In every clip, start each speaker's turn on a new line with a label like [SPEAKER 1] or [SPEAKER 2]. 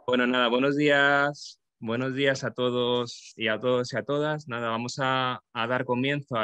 [SPEAKER 1] Bueno, nada, buenos días a todos y a todos y a todas. Nada, vamos a dar comienzo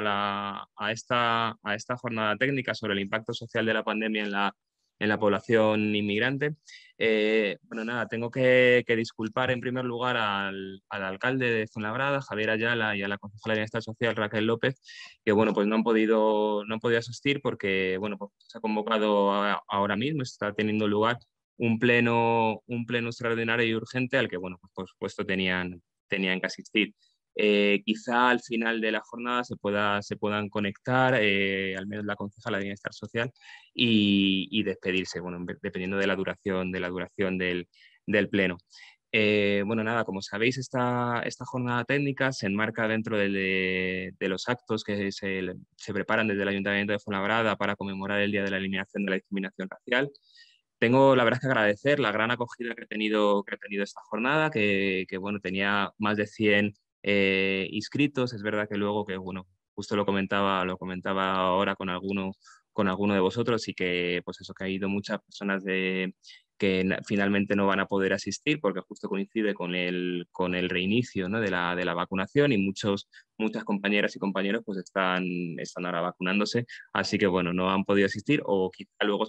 [SPEAKER 1] a esta jornada técnica sobre el impacto social de la pandemia en la población inmigrante. Bueno, nada, tengo que disculpar en primer lugar al alcalde de Fuenlabrada, Javier Ayala, y a la concejala de Bienestar Social, Raquel López, que bueno, pues no han podido asistir porque bueno, pues se ha convocado ahora mismo, está teniendo lugar un pleno extraordinario y urgente al que, bueno, pues por supuesto tenían que asistir. Quizá al final de la jornada se puedan conectar, al menos la concejala de Bienestar Social, y despedirse, bueno, dependiendo de la duración del pleno. Bueno, nada, como sabéis, esta jornada técnica se enmarca dentro de los actos que se preparan desde el Ayuntamiento de Fuenlabrada para conmemorar el Día de la Eliminación de la Discriminación Racial. Tengo, la verdad, es que agradecer la gran acogida que ha tenido esta jornada, bueno, tenía más de 100 inscritos. Es verdad que luego, que bueno, justo lo comentaba ahora con alguno de vosotros, y que pues eso, que ha ido muchas personas finalmente no van a poder asistir porque justo coincide con el reinicio, ¿no?, de la vacunación, y muchas compañeras y compañeros pues están ahora vacunándose, así que bueno, no han podido asistir, o quizá luego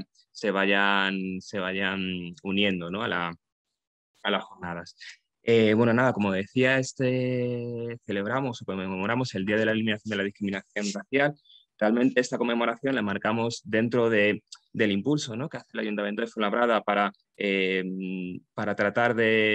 [SPEAKER 1] se vayan uniendo, ¿no?, a las jornadas. Bueno, nada, como decía, celebramos o conmemoramos el Día de la Eliminación de la Discriminación Racial. Realmente esta conmemoración la marcamos dentro del impulso, ¿no?, que hace el Ayuntamiento de Fuenlabrada para tratar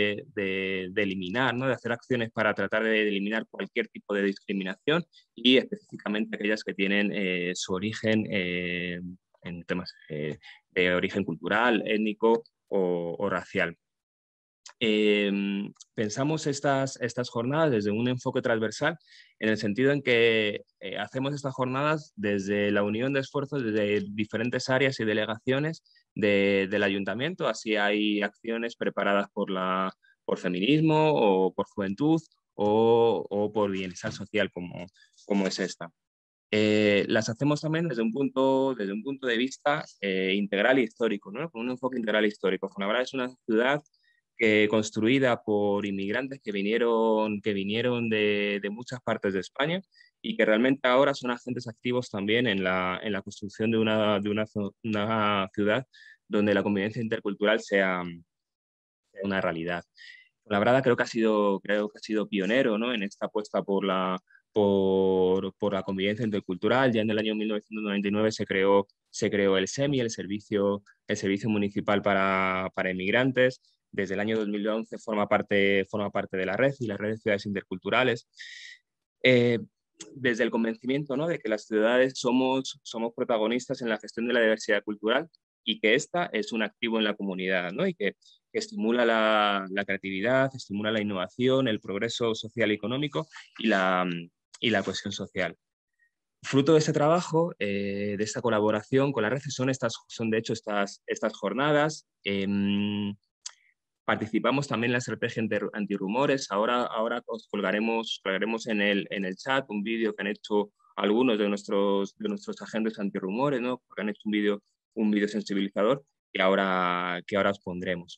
[SPEAKER 1] de eliminar, ¿no?, de hacer acciones para tratar de eliminar cualquier tipo de discriminación, y específicamente aquellas que tienen su origen en temas de origen cultural, étnico o racial. Eh, Pensamos estas jornadas desde un enfoque transversal, en el sentido en que hacemos estas jornadas desde la unión de esfuerzos desde diferentes áreas y delegaciones del ayuntamiento. Así hay acciones preparadas por feminismo, o por juventud, o por bienestar social, como es esta. Las hacemos también desde un punto de vista integral e histórico, ¿no?, con un enfoque integral e histórico. Fuenlabrada es una ciudad construida por inmigrantes que vinieron de muchas partes de España, y que realmente ahora son agentes activos también en la construcción de una ciudad donde la convivencia intercultural sea una realidad. Fuenlabrada creo que ha sido pionero, ¿no?, en esta apuesta por la convivencia intercultural. Ya en el año 1999 se creó el SEMI, el Servicio Municipal para Inmigrantes. Desde el año 2011 forma parte de la red y la red de ciudades interculturales. Eh, Desde el convencimiento, ¿no?, de que las ciudades somos protagonistas en la gestión de la diversidad cultural, y que esta es un activo en la comunidad, ¿no?, y que estimula la creatividad, estimula la innovación, el progreso social y económico, y la cohesión social. Fruto de este trabajo, de esta colaboración con la red, son de hecho estas jornadas. Participamos también en la estrategia antirrumores. Ahora os colgaremos en el chat un vídeo que han hecho algunos de nuestros agentes antirrumores, ¿no?, porque han hecho un vídeo sensibilizador que ahora os pondremos.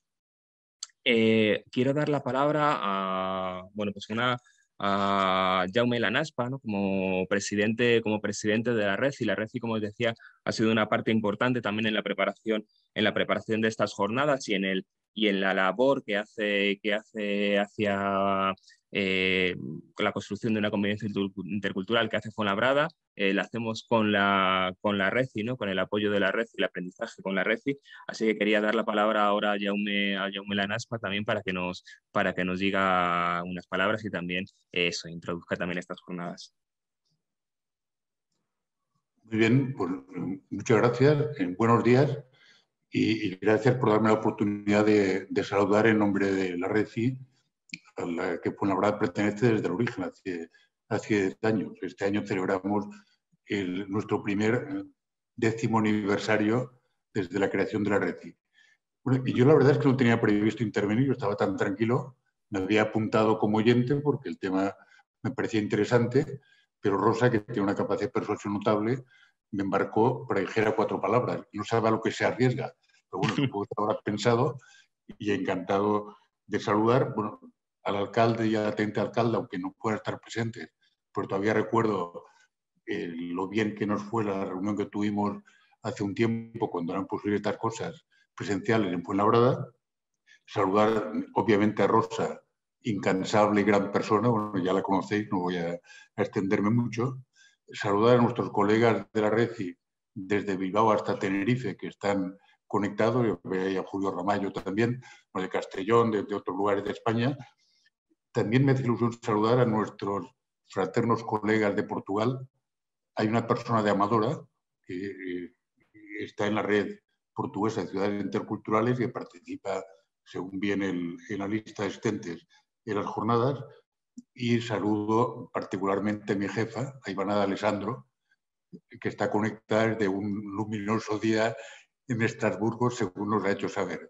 [SPEAKER 1] Quiero dar la palabra bueno, pues a Jaume Lanaspa, ¿no?, como presidente de la red. Y la red, y como os decía, ha sido una parte importante también en la preparación de estas jornadas, y en la labor que hace hacia la construcción de una convivencia intercultural que hace Fuenlabrada. La hacemos con la RECI, ¿no?, con el apoyo de la red y el aprendizaje con la RECI. Así que quería dar la palabra ahora a Jaume Lanaspa, también para que nos diga unas palabras, y también eso, introduzca también estas jornadas.
[SPEAKER 2] Muy bien, pues muchas gracias, buenos días, y gracias por darme la oportunidad de saludar en nombre de la RECI, a la que Fuenlabrada pertenece desde el origen, hace 10 años. Este año celebramos nuestro primer 10º aniversario desde la creación de la RECI. Bueno, y yo la verdad es que no tenía previsto intervenir, yo estaba tan tranquilo, me había apuntado como oyente porque el tema me parecía interesante, pero Rosa, que tiene una capacidad de persuasión notable, me embarcó para que dijera 4 palabras. No sabe a lo que se arriesga, pero bueno, supongo que habrá pensado y encantado de saludar, bueno, al alcalde y a la teniente alcalde, aunque no puedan estar presentes, pues todavía recuerdo lo bien que nos fue la reunión que tuvimos hace un tiempo cuando eran posibles estas cosas presenciales en Fuenlabrada. Saludar obviamente a Rosa, incansable y gran persona, bueno, ya la conocéis, no voy a extenderme mucho. Saludar a nuestros colegas de la RECI desde Bilbao hasta Tenerife, que están conectados, yo veía a Julio Ramallo también, de Castellón, de otros lugares de España. También me hace ilusión saludar a nuestros fraternos colegas de Portugal. Hay una persona de Amadora que está en la red portuguesa de ciudades interculturales y que participa, según viene en la lista de asistentes, en las jornadas. Y saludo particularmente a mi jefa, a Ivana Alessandro, que está conectada desde un luminoso día en Estrasburgo, según nos ha hecho saber.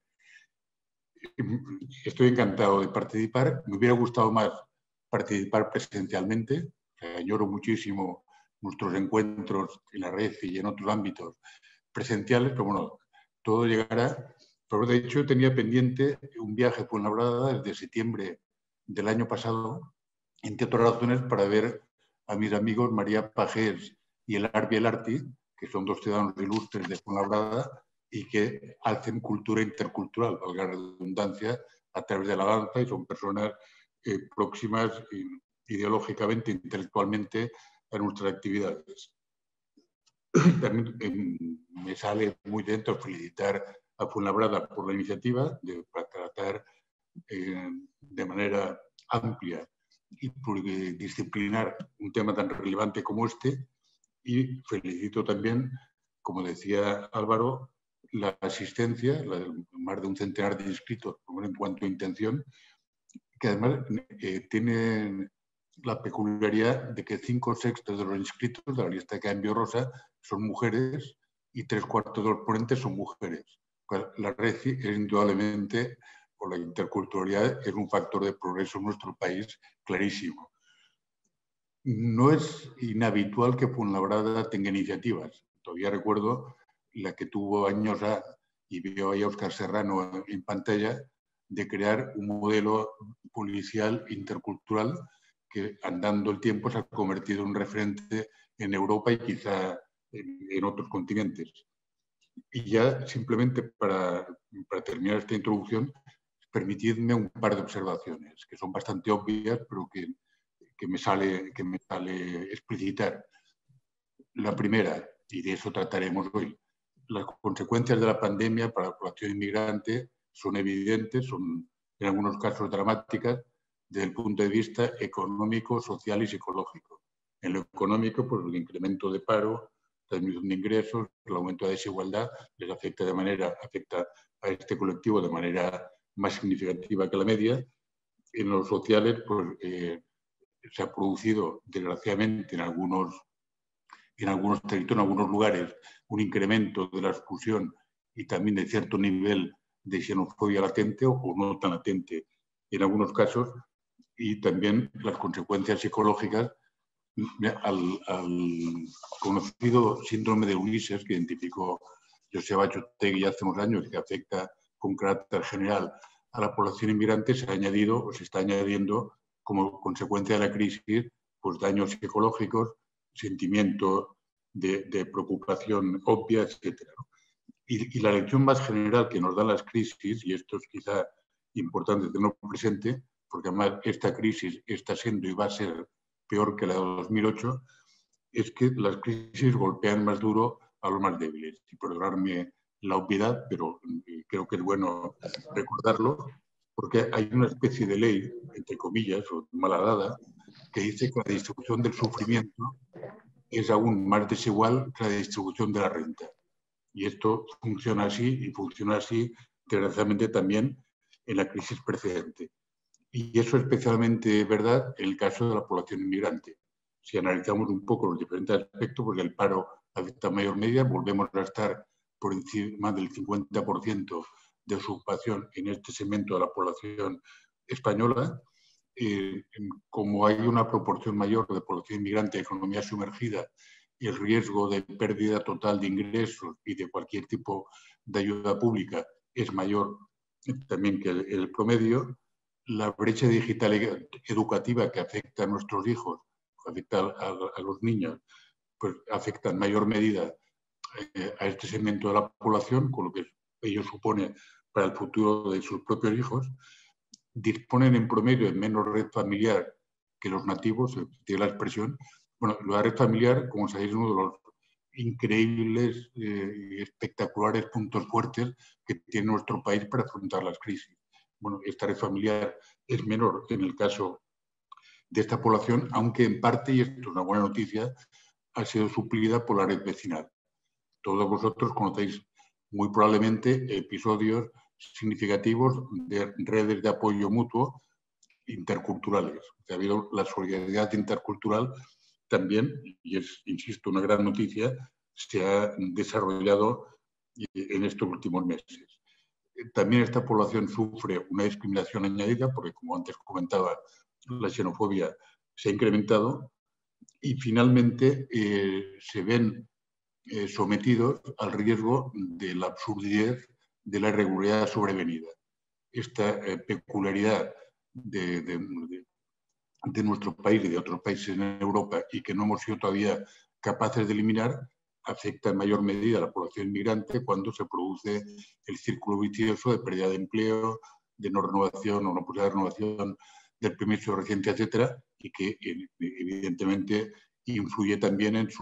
[SPEAKER 2] Estoy encantado de participar. Me hubiera gustado más participar presencialmente. Añoro muchísimo nuestros encuentros en la red y en otros ámbitos presenciales, pero bueno, todo llegará. Pero de hecho tenía pendiente un viaje a Fuenlabrada desde septiembre del año pasado, entre otras razones, para ver a mis amigos María Pajés y Elar Bielarti, que son dos ciudadanos ilustres de Fuenlabrada y que hacen cultura intercultural, valga la redundancia, a través de la danza, y son personas próximas ideológicamente, intelectualmente a nuestras actividades. También me sale muy dentro felicitar a Fuenlabrada por la iniciativa para tratar de manera amplia y disciplinar un tema tan relevante como este, y felicito también, como decía Álvaro, la asistencia, más de un centenar de inscritos en cuanto a intención, que además tienen la peculiaridad de que 5/6 de los inscritos de la lista que envió Rosa son mujeres y 3/4 de los ponentes son mujeres. La red es indudablemente, por la interculturalidad, es un factor de progreso en nuestro país clarísimo. No es inhabitual que Fuenlabrada tenga iniciativas. Todavía recuerdo la que tuvo años y veo ahí a Óscar Serrano en pantalla, de crear un modelo policial intercultural que, andando el tiempo, se ha convertido en un referente en Europa y quizá en otros continentes. Y ya simplemente para terminar esta introducción, permitidme un par de observaciones que son bastante obvias, pero que me sale explicitar. La primera, y de eso trataremos hoy, las consecuencias de la pandemia para la población inmigrante son evidentes, son en algunos casos dramáticas desde el punto de vista económico, social y psicológico. En lo económico, pues el incremento de paro, la disminución de ingresos, el aumento de desigualdad les afecta a este colectivo de manera más significativa que la media. En los sociales, pues se ha producido, desgraciadamente, en algunos territorios, en algunos lugares, un incremento de la expulsión y también de cierto nivel de xenofobia latente o no tan latente en algunos casos, y también las consecuencias psicológicas al conocido síndrome de Ulises, que identificó Joseba Chotegui hace unos años, que afecta con carácter general a la población inmigrante. Se ha añadido o se está añadiendo como consecuencia de la crisis, pues daños psicológicos, sentimiento de preocupación obvia, etc. Y la lección más general que nos dan las crisis, y esto es quizá importante tenerlo presente, porque además esta crisis está siendo y va a ser peor que la de 2008, es que las crisis golpean más duro a los más débiles. Y perdonadme la obviedad, pero creo que es bueno recordarlo, porque hay una especie de ley, entre comillas, o malhadada, que dice que la distribución del sufrimiento es aún más desigual que la distribución de la renta. Y esto funciona así, y funciona así, desgraciadamente, también en la crisis precedente. Y eso es especialmente verdad en el caso de la población inmigrante. Si analizamos un poco los diferentes aspectos, porque el paro afecta a mayor medida, volvemos a estar por encima del 50% de ocupación en este segmento de la población española. Como hay una proporción mayor de población inmigrante, economía sumergida, y el riesgo de pérdida total de ingresos y de cualquier tipo de ayuda pública es mayor también que el promedio, la brecha digital educativa que afecta a nuestros hijos, afecta a los niños, pues afecta en mayor medida a este segmento de la población, con lo que ello supone para el futuro de sus propios hijos. Disponen en promedio de menos red familiar que los nativos, tiene la expresión. Bueno, la red familiar, como sabéis, es uno de los increíbles y espectaculares puntos fuertes que tiene nuestro país para afrontar las crisis. Bueno, esta red familiar es menor en el caso de esta población, aunque en parte, y esto es una buena noticia, ha sido suplida por la red vecinal. Todos vosotros conocéis muy probablemente episodios significativos de redes de apoyo mutuo interculturales. Ha habido la solidaridad intercultural también, y es, insisto, una gran noticia, se ha desarrollado en estos últimos meses. También esta población sufre una discriminación añadida, porque como antes comentaba, la xenofobia se ha incrementado y finalmente se ven sometidos al riesgo de la absurdez de la irregularidad sobrevenida. Esta peculiaridad de nuestro país y de otros países en Europa y que no hemos sido todavía capaces de eliminar, afecta en mayor medida a la población inmigrante cuando se produce el círculo vicioso de pérdida de empleo, de no renovación o no posibilidad de renovación del permiso de residencia, etcétera, y que evidentemente influye también en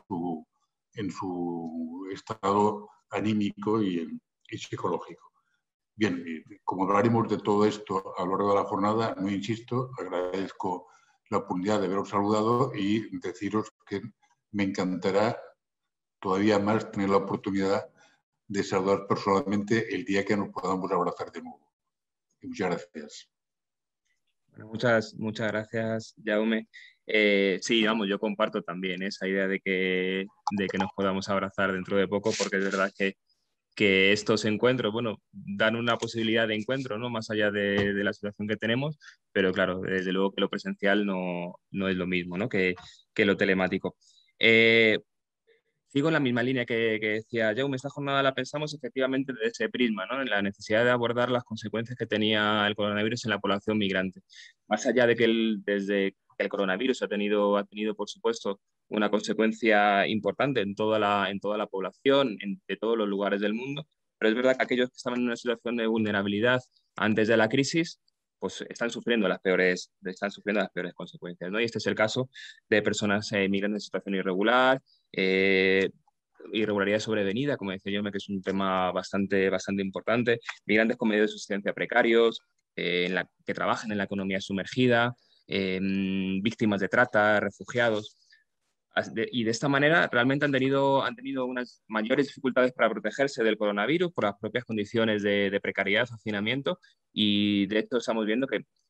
[SPEAKER 2] su estado anímico y psicológico. Bien, como hablaremos de todo esto a lo largo de la jornada, no insisto, agradezco la oportunidad de haberos saludado y deciros que me encantará todavía más tener la oportunidad de saludar personalmente el día que nos podamos abrazar de nuevo. Muchas gracias.
[SPEAKER 1] Bueno, muchas gracias, Jaume. Sí, vamos, yo comparto también esa idea de que nos podamos abrazar dentro de poco, porque es verdad que estos encuentros, bueno, dan una posibilidad de encuentro, ¿no? Más allá de la situación que tenemos, pero claro, desde luego que lo presencial no es lo mismo, ¿no? Que lo telemático. Sigo en la misma línea que decía Jaume. Esta jornada la pensamos efectivamente desde ese prisma, ¿no? En la necesidad de abordar las consecuencias que tenía el coronavirus en la población migrante. Más allá de que desde que el coronavirus ha tenido, por supuesto, una consecuencia importante en toda la población, de todos los lugares del mundo, pero es verdad que aquellos que estaban en una situación de vulnerabilidad antes de la crisis, pues están sufriendo las peores consecuencias, ¿no? Y este es el caso de personas migrantes en situación irregular, eh, irregularidad sobrevenida, como decía yo, que es un tema bastante importante, migrantes con medios de subsistencia precarios, que trabajan en la economía sumergida, víctimas de trata, refugiados. Y de esta manera realmente han tenido unas mayores dificultades para protegerse del coronavirus por las propias condiciones de precariedad, hacinamiento, y de hecho estamos viendo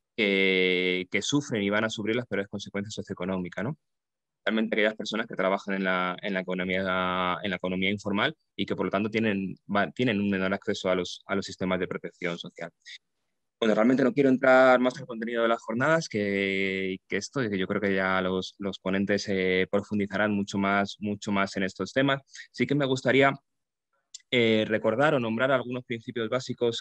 [SPEAKER 1] que sufren y van a sufrir las peores consecuencias socioeconómicas, ¿no? Realmente aquellas personas que trabajan en la economía informal y que por lo tanto tienen un menor acceso a los sistemas de protección social. Bueno, realmente no quiero entrar más al contenido de las jornadas que esto, que yo creo que ya los ponentes profundizarán mucho más en estos temas. Sí que me gustaría recordar o nombrar algunos principios básicos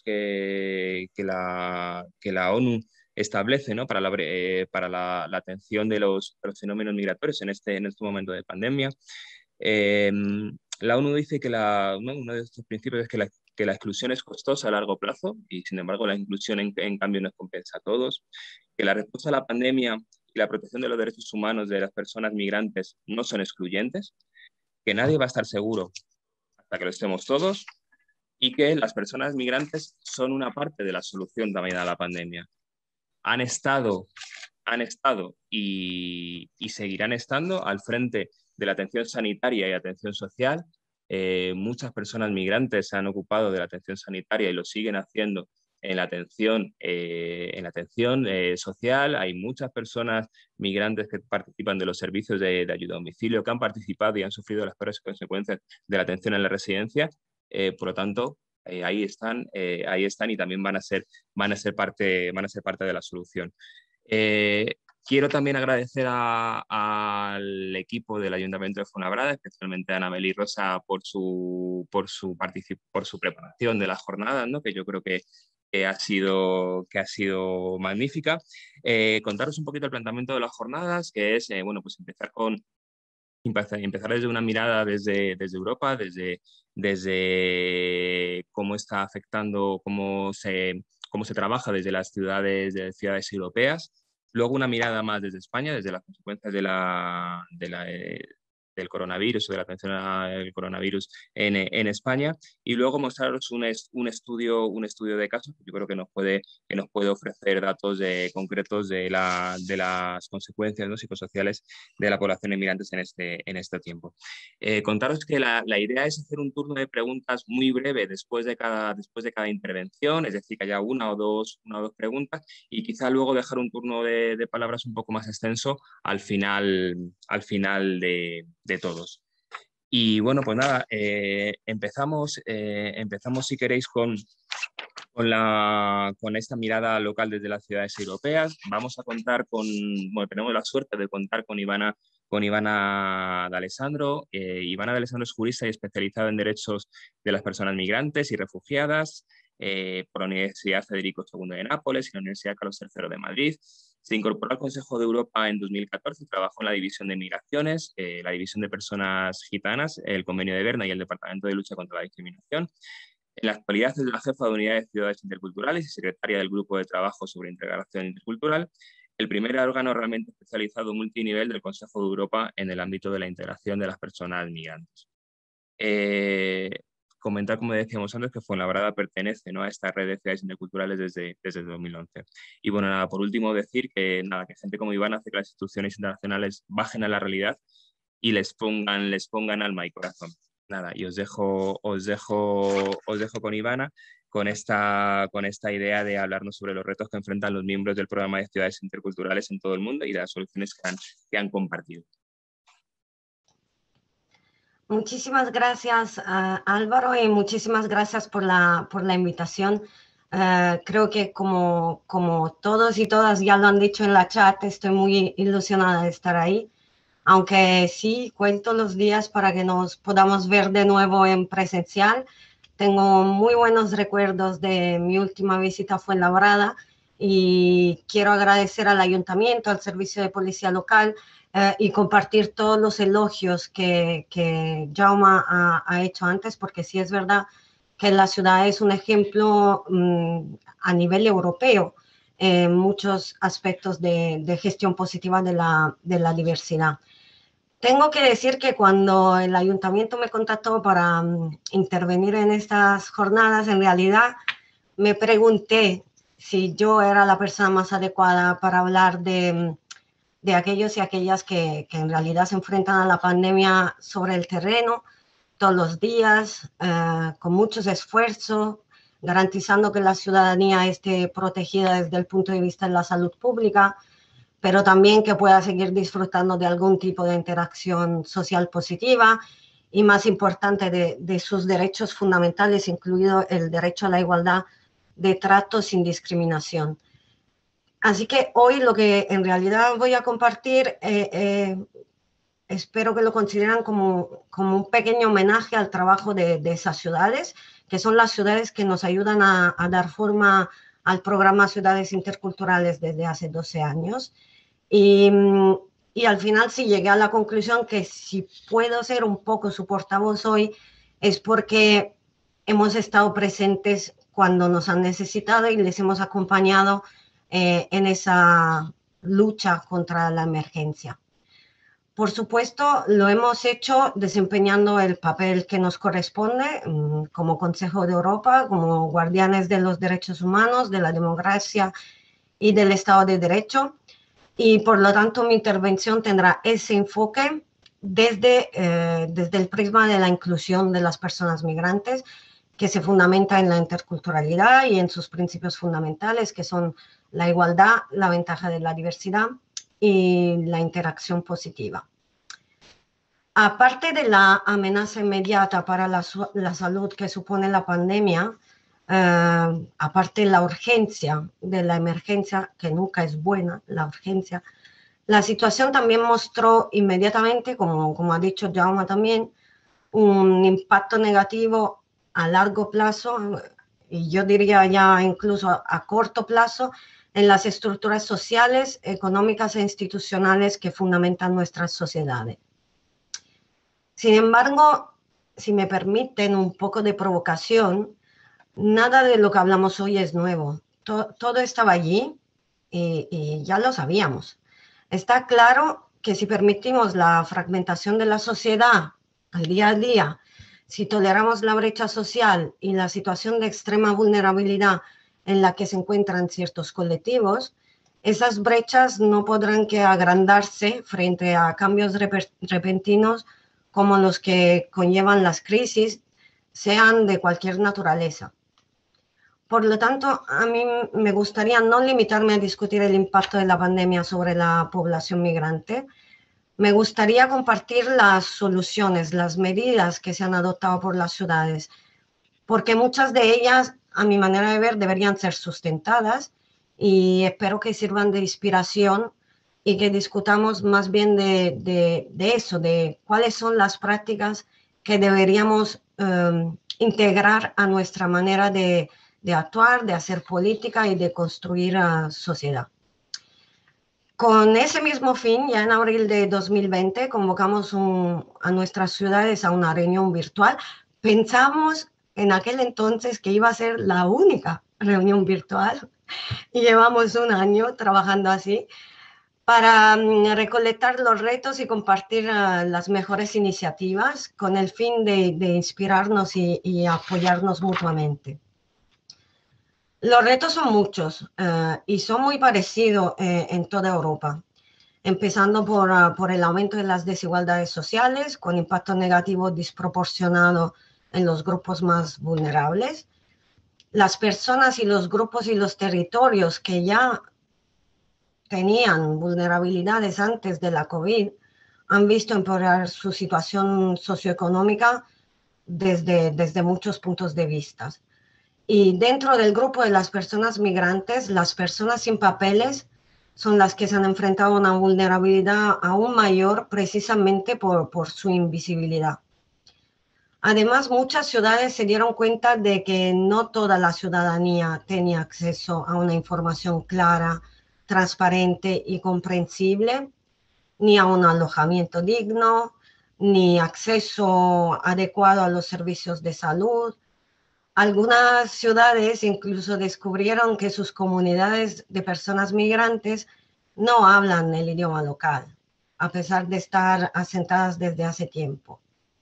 [SPEAKER 1] que la ONU establece, ¿no? para la atención de los fenómenos migratorios en este momento de pandemia. Eh, la ONU dice ¿no? Uno de estos principios es que la exclusión es costosa a largo plazo y, sin embargo, la inclusión en cambio nos compensa a todos, que la respuesta a la pandemia y la protección de los derechos humanos de las personas migrantes no son excluyentes, que nadie va a estar seguro hasta que lo estemos todos, y que las personas migrantes son una parte de la solución también a la pandemia. Han estado y seguirán estando al frente de la atención sanitaria y atención social. Muchas personas migrantes se han ocupado de la atención sanitaria y lo siguen haciendo en la atención social. Hay muchas personas migrantes que participan de los servicios de ayuda a domicilio, que han participado y han sufrido las peores consecuencias de la atención en la residencia. Por lo tanto, ahí están y también van a ser parte de la solución. Eh, Quiero también agradecer al equipo del Ayuntamiento de Fuenlabrada, especialmente a Anabel y Rosa, por su preparación de las jornadas, ¿no? Que yo creo que ha sido magnífica. Contaros un poquito el planteamiento de las jornadas, que es, bueno, pues empezar desde una mirada desde Europa, desde cómo está afectando, cómo se trabaja desde las ciudades europeas. Luego una mirada más desde España, desde las consecuencias del coronavirus o de la atención al coronavirus en España, y luego mostraros un estudio de casos que yo creo que nos puede ofrecer datos concretos de las consecuencias, ¿no?, psicosociales de la población de inmigrantes en este tiempo. Contaros que la idea es hacer un turno de preguntas muy breve después de cada intervención, es decir, que haya una o dos preguntas, y quizá luego dejar un turno de palabras un poco más extenso al final de todos. Y bueno, pues nada, empezamos si queréis con esta mirada local desde las ciudades europeas. Vamos a contar tenemos la suerte de contar con Ivana D'Alessandro. Ivana D'Alessandro es jurista y especializada en derechos de las personas migrantes y refugiadas por la Universidad Federico II de Nápoles y la Universidad Carlos III de Madrid. Se incorporó al Consejo de Europa en 2014 y trabajó en la División de Migraciones, la División de Personas Gitanas, el Convenio de Berna y el Departamento de Lucha contra la Discriminación. En la actualidad es la jefa de unidad de ciudades interculturales y secretaria del Grupo de Trabajo sobre Integración Intercultural, el primer órgano realmente especializado multinivel del Consejo de Europa en el ámbito de la integración de las personas migrantes. Comentar, como decíamos antes, que Fuenlabrada pertenece, ¿no?, a esta red de ciudades interculturales desde 2011. Y bueno, nada, por último decir que gente como Iván hace que las instituciones internacionales bajen a la realidad y les pongan alma y corazón. Nada, y os dejo con Ivana con esta idea de hablarnos sobre los retos que enfrentan los miembros del programa de ciudades interculturales en todo el mundo y de las soluciones que han compartido.
[SPEAKER 3] Muchísimas gracias, Álvaro, y muchísimas gracias por la invitación. Creo que como todos y todas ya lo han dicho en la chat, estoy muy ilusionada de estar ahí, aunque sí cuento los días para que nos podamos ver de nuevo en presencial. Tengo muy buenos recuerdos de mi última visita a Fuenlabrada y quiero agradecer al ayuntamiento, al servicio de policía local, y compartir todos los elogios que Jaume ha hecho antes, porque sí es verdad que la ciudad es un ejemplo a nivel europeo en muchos aspectos de gestión positiva de la diversidad. Tengo que decir que cuando el ayuntamiento me contactó para intervenir en estas jornadas, en realidad me pregunté si yo era la persona más adecuada para hablar de aquellos y aquellas que en realidad se enfrentan a la pandemia sobre el terreno todos los días, con muchos esfuerzos, garantizando que la ciudadanía esté protegida desde el punto de vista de la salud pública, pero también que pueda seguir disfrutando de algún tipo de interacción social positiva y, más importante, de sus derechos fundamentales, incluido el derecho a la igualdad de trato sin discriminación. Así que hoy lo que en realidad voy a compartir, espero que lo consideren como un pequeño homenaje al trabajo de esas ciudades, que son las ciudades que nos ayudan a dar forma al programa Ciudades Interculturales desde hace 12 años. Y al final sí llegué a la conclusión que si puedo ser un poco su portavoz hoy es porque hemos estado presentes cuando nos han necesitado y les hemos acompañado en esa lucha contra la emergencia. Por supuesto, lo hemos hecho desempeñando el papel que nos corresponde como Consejo de Europa, como guardianes de los derechos humanos, de la democracia y del Estado de Derecho. Y por lo tanto, mi intervención tendrá ese enfoque desde el prisma de la inclusión de las personas migrantes, que se fundamenta en la interculturalidad y en sus principios fundamentales, que son la igualdad, la ventaja de la diversidad y la interacción positiva. Aparte de la amenaza inmediata para la salud que supone la pandemia, aparte de la urgencia de la emergencia, que nunca es buena, la urgencia, la situación también mostró inmediatamente, como ha dicho Jaume también, un impacto negativo a largo plazo y yo diría ya incluso a corto plazo, en las estructuras sociales, económicas e institucionales que fundamentan nuestras sociedades. Sin embargo, si me permiten un poco de provocación, nada de lo que hablamos hoy es nuevo. Todo estaba allí y ya lo sabíamos. Está claro que si permitimos la fragmentación de la sociedad al día a día, si toleramos la brecha social y la situación de extrema vulnerabilidad en la que se encuentran ciertos colectivos, esas brechas no podrán que agrandarse frente a cambios repentinos como los que conllevan las crisis, sean de cualquier naturaleza. Por lo tanto, a mí me gustaría no limitarme a discutir el impacto de la pandemia sobre la población migrante. Me gustaría compartir las soluciones, las medidas que se han adoptado por las ciudades, porque muchas de ellas, a mi manera de ver, deberían ser sustentadas y espero que sirvan de inspiración y que discutamos más bien de eso, de cuáles son las prácticas que deberíamos integrar a nuestra manera de actuar, de hacer política y de construir sociedad. Con ese mismo fin, ya en abril de 2020, convocamos a nuestras ciudades a una reunión virtual. Pensamos en aquel entonces que iba a ser la única reunión virtual y llevamos un año trabajando así para recolectar los retos y compartir las mejores iniciativas con el fin de inspirarnos y apoyarnos mutuamente. Los retos son muchos y son muy parecidos en toda Europa, empezando por el aumento de las desigualdades sociales con impacto negativo desproporcionado en los grupos más vulnerables. Las personas y los grupos y los territorios que ya tenían vulnerabilidades antes de la COVID han visto empeorar su situación socioeconómica desde muchos puntos de vista. Y dentro del grupo de las personas migrantes, las personas sin papeles son las que se han enfrentado a una vulnerabilidad aún mayor precisamente por su invisibilidad. Además, muchas ciudades se dieron cuenta de que no toda la ciudadanía tenía acceso a una información clara, transparente y comprensible, ni a un alojamiento digno, ni acceso adecuado a los servicios de salud. Algunas ciudades incluso descubrieron que sus comunidades de personas migrantes no hablan el idioma local, a pesar de estar asentadas desde hace tiempo.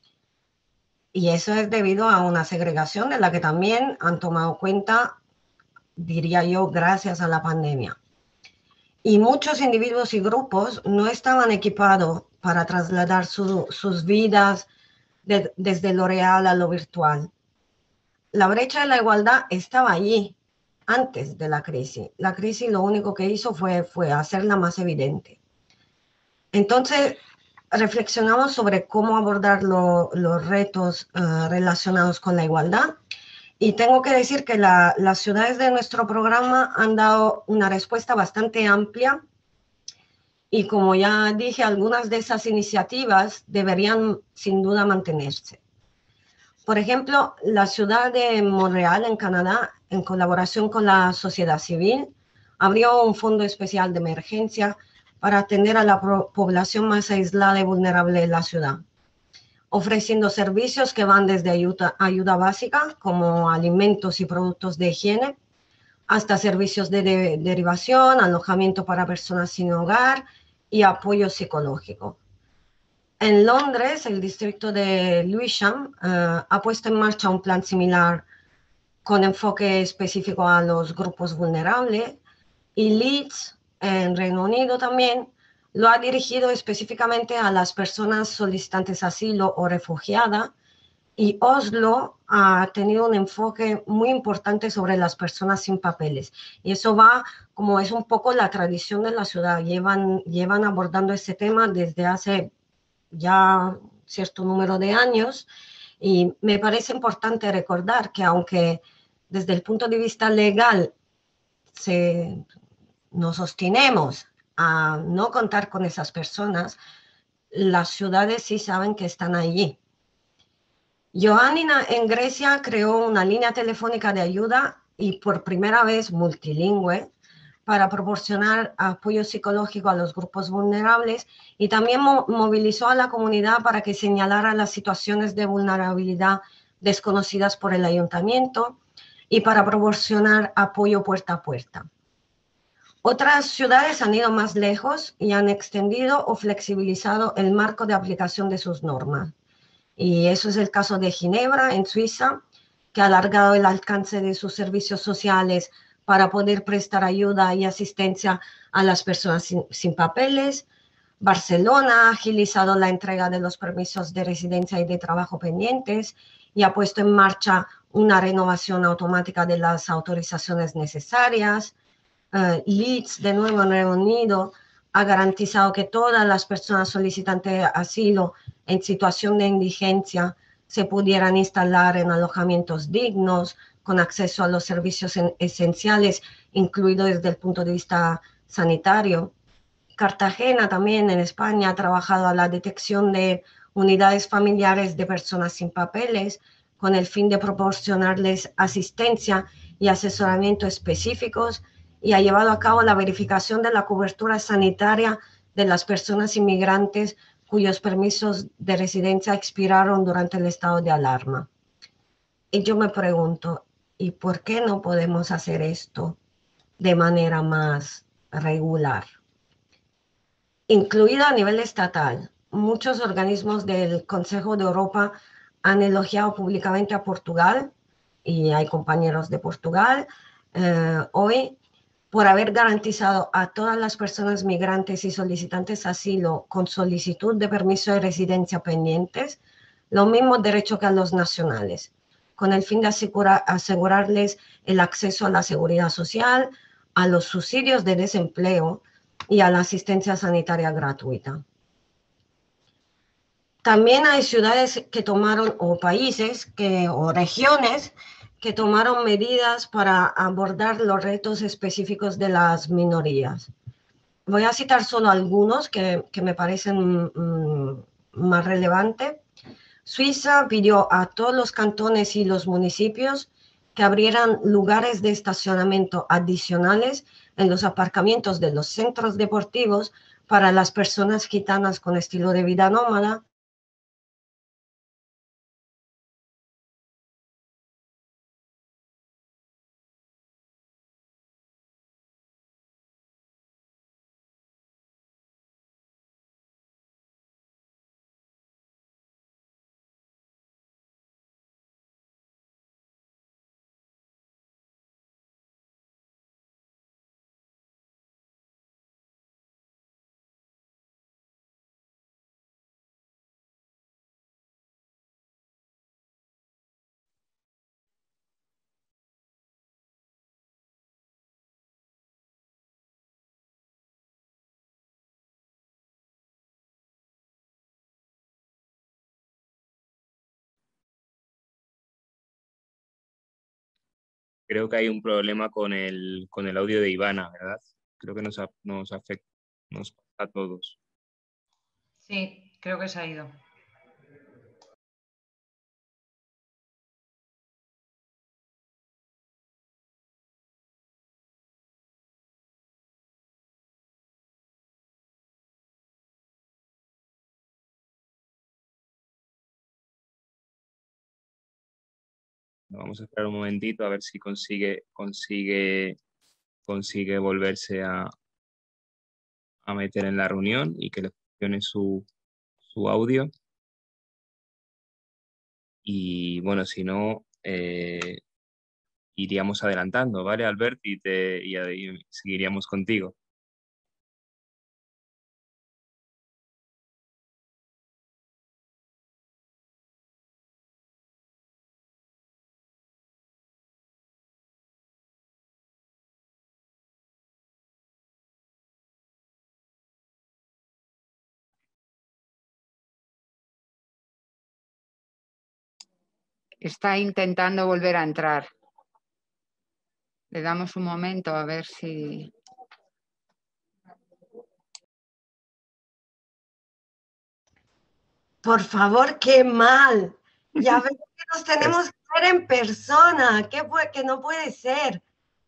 [SPEAKER 3] Y eso es debido a una segregación de la que también han tomado cuenta, diría yo, gracias a la pandemia. Y muchos individuos y grupos no estaban equipados para trasladar sus vidas desde lo real a lo virtual. La brecha de la igualdad estaba allí antes de la crisis. La crisis lo único que hizo fue hacerla más evidente. Entonces, reflexionamos sobre cómo abordar los retos relacionados con la igualdad. Y tengo que decir que las ciudades de nuestro programa han dado una respuesta bastante amplia y, como ya dije, algunas de esas iniciativas deberían sin duda mantenerse. Por ejemplo, la ciudad de Montreal, en Canadá, en colaboración con la sociedad civil, abrió un fondo especial de emergencia para atender a la población más aislada y vulnerable de la ciudad, ofreciendo servicios que van desde ayuda básica, como alimentos y productos de higiene, hasta servicios de derivación, alojamiento para personas sin hogar y apoyo psicológico. En Londres, el distrito de Lewisham ha puesto en marcha un plan similar con enfoque específico a los grupos vulnerables, y Leeds, en Reino Unido también, lo ha dirigido específicamente a las personas solicitantes asilo o refugiadas, y Oslo ha tenido un enfoque muy importante sobre las personas sin papeles. Y eso va, como es un poco la tradición de la ciudad, llevan abordando este tema desde hace ya cierto número de años, y me parece importante recordar que aunque desde el punto de vista legal nos obstinemos a no contar con esas personas, las ciudades sí saben que están allí. Ioannina en Grecia creó una línea telefónica de ayuda y por primera vez multilingüe para proporcionar apoyo psicológico a los grupos vulnerables y también movilizó a la comunidad para que señalara las situaciones de vulnerabilidad desconocidas por el ayuntamiento y para proporcionar apoyo puerta a puerta. Otras ciudades han ido más lejos y han extendido o flexibilizado el marco de aplicación de sus normas. Y eso es el caso de Ginebra, en Suiza, que ha alargado el alcance de sus servicios sociales para poder prestar ayuda y asistencia a las personas sin papeles. Barcelona ha agilizado la entrega de los permisos de residencia y de trabajo pendientes y ha puesto en marcha una renovación automática de las autorizaciones necesarias. Leeds, de nuevo en Reino Unido, ha garantizado que todas las personas solicitantes de asilo en situación de indigencia se pudieran instalar en alojamientos dignos, con acceso a los servicios esenciales, incluido desde el punto de vista sanitario. Cartagena también en España ha trabajado a la detección de unidades familiares de personas sin papeles con el fin de proporcionarles asistencia y asesoramiento específicos y ha llevado a cabo la verificación de la cobertura sanitaria de las personas inmigrantes cuyos permisos de residencia expiraron durante el estado de alarma. Y yo me pregunto, ¿y por qué no podemos hacer esto de manera más regular? Incluido a nivel estatal, muchos organismos del Consejo de Europa han elogiado públicamente a Portugal, y hay compañeros de Portugal hoy, por haber garantizado a todas las personas migrantes y solicitantes de asilo con solicitud de permiso de residencia pendientes los mismos derechos que a los nacionales, con el fin de asegurarles el acceso a la seguridad social, a los subsidios de desempleo y a la asistencia sanitaria gratuita. También hay ciudades que tomaron, o países o regiones que tomaron medidas para abordar los retos específicos de las minorías. Voy a citar solo algunos que me parecen más relevantes. Suiza pidió a todos los cantones y los municipios que abrieran lugares de estacionamiento adicionales en los aparcamientos de los centros deportivos para las personas gitanas con estilo de vida nómada.
[SPEAKER 1] Creo que hay un problema con el audio de Ivana, ¿verdad? Creo que nos afecta, nos pasa a todos.
[SPEAKER 4] Sí, creo que se ha ido.
[SPEAKER 1] Vamos a esperar un momentito a ver si consigue volverse a meter en la reunión y que le funcione su audio. Y bueno, si no, iríamos adelantando, ¿vale, Albert? Y seguiríamos contigo.
[SPEAKER 5] Está intentando volver a entrar. Le damos un momento a ver si...
[SPEAKER 3] Por favor, qué mal, Ya veo que nos tenemos que ver en persona. Que no puede ser.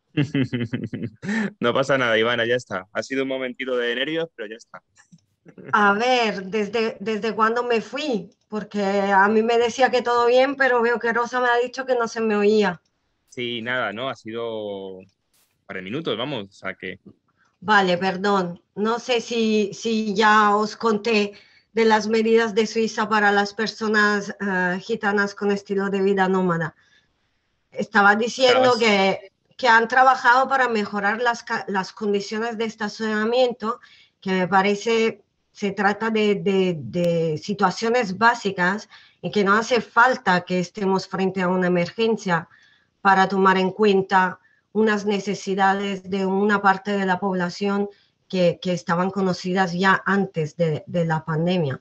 [SPEAKER 1] No pasa nada, Ivana, ya está. Ha sido un momentito de nervios, pero ya está.
[SPEAKER 3] A ver, ¿desde cuándo me fui? Porque a mí me decía que todo bien, pero veo que Rosa me ha dicho que no se me oía.
[SPEAKER 1] Sí, nada, ¿no? Ha sido un par de minutos, vamos. O sea que
[SPEAKER 3] Vale, perdón. No sé si ya os conté de las medidas de Suiza para las personas gitanas con estilo de vida nómada. Estaba diciendo
[SPEAKER 1] estabas.
[SPEAKER 3] que han trabajado para mejorar las condiciones de estacionamiento, que me parece se trata de situaciones básicas y que no hace falta que estemos frente a una emergencia para tomar en cuenta unas necesidades de una parte de la población que estaban conocidas ya antes de la pandemia.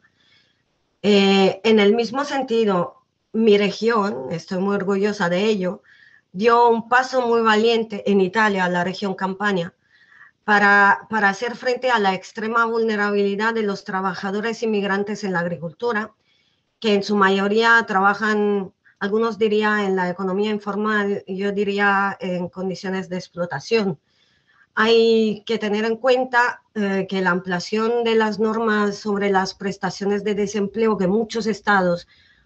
[SPEAKER 3] En el mismo sentido, mi región, estoy muy orgullosa de ello, dio un paso muy valiente en Italia, la región Campania, para hacer frente a la extrema vulnerabilidad de los trabajadores inmigrantes en la agricultura, que en su mayoría trabajan, algunos dirían en la economía informal, yo diría en condiciones de explotación. Hay que tener en cuenta que la ampliación de las normas sobre las prestaciones de desempleo que muchos estados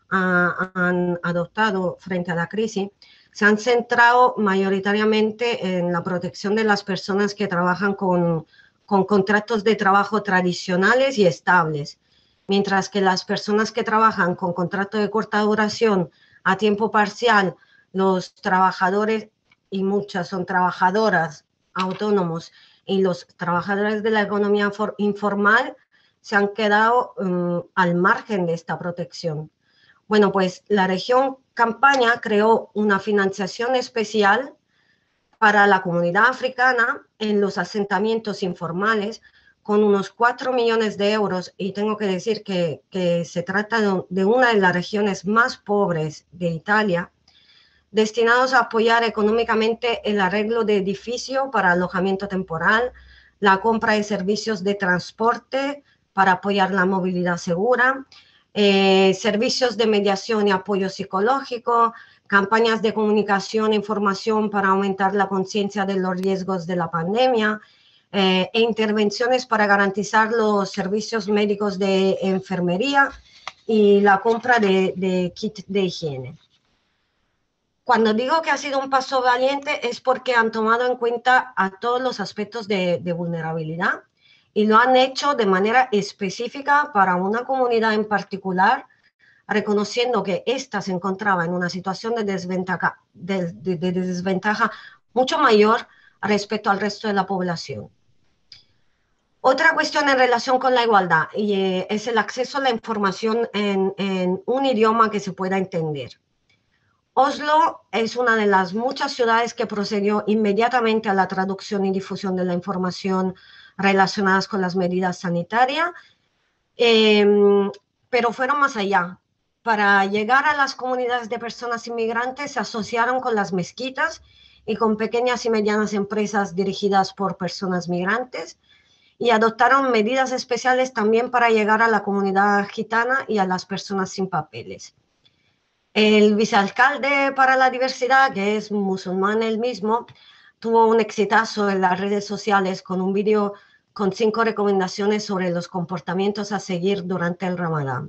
[SPEAKER 3] han adoptado frente a la crisis se han centrado mayoritariamente en la protección de las personas que trabajan con contratos de trabajo tradicionales y estables, mientras que las personas que trabajan con contrato de corta duración a tiempo parcial, los trabajadores, y muchas son trabajadoras, autónomos y los trabajadores de la economía informal se han quedado al margen de esta protección. Bueno, pues la región Campania creó una financiación especial para la comunidad africana en los asentamientos informales con unos 4 millones de euros, y tengo que decir que se trata de una de las regiones más pobres de Italia, destinados a apoyar económicamente el arreglo de edificio para alojamiento temporal, la compra de servicios de transporte para apoyar la movilidad segura, servicios de mediación y apoyo psicológico, campañas de comunicación e información para aumentar la conciencia de los riesgos de la pandemia, e intervenciones para garantizar los servicios médicos de enfermería y la compra de kits de higiene. Cuando digo que ha sido un paso valiente es porque han tomado en cuenta a todos los aspectos de vulnerabilidad y lo han hecho de manera específica para una comunidad en particular, reconociendo que ésta se encontraba en una situación de desventaja mucho mayor respecto al resto de la población. Otra cuestión en relación con la igualdad es el acceso a la información en un idioma que se pueda entender. Oslo es una de las muchas ciudades que procedió inmediatamente a la traducción y difusión de la información relacionadas con las medidas sanitarias, pero fueron más allá. Para llegar a las comunidades de personas inmigrantes se asociaron con las mezquitas y con pequeñas y medianas empresas dirigidas por personas migrantes y adoptaron medidas especiales también para llegar a la comunidad gitana y a las personas sin papeles. El vicealcalde para la diversidad, que es musulmán él mismo, tuvo un exitazo en las redes sociales con un vídeo con 5 recomendaciones sobre los comportamientos a seguir durante el Ramadán.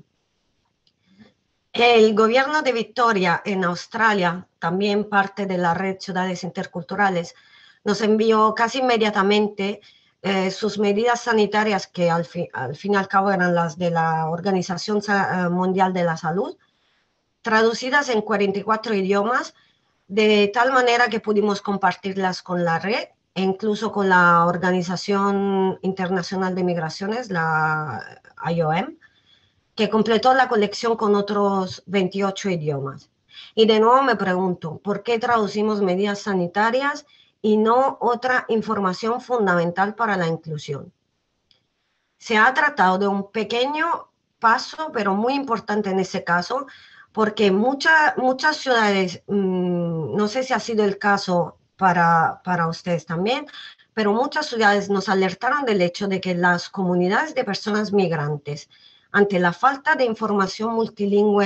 [SPEAKER 3] El gobierno de Victoria en Australia, también parte de la red Ciudades Interculturales, nos envió casi inmediatamente sus medidas sanitarias, que al fin y al cabo eran las de la Organización Mundial de la Salud, traducidas en 44 idiomas, de tal manera que pudimos compartirlas con la red e incluso con la Organización Internacional de Migraciones, la IOM, que completó la colección con otros 28 idiomas. Y de nuevo me pregunto, ¿por qué traducimos medidas sanitarias y no otra información fundamental para la inclusión? Se ha tratado de un pequeño paso, pero muy importante en ese caso, porque muchas ciudades, no sé si ha sido el caso para ustedes también, pero muchas ciudades nos alertaron del hecho de que las comunidades de personas migrantes, ante la falta de información multilingüe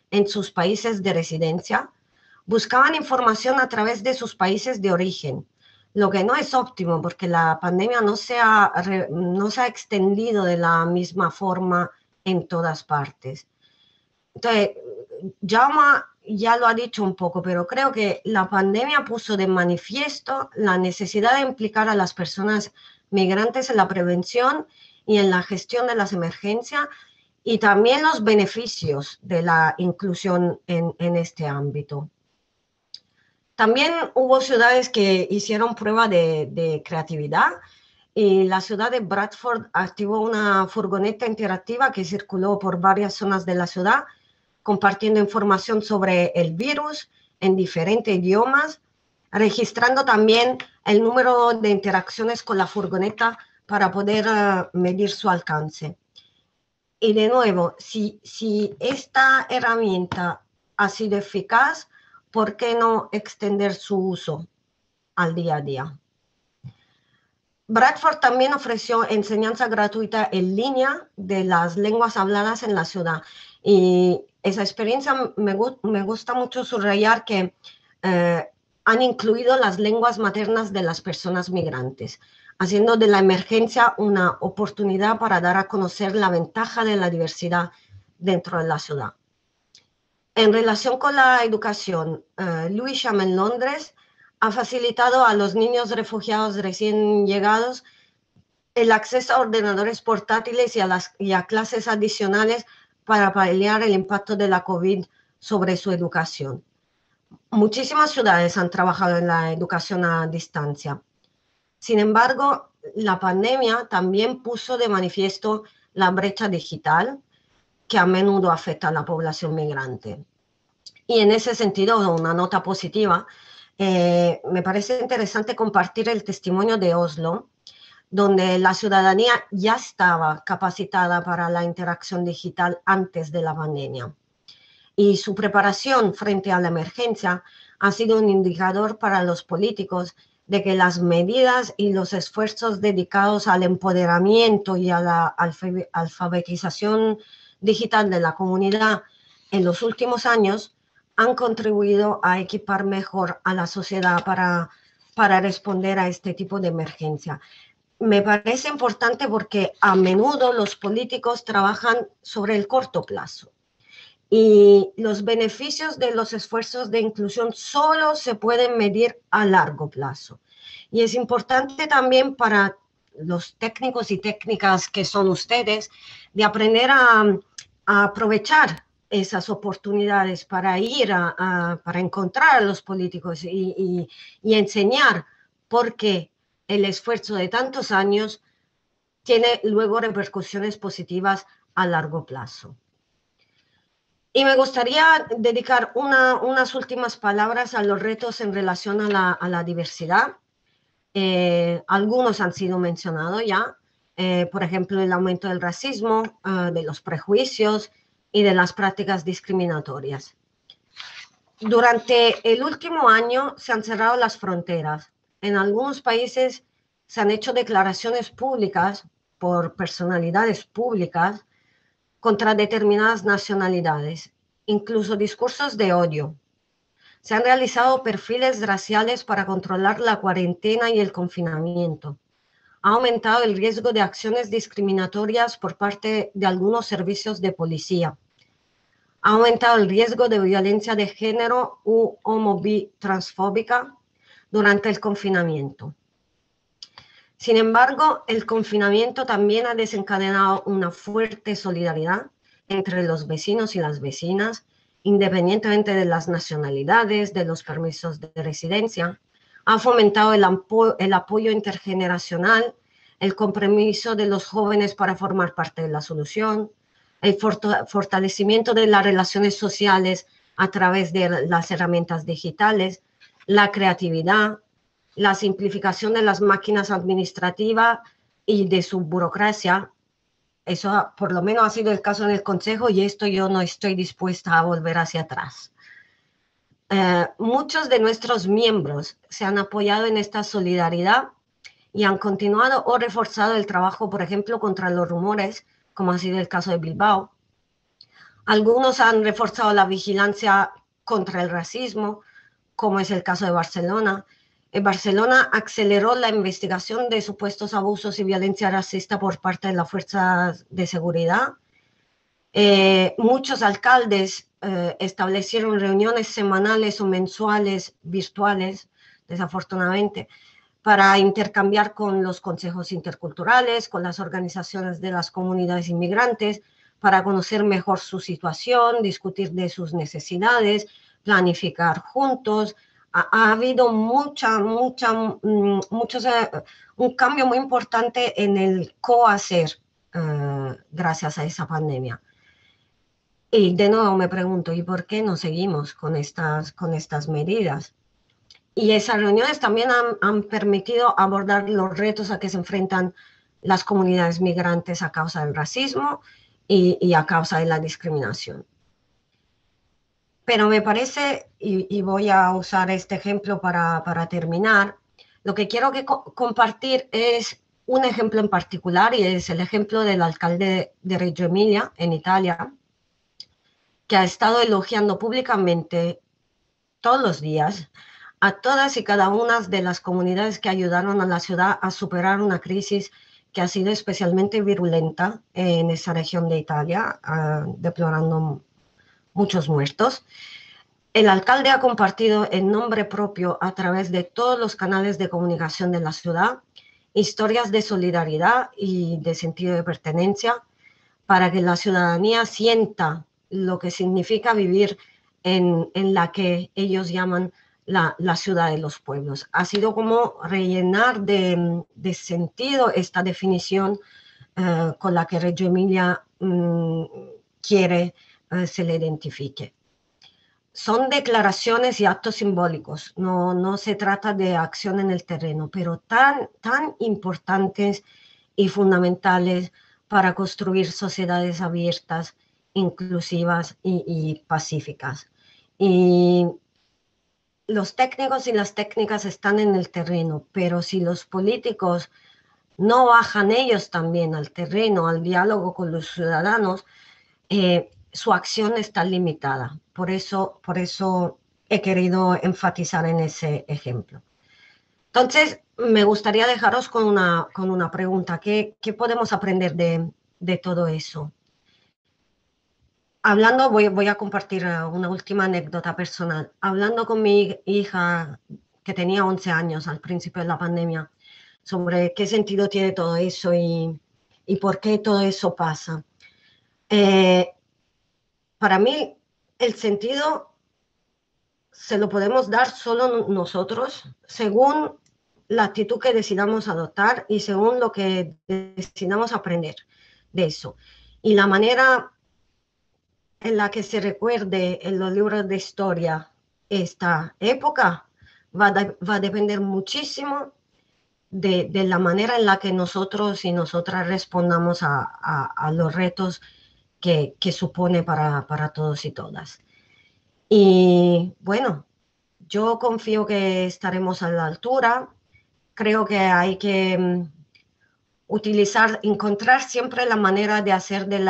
[SPEAKER 3] en sus países de residencia, buscaban información a través de sus países de origen, lo que no es óptimo porque la pandemia no se ha extendido de la misma forma en todas partes. Entonces, Jaume ya lo ha dicho un poco, pero creo que la pandemia puso de manifiesto la necesidad de implicar a las personas migrantes en la prevención y en la gestión de las emergencias y también los beneficios de la inclusión en este ámbito. También hubo ciudades que hicieron prueba de creatividad y la ciudad de Bradford activó una furgoneta interactiva que circuló por varias zonas de la ciudad, compartiendo información sobre el virus en diferentes idiomas, registrando también el número de interacciones con la furgoneta para poder medir su alcance. Y de nuevo, si esta herramienta ha sido eficaz, ¿por qué no extender su uso al día a día? Bradford también ofreció enseñanza gratuita en línea de las lenguas habladas en la ciudad. Y esa experiencia me gusta mucho subrayar que han incluido las lenguas maternas de las personas migrantes, haciendo de la emergencia una oportunidad para dar a conocer la ventaja de la diversidad dentro de la ciudad. En relación con la educación, Lewisham en Londres ha facilitado a los niños refugiados recién llegados el acceso a ordenadores portátiles y a clases adicionales para paliar el impacto de la COVID sobre su educación. Muchísimas ciudades han trabajado en la educación a distancia. Sin embargo, la pandemia también puso de manifiesto la brecha digital que a menudo afecta a la población migrante. Y en ese sentido, una nota positiva, me parece interesante compartir el testimonio de Oslo, donde la ciudadanía ya estaba capacitada para la interacción digital antes de la pandemia. Y su preparación frente a la emergencia ha sido un indicador para los políticos de que las medidas y los esfuerzos dedicados al empoderamiento y a la alfabetización digital de la comunidad en los últimos años han contribuido a equipar mejor a la sociedad para responder a este tipo de emergencia. Me parece importante porque a menudo los políticos trabajan sobre el corto plazo y los beneficios de los esfuerzos de inclusión solo se pueden medir a largo plazo. Y es importante también para los técnicos y técnicas que son ustedes de aprender a aprovechar esas oportunidades para ir para encontrar a los políticos y enseñar por qué el esfuerzo de tantos años tiene luego repercusiones positivas a largo plazo. Y me gustaría dedicar unas últimas palabras a los retos en relación a la diversidad. Algunos han sido mencionados ya, por ejemplo, el aumento del racismo, de los prejuicios y de las prácticas discriminatorias. Durante el último año se han cerrado las fronteras. En algunos países se han hecho declaraciones públicas por personalidades públicas contra determinadas nacionalidades, incluso discursos de odio. Se han realizado perfiles raciales para controlar la cuarentena y el confinamiento. Ha aumentado el riesgo de acciones discriminatorias por parte de algunos servicios de policía. Ha aumentado el riesgo de violencia de género u homo-bi-transfóbica durante el confinamiento. Sin embargo, el confinamiento también ha desencadenado una fuerte solidaridad entre los vecinos y las vecinas, independientemente de las nacionalidades, de los permisos de residencia. Ha fomentado el apoyo intergeneracional, el compromiso de los jóvenes para formar parte de la solución, el fortalecimiento de las relaciones sociales a través de las herramientas digitales, la creatividad, la simplificación de las máquinas administrativas y de su burocracia. Eso por lo menos ha sido el caso en el Consejo y esto yo no estoy dispuesta a volver hacia atrás. Muchos de nuestros miembros se han apoyado en esta solidaridad y han continuado o reforzado el trabajo, por ejemplo, contra los rumores, como ha sido el caso de Bilbao. Algunos han reforzado la vigilancia contra el racismo, como es el caso de Barcelona. En Barcelona aceleró la investigación de supuestos abusos y violencia racista por parte de las fuerzas de seguridad. Muchos alcaldes establecieron reuniones semanales o mensuales virtuales, desafortunadamente, para intercambiar con los consejos interculturales, con las organizaciones de las comunidades inmigrantes, para conocer mejor su situación, discutir de sus necesidades, planificar juntos. Ha habido un cambio muy importante en el cohacer gracias a esa pandemia. Y de nuevo me pregunto, ¿y por qué no seguimos con estas medidas? Y esas reuniones también han permitido abordar los retos a que se enfrentan las comunidades migrantes a causa del racismo y a causa de la discriminación. Pero me parece, y voy a usar este ejemplo para terminar, lo que quiero compartir es un ejemplo en particular, y es el ejemplo del alcalde de Reggio Emilia, en Italia, que ha estado elogiando públicamente todos los días a todas y cada una de las comunidades que ayudaron a la ciudad a superar una crisis que ha sido especialmente virulenta en esa región de Italia, deplorando muchos muertos. El alcalde ha compartido en nombre propio, a través de todos los canales de comunicación de la ciudad, historias de solidaridad y de sentido de pertenencia para que la ciudadanía sienta lo que significa vivir en la que ellos llaman la ciudad de los pueblos. Ha sido como rellenar de sentido esta definición con la que Reggio Emilia quiere se le identifique. Son declaraciones y actos simbólicos, no se trata de acción en el terreno, pero tan importantes y fundamentales para construir sociedades abiertas, inclusivas y pacíficas. Y los técnicos y las técnicas están en el terreno, pero si los políticos no bajan ellos también al terreno, al diálogo con los ciudadanos, su acción está limitada. Por eso he querido enfatizar en ese ejemplo. Entonces, me gustaría dejaros con una pregunta. ¿Qué podemos aprender de todo eso? Hablando, voy a compartir una última anécdota personal. Hablando con mi hija, que tenía 11 años al principio de la pandemia, sobre qué sentido tiene todo eso y por qué todo eso pasa. Para mí, el sentido se lo podemos dar solo nosotros, según la actitud que decidamos adoptar y según lo que decidamos aprender de eso. Y la manera en la que se recuerde en los libros de historia esta época va a depender muchísimo de la manera en la que nosotros y nosotras respondamos a los retos que supone para todos y todas. Y bueno, yo confío que estaremos a la altura. Creo que hay que encontrar siempre la manera de hacer de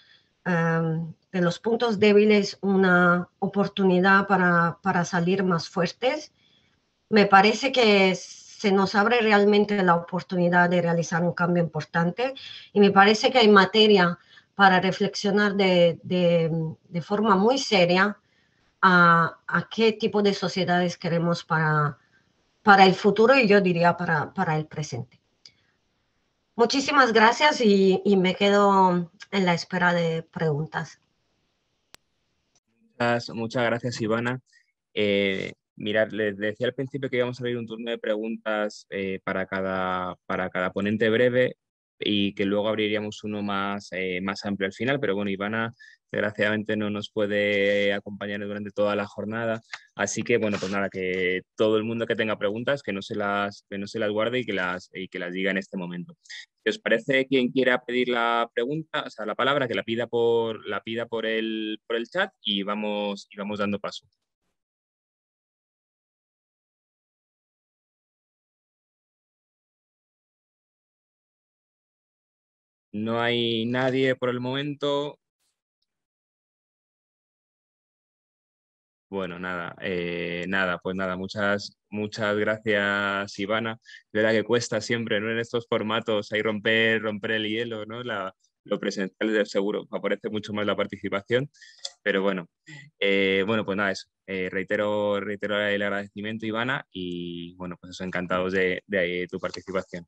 [SPEAKER 3] los puntos débiles una oportunidad para salir más fuertes. Me parece que se nos abre realmente la oportunidad de realizar un cambio importante y me parece que hay materia para reflexionar de forma muy seria a qué tipo de sociedades queremos para el futuro y yo diría para el presente. Muchísimas gracias y me quedo en la espera de preguntas.
[SPEAKER 1] Muchas gracias, Ivana. Mirad, les decía al principio que íbamos a abrir un turno de preguntas para cada ponente breve y que luego abriríamos uno más amplio al final, pero bueno, Ivana desgraciadamente no nos puede acompañar durante toda la jornada, así que bueno, pues nada, que todo el mundo que tenga preguntas que no se las guarde y que las diga en este momento. Si os parece, quien quiera pedir la pregunta, o sea, la palabra, que la pida por el chat y vamos dando paso. No hay nadie por el momento. Bueno, pues nada, muchas gracias, Ivana. De verdad que cuesta siempre, ¿no? En estos formatos ahí romper el hielo, ¿no? Lo presencial de seguro favorece mucho más la participación, pero bueno, bueno, pues nada, eso. Reitero el agradecimiento, Ivana, y bueno, pues eso, encantados de tu participación.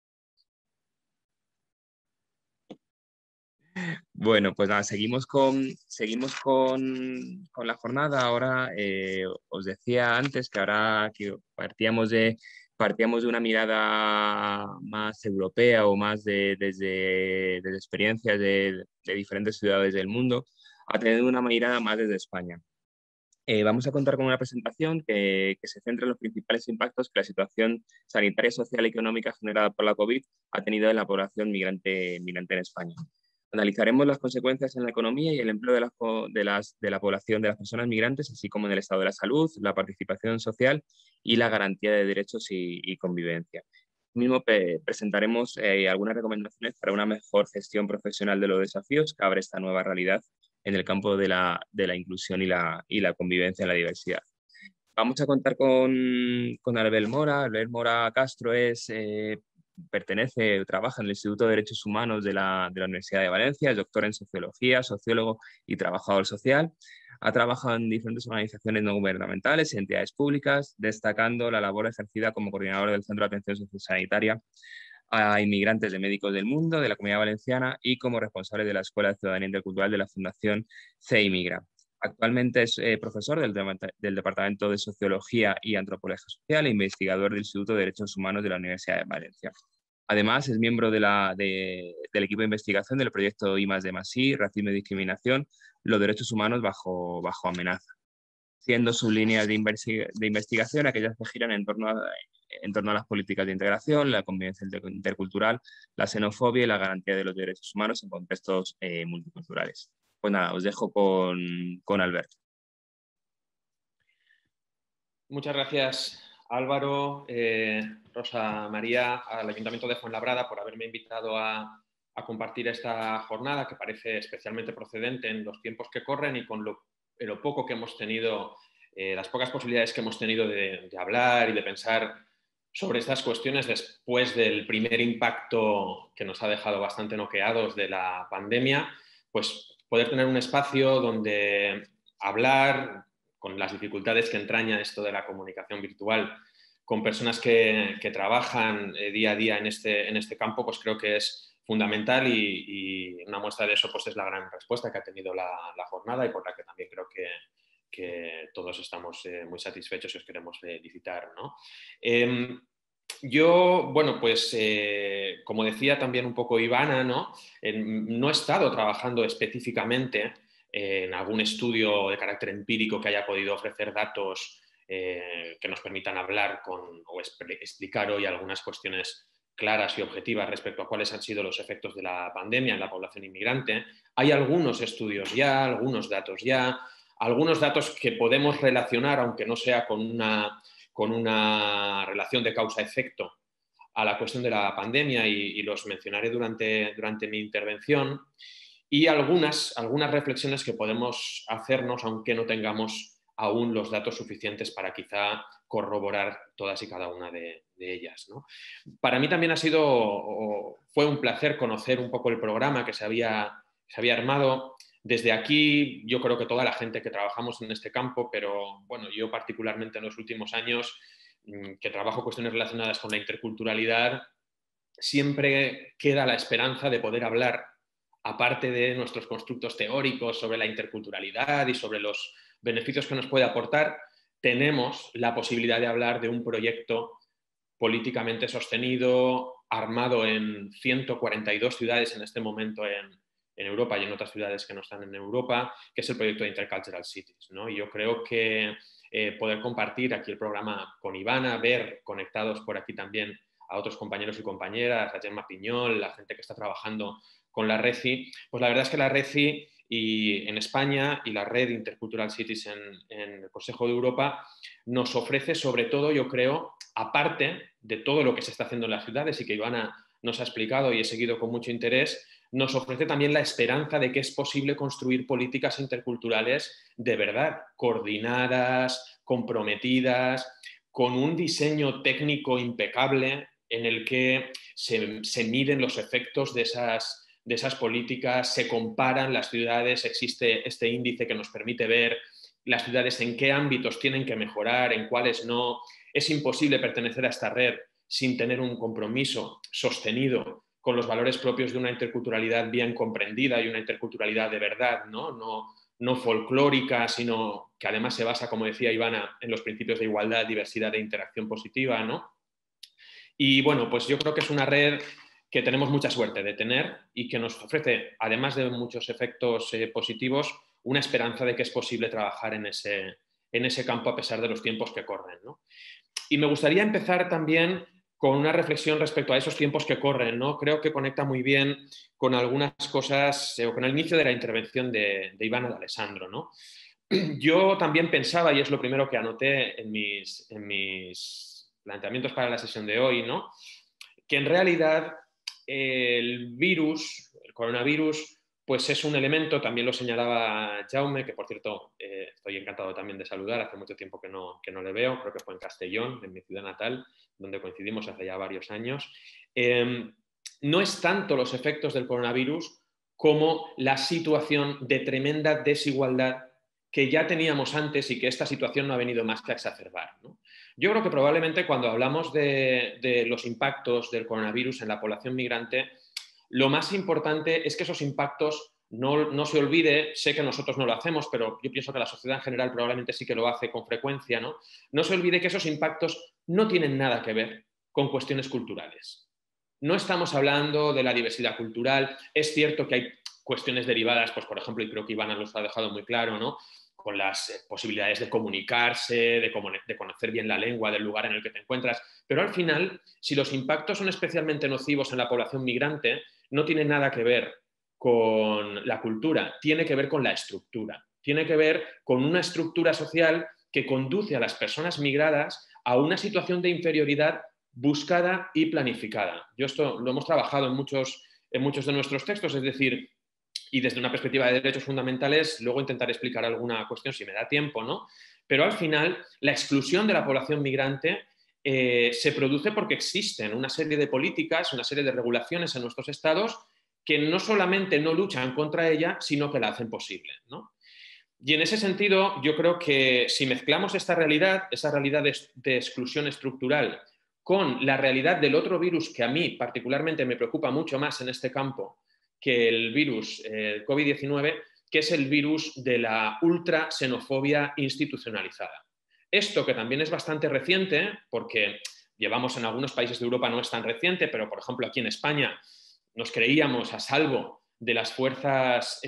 [SPEAKER 1] Bueno, pues nada, seguimos con la jornada. Ahora os decía antes que ahora que partíamos de una mirada más europea o más desde experiencias de diferentes ciudades del mundo a tener una mirada más desde España. Vamos a contar con una presentación que se centra en los principales impactos que la situación sanitaria, social y económica generada por la COVID ha tenido en la población migrante en España. Analizaremos las consecuencias en la economía y el empleo de la población de las personas migrantes, así como en el estado de la salud, la participación social y la garantía de derechos y convivencia. Mismo presentaremos algunas recomendaciones para una mejor gestión profesional de los desafíos que abre esta nueva realidad en el campo de la inclusión y la convivencia en la diversidad. Vamos a contar con Albert Mora. Albert Mora Castro trabaja en el Instituto de Derechos Humanos de la Universidad de Valencia, es doctor en Sociología, sociólogo y trabajador social. Ha trabajado en diferentes organizaciones no gubernamentales y entidades públicas, destacando la labor ejercida como coordinador del Centro de Atención Sociosanitaria a inmigrantes de Médicos del Mundo, de la Comunidad Valenciana, y como responsable de la Escuela de Ciudadanía Intercultural de la Fundación CEIMIGRA. Actualmente es profesor del Departamento de Sociología y Antropología Social e investigador del Instituto de Derechos Humanos de la Universidad de Valencia. Además, es miembro del equipo de investigación del proyecto I+D+I, Racismo y Discriminación, los derechos humanos bajo amenaza, siendo sus líneas de investigación aquellas que giran en torno a las políticas de integración, la convivencia intercultural, la xenofobia y la garantía de los derechos humanos en contextos multiculturales. Pues nada, os dejo con Alberto.
[SPEAKER 6] Muchas gracias, Álvaro, Rosa María, al Ayuntamiento de Fuenlabrada por haberme invitado a compartir esta jornada que parece especialmente procedente en los tiempos que corren y con lo poco que hemos tenido, las pocas posibilidades que hemos tenido de hablar y de pensar sobre estas cuestiones después del primer impacto que nos ha dejado bastante noqueados de la pandemia, pues poder tener un espacio donde hablar con las dificultades que entraña esto de la comunicación virtual, con personas que trabajan día a día en este campo, pues creo que es fundamental y una muestra de eso pues es la gran respuesta que ha tenido la jornada y por la que también creo que todos estamos muy satisfechos y os queremos felicitar, ¿no? Yo, bueno, pues como decía también un poco Ivana, ¿no? No he estado trabajando específicamente en algún estudio de carácter empírico que haya podido ofrecer datos que nos permitan hablar o explicar hoy algunas cuestiones claras y objetivas respecto a cuáles han sido los efectos de la pandemia en la población inmigrante. Hay algunos estudios ya, algunos datos ya, algunos datos que podemos relacionar, aunque no sea con una relación de causa-efecto, a la cuestión de la pandemia y los mencionaré durante mi intervención, y algunas reflexiones que podemos hacernos aunque no tengamos aún los datos suficientes para quizá corroborar todas y cada una de ellas, ¿no? Para mí también fue un placer conocer un poco el programa que se había armado. Desde aquí, yo creo que toda la gente que trabajamos en este campo, pero bueno, yo particularmente en los últimos años, que trabajo cuestiones relacionadas con la interculturalidad, siempre queda la esperanza de poder hablar, aparte de nuestros constructos teóricos sobre la interculturalidad y sobre los beneficios que nos puede aportar, tenemos la posibilidad de hablar de un proyecto políticamente sostenido, armado en 142 ciudades en este momento en Europa y en otras ciudades que no están en Europa, que es el proyecto de Intercultural Cities, ¿no? Y yo creo que poder compartir aquí el programa con Ivana, ver conectados por aquí también a otros compañeros y compañeras, a Gemma Piñol, la gente que está trabajando con la RECI, pues la verdad es que la RECI y en España y la red Intercultural Cities en el Consejo de Europa nos ofrece sobre todo, yo creo, aparte de todo lo que se está haciendo en las ciudades y que Ivana nos ha explicado y he seguido con mucho interés, nos ofrece también la esperanza de que es posible construir políticas interculturales de verdad, coordinadas, comprometidas, con un diseño técnico impecable en el que se miden los efectos de esas políticas, se comparan las ciudades, existe este índice que nos permite ver las ciudades en qué ámbitos tienen que mejorar, en cuáles no. Es imposible pertenecer a esta red sin tener un compromiso sostenido con los valores propios de una interculturalidad bien comprendida y una interculturalidad de verdad, no folclórica, sino que además se basa, como decía Ivana, en los principios de igualdad, diversidad e interacción positiva, ¿no? Y bueno, pues yo creo que es una red que tenemos mucha suerte de tener y que nos ofrece, además de muchos efectos positivos, una esperanza de que es posible trabajar en ese campo a pesar de los tiempos que corren, ¿no? Y me gustaría empezar también con una reflexión respecto a esos tiempos que corren, ¿no? Creo que conecta muy bien con algunas cosas, o con el inicio de la intervención de Ivana de Alessandro, ¿no? Yo también pensaba, y es lo primero que anoté en mis planteamientos para la sesión de hoy, ¿no? Que en realidad el coronavirus, pues es un elemento, también lo señalaba Jaume, que por cierto estoy encantado también de saludar, hace mucho tiempo que no le veo, creo que fue en Castellón, en mi ciudad natal, donde coincidimos hace ya varios años. No es tanto los efectos del coronavirus como la situación de tremenda desigualdad que ya teníamos antes y que esta situación no ha venido más que a exacerbar, ¿no? Yo creo que probablemente cuando hablamos de los impactos del coronavirus en la población migrante, lo más importante es que esos impactos no se olvide, sé que nosotros no lo hacemos, pero yo pienso que la sociedad en general probablemente sí que lo hace con frecuencia, ¿no? No se olvide que esos impactos no tienen nada que ver con cuestiones culturales. No estamos hablando de la diversidad cultural, es cierto que hay cuestiones derivadas, pues por ejemplo, y creo que Ivana los ha dejado muy claro, ¿no? Con las posibilidades de comunicarse, de conocer bien la lengua del lugar en el que te encuentras, pero al final, si los impactos son especialmente nocivos en la población migrante, no tiene nada que ver con la cultura, tiene que ver con la estructura, tiene que ver con una estructura social que conduce a las personas migradas a una situación de inferioridad buscada y planificada. Yo esto lo hemos trabajado en muchos de nuestros textos, es decir, y desde una perspectiva de derechos fundamentales, luego intentaré explicar alguna cuestión si me da tiempo, ¿no? Pero al final, la exclusión de la población migrante se produce porque existen una serie de políticas, una serie de regulaciones en nuestros estados que no solamente no luchan contra ella, sino que la hacen posible, ¿no? Y en ese sentido, yo creo que si mezclamos esa realidad de exclusión estructural, con la realidad del otro virus que a mí particularmente me preocupa mucho más en este campo que el virus COVID-19, que es el virus de la ultraxenofobia institucionalizada. Esto que también es bastante reciente, porque llevamos en algunos países de Europa, no es tan reciente, pero por ejemplo aquí en España nos creíamos a salvo de las fuerzas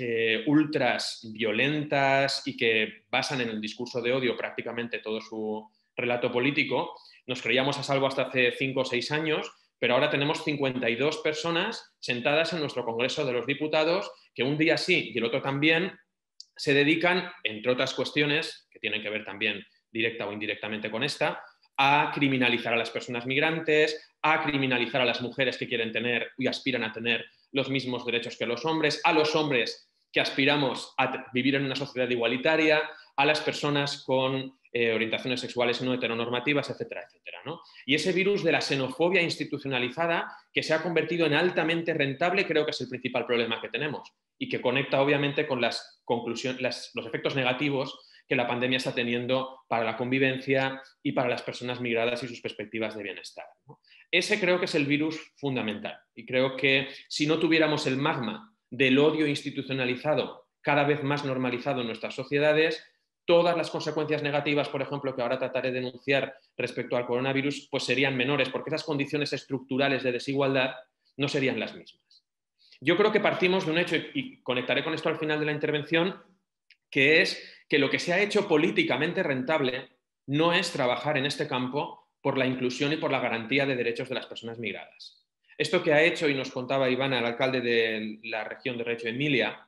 [SPEAKER 6] ultras violentas y que basan en el discurso de odio prácticamente todo su relato político, nos creíamos a salvo hasta hace 5 o 6 años, pero ahora tenemos 52 personas sentadas en nuestro Congreso de los Diputados que un día sí y el otro también se dedican, entre otras cuestiones que tienen que ver también directa o indirectamente con esta, a criminalizar a las personas migrantes, a criminalizar a las mujeres que quieren tener y aspiran a tener los mismos derechos que los hombres, a los hombres que aspiramos a vivir en una sociedad igualitaria, a las personas con orientaciones sexuales no heteronormativas, etcétera, etcétera, ¿no? Y ese virus de la xenofobia institucionalizada que se ha convertido en altamente rentable creo que es el principal problema que tenemos y que conecta obviamente con las conclusiones, los efectos negativos que la pandemia está teniendo para la convivencia y para las personas migradas y sus perspectivas de bienestar, ¿no? Ese creo que es el virus fundamental y creo que si no tuviéramos el magma del odio institucionalizado cada vez más normalizado en nuestras sociedades, todas las consecuencias negativas, por ejemplo, que ahora trataré de denunciar respecto al coronavirus, pues serían menores, porque esas condiciones estructurales de desigualdad no serían las mismas. Yo creo que partimos de un hecho, y conectaré con esto al final de la intervención, que es que lo que se ha hecho políticamente rentable no es trabajar en este campo por la inclusión y por la garantía de derechos de las personas migradas. Esto que ha hecho, y nos contaba Ivana, el alcalde de la región de Reggio Emilia,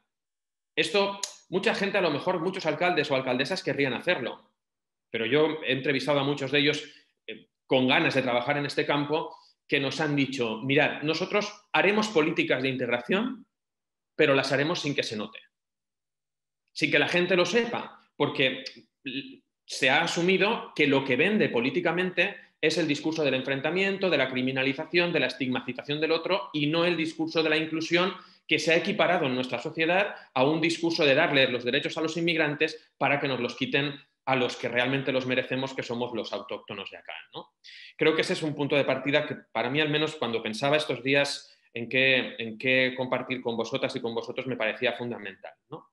[SPEAKER 6] esto mucha gente, a lo mejor muchos alcaldes o alcaldesas querrían hacerlo, pero yo he entrevistado a muchos de ellos con ganas de trabajar en este campo que nos han dicho, mirad, nosotros haremos políticas de integración, pero las haremos sin que se note, sin que la gente lo sepa, porque se ha asumido que lo que vende políticamente es el discurso del enfrentamiento, de la criminalización, de la estigmatización del otro y no el discurso de la inclusión que se ha equiparado en nuestra sociedad a un discurso de darle los derechos a los inmigrantes para que nos los quiten a los que realmente los merecemos, que somos los autóctonos de acá, ¿no? Creo que ese es un punto de partida que para mí, al menos cuando pensaba estos días en qué compartir con vosotras y con vosotros, me parecía fundamental, ¿no?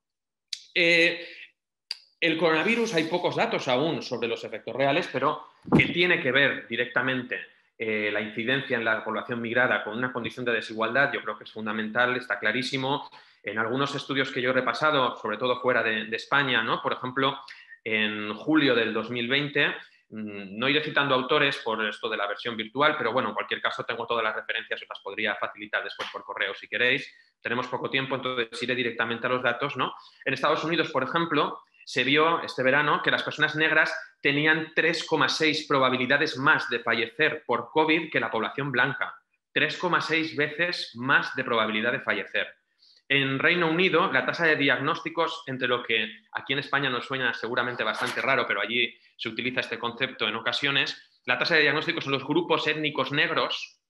[SPEAKER 6] El coronavirus, hay pocos datos aún sobre los efectos reales, pero que tiene que ver directamente la incidencia en la población migrada con una condición de desigualdad, yo creo que es fundamental, está clarísimo. En algunos estudios que yo he repasado, sobre todo fuera de España, ¿no? Por ejemplo, en julio del 2020, no iré citando autores por esto de la versión virtual, pero bueno, en cualquier caso tengo todas las referencias, os las podría facilitar después por correo si queréis. Tenemos poco tiempo, entonces iré directamente a los datos, ¿no? En Estados Unidos, por ejemplo, se vio este verano que las personas negras tenían 3,6 probabilidades más de fallecer por COVID que la población blanca. 3,6 veces más de probabilidad de fallecer. En Reino Unido, la tasa de diagnósticos, entre lo que aquí en España nos suena seguramente bastante raro, pero allí se utiliza este concepto en ocasiones, la tasa de diagnósticos en los grupos étnicos negros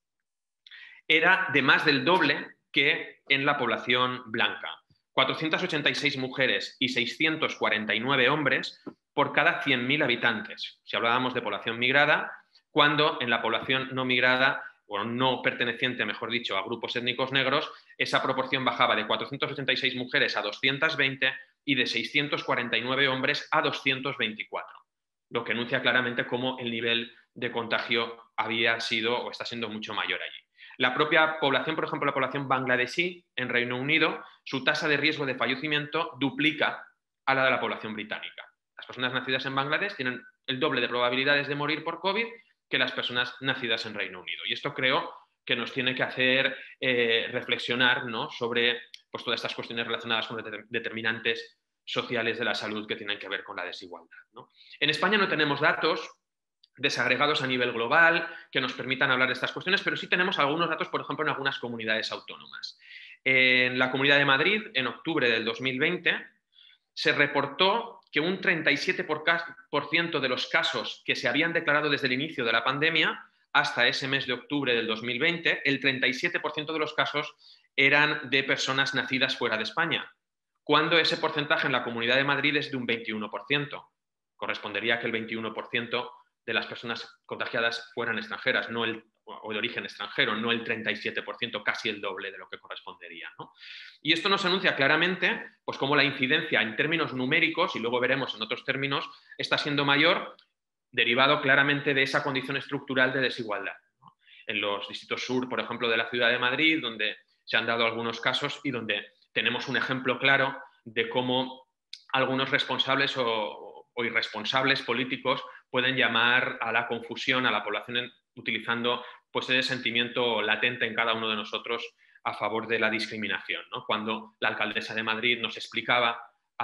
[SPEAKER 6] era de más del doble que en la población blanca. 486 mujeres y 649 hombres por cada 100.000 habitantes, si hablábamos de población migrada, cuando en la población no migrada, o no perteneciente, mejor dicho, a grupos étnicos negros, esa proporción bajaba de 486 mujeres a 220 y de 649 hombres a 224, lo que anuncia claramente cómo el nivel de contagio había sido o está siendo mucho mayor allí. La propia población, por ejemplo, la población bangladesí en Reino Unido, su tasa de riesgo de fallecimiento duplica a la de la población británica. Las personas nacidas en Bangladesh tienen el doble de probabilidades de morir por COVID que las personas nacidas en Reino Unido. Y esto creo que nos tiene que hacer reflexionar, ¿no?, sobre pues, todas estas cuestiones relacionadas con determinantes sociales de la salud que tienen que ver con la desigualdad, ¿no? En España no tenemos datos desagregados a nivel global que nos permitan hablar de estas cuestiones, pero sí tenemos algunos datos, por ejemplo, en algunas comunidades autónomas. En la Comunidad de Madrid, en octubre del 2020, se reportó que un 37% de los casos que se habían declarado desde el inicio de la pandemia hasta ese mes de octubre del 2020, el 37% de los casos eran de personas nacidas fuera de España, cuando ese porcentaje en la Comunidad de Madrid es de un 21%. Correspondería a que el 21% de las personas contagiadas fueran extranjeras, o de origen extranjero, no el 37%, casi el doble de lo que correspondería, ¿no? Y esto nos anuncia claramente pues, cómo la incidencia en términos numéricos, y luego veremos en otros términos, está siendo mayor, derivado claramente de esa condición estructural de desigualdad, ¿no? En los distritos sur, por ejemplo, de la Ciudad de Madrid, donde se han dado algunos casos y donde tenemos un ejemplo claro de cómo algunos responsables o irresponsables políticos pueden llamar a la confusión a la población utilizando pues, ese sentimiento latente en cada uno de nosotros a favor de la discriminación, ¿no? Cuando la alcaldesa de Madrid nos explicaba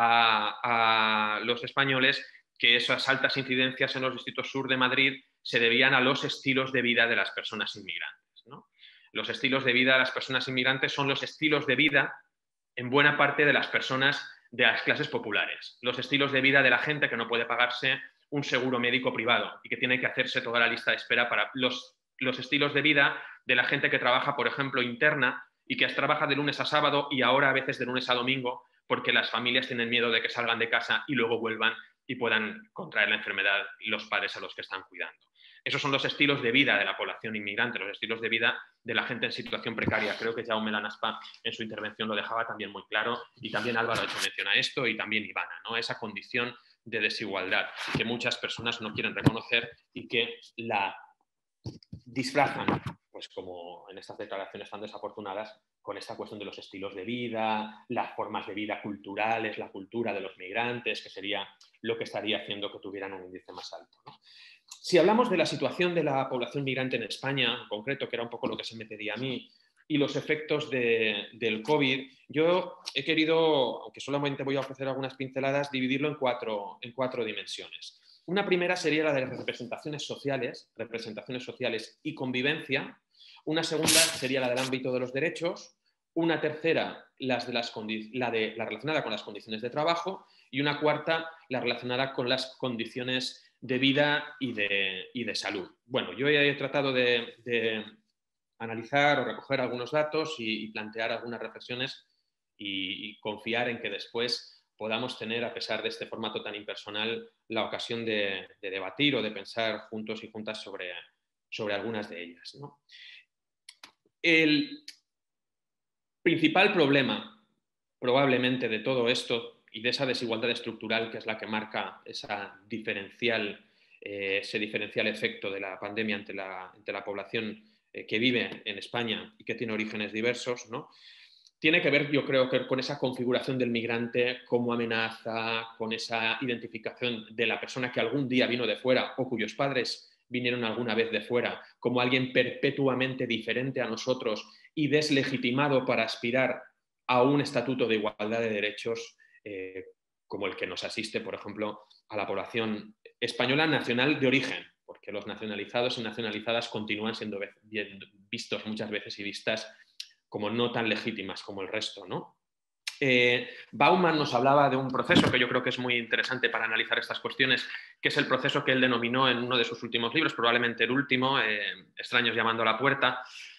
[SPEAKER 6] a los españoles que esas altas incidencias en los distritos sur de Madrid se debían a los estilos de vida de las personas inmigrantes, ¿no? Los estilos de vida de las personas inmigrantes son los estilos de vida en buena parte de las personas de las clases populares, los estilos de vida de la gente que no puede pagarse un seguro médico privado y que tiene que hacerse toda la lista de espera para los estilos de vida de la gente que trabaja, por ejemplo, interna y que trabaja de lunes a sábado y ahora a veces de lunes a domingo porque las familias tienen miedo de que salgan de casa y luego vuelvan y puedan contraer la enfermedad los padres a los que están cuidando. Esos son los estilos de vida de la población inmigrante, los estilos de vida de la gente en situación precaria. Creo que Jaume Lanaspa en su intervención lo dejaba también muy claro y también Álvaro ha hecho mención a esto y también Ivana, ¿no? Esa condición de desigualdad que muchas personas no quieren reconocer y que la disfrazan, pues como en estas declaraciones tan desafortunadas, con esta cuestión de los estilos de vida, las formas de vida culturales, la cultura de los migrantes, que sería lo que estaría haciendo que tuvieran un índice más alto, ¿no? Si hablamos de la situación de la población migrante en España, en concreto, que era un poco lo que se me pedía a mí, y los efectos del COVID, yo he querido, aunque solamente voy a ofrecer algunas pinceladas, dividirlo en cuatro dimensiones. Una primera sería la de representaciones sociales y convivencia. Una segunda sería la del ámbito de los derechos. una tercera, la relacionada con las condiciones de trabajo, y una cuarta, la relacionada con las condiciones de vida y de salud. Bueno, yo he tratado de analizar o recoger algunos datos y plantear algunas reflexiones y confiar en que después podamos tener, a pesar de este formato tan impersonal, la ocasión de debatir o de pensar juntos y juntas sobre algunas de ellas, ¿no? El principal problema, probablemente, de todo esto y de esa desigualdad estructural que es la que marca ese diferencial efecto de la pandemia ante la población que vive en España y que tiene orígenes diversos, ¿no? Tiene que ver, yo creo, con esa configuración del migrante como amenaza, con esa identificación de la persona que algún día vino de fuera o cuyos padres vinieron alguna vez de fuera, como alguien perpetuamente diferente a nosotros y deslegitimado para aspirar a un estatuto de igualdad de derechos como el que nos asiste, por ejemplo, a la población española nacional de origen, porque los nacionalizados y nacionalizadas continúan siendo vistos muchas veces y vistas como no tan legítimas como el resto, ¿no? Bauman nos hablaba de un proceso que yo creo que es muy interesante para analizar estas cuestiones, que es el proceso que él denominó en uno de sus últimos libros, probablemente el último, Extraños llamando a la puerta,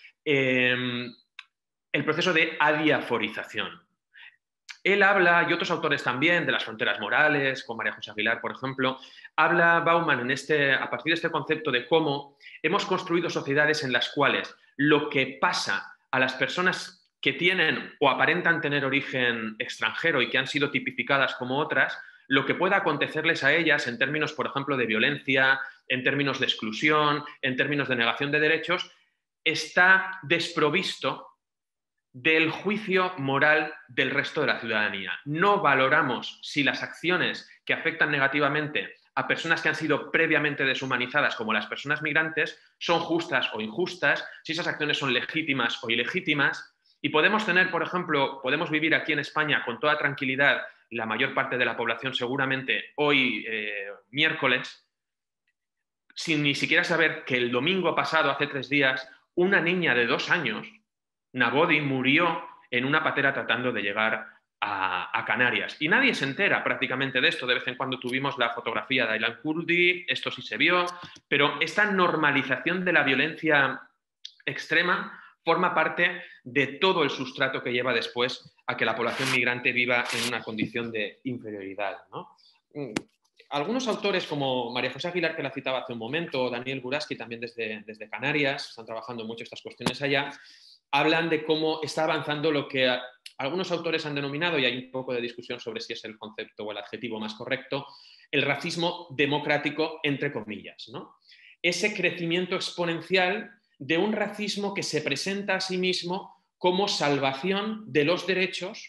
[SPEAKER 6] el proceso de adiaforización. Él habla, y otros autores también, de las fronteras morales, con María José Aguilar, por ejemplo. Habla Bauman a partir de este concepto de cómo hemos construido sociedades en las cuales lo que pasa a las personas que tienen o aparentan tener origen extranjero y que han sido tipificadas como otras, lo que pueda acontecerles a ellas en términos, por ejemplo, de violencia, en términos de exclusión, en términos de negación de derechos, está desprovisto del juicio moral del resto de la ciudadanía. No valoramos si las acciones que afectan negativamente a personas que han sido previamente deshumanizadas, como las personas migrantes, son justas o injustas, si esas acciones son legítimas o ilegítimas. Y podemos tener, por ejemplo, podemos vivir aquí en España con toda tranquilidad, la mayor parte de la población seguramente hoy, miércoles, sin ni siquiera saber que el domingo pasado, hace 3 días, una niña de 2 años, Nabodi, murió en una patera tratando de llegar a Canarias. Y nadie se entera prácticamente de esto. De vez en cuando tuvimos la fotografía de Aylan Kurdi, esto sí se vio, pero esta normalización de la violencia extrema forma parte de todo el sustrato que lleva después a que la población migrante viva en una condición de inferioridad, ¿no? Algunos autores como María José Aguilar, que la citaba hace un momento, o Daniel Buraski, también desde Canarias, están trabajando mucho estas cuestiones allá, hablan de cómo está avanzando lo que algunos autores han denominado, y hay un poco de discusión sobre si es el concepto o el adjetivo más correcto, el racismo democrático, entre comillas, ¿no? Ese crecimiento exponencial de un racismo que se presenta a sí mismo como salvación de los derechos.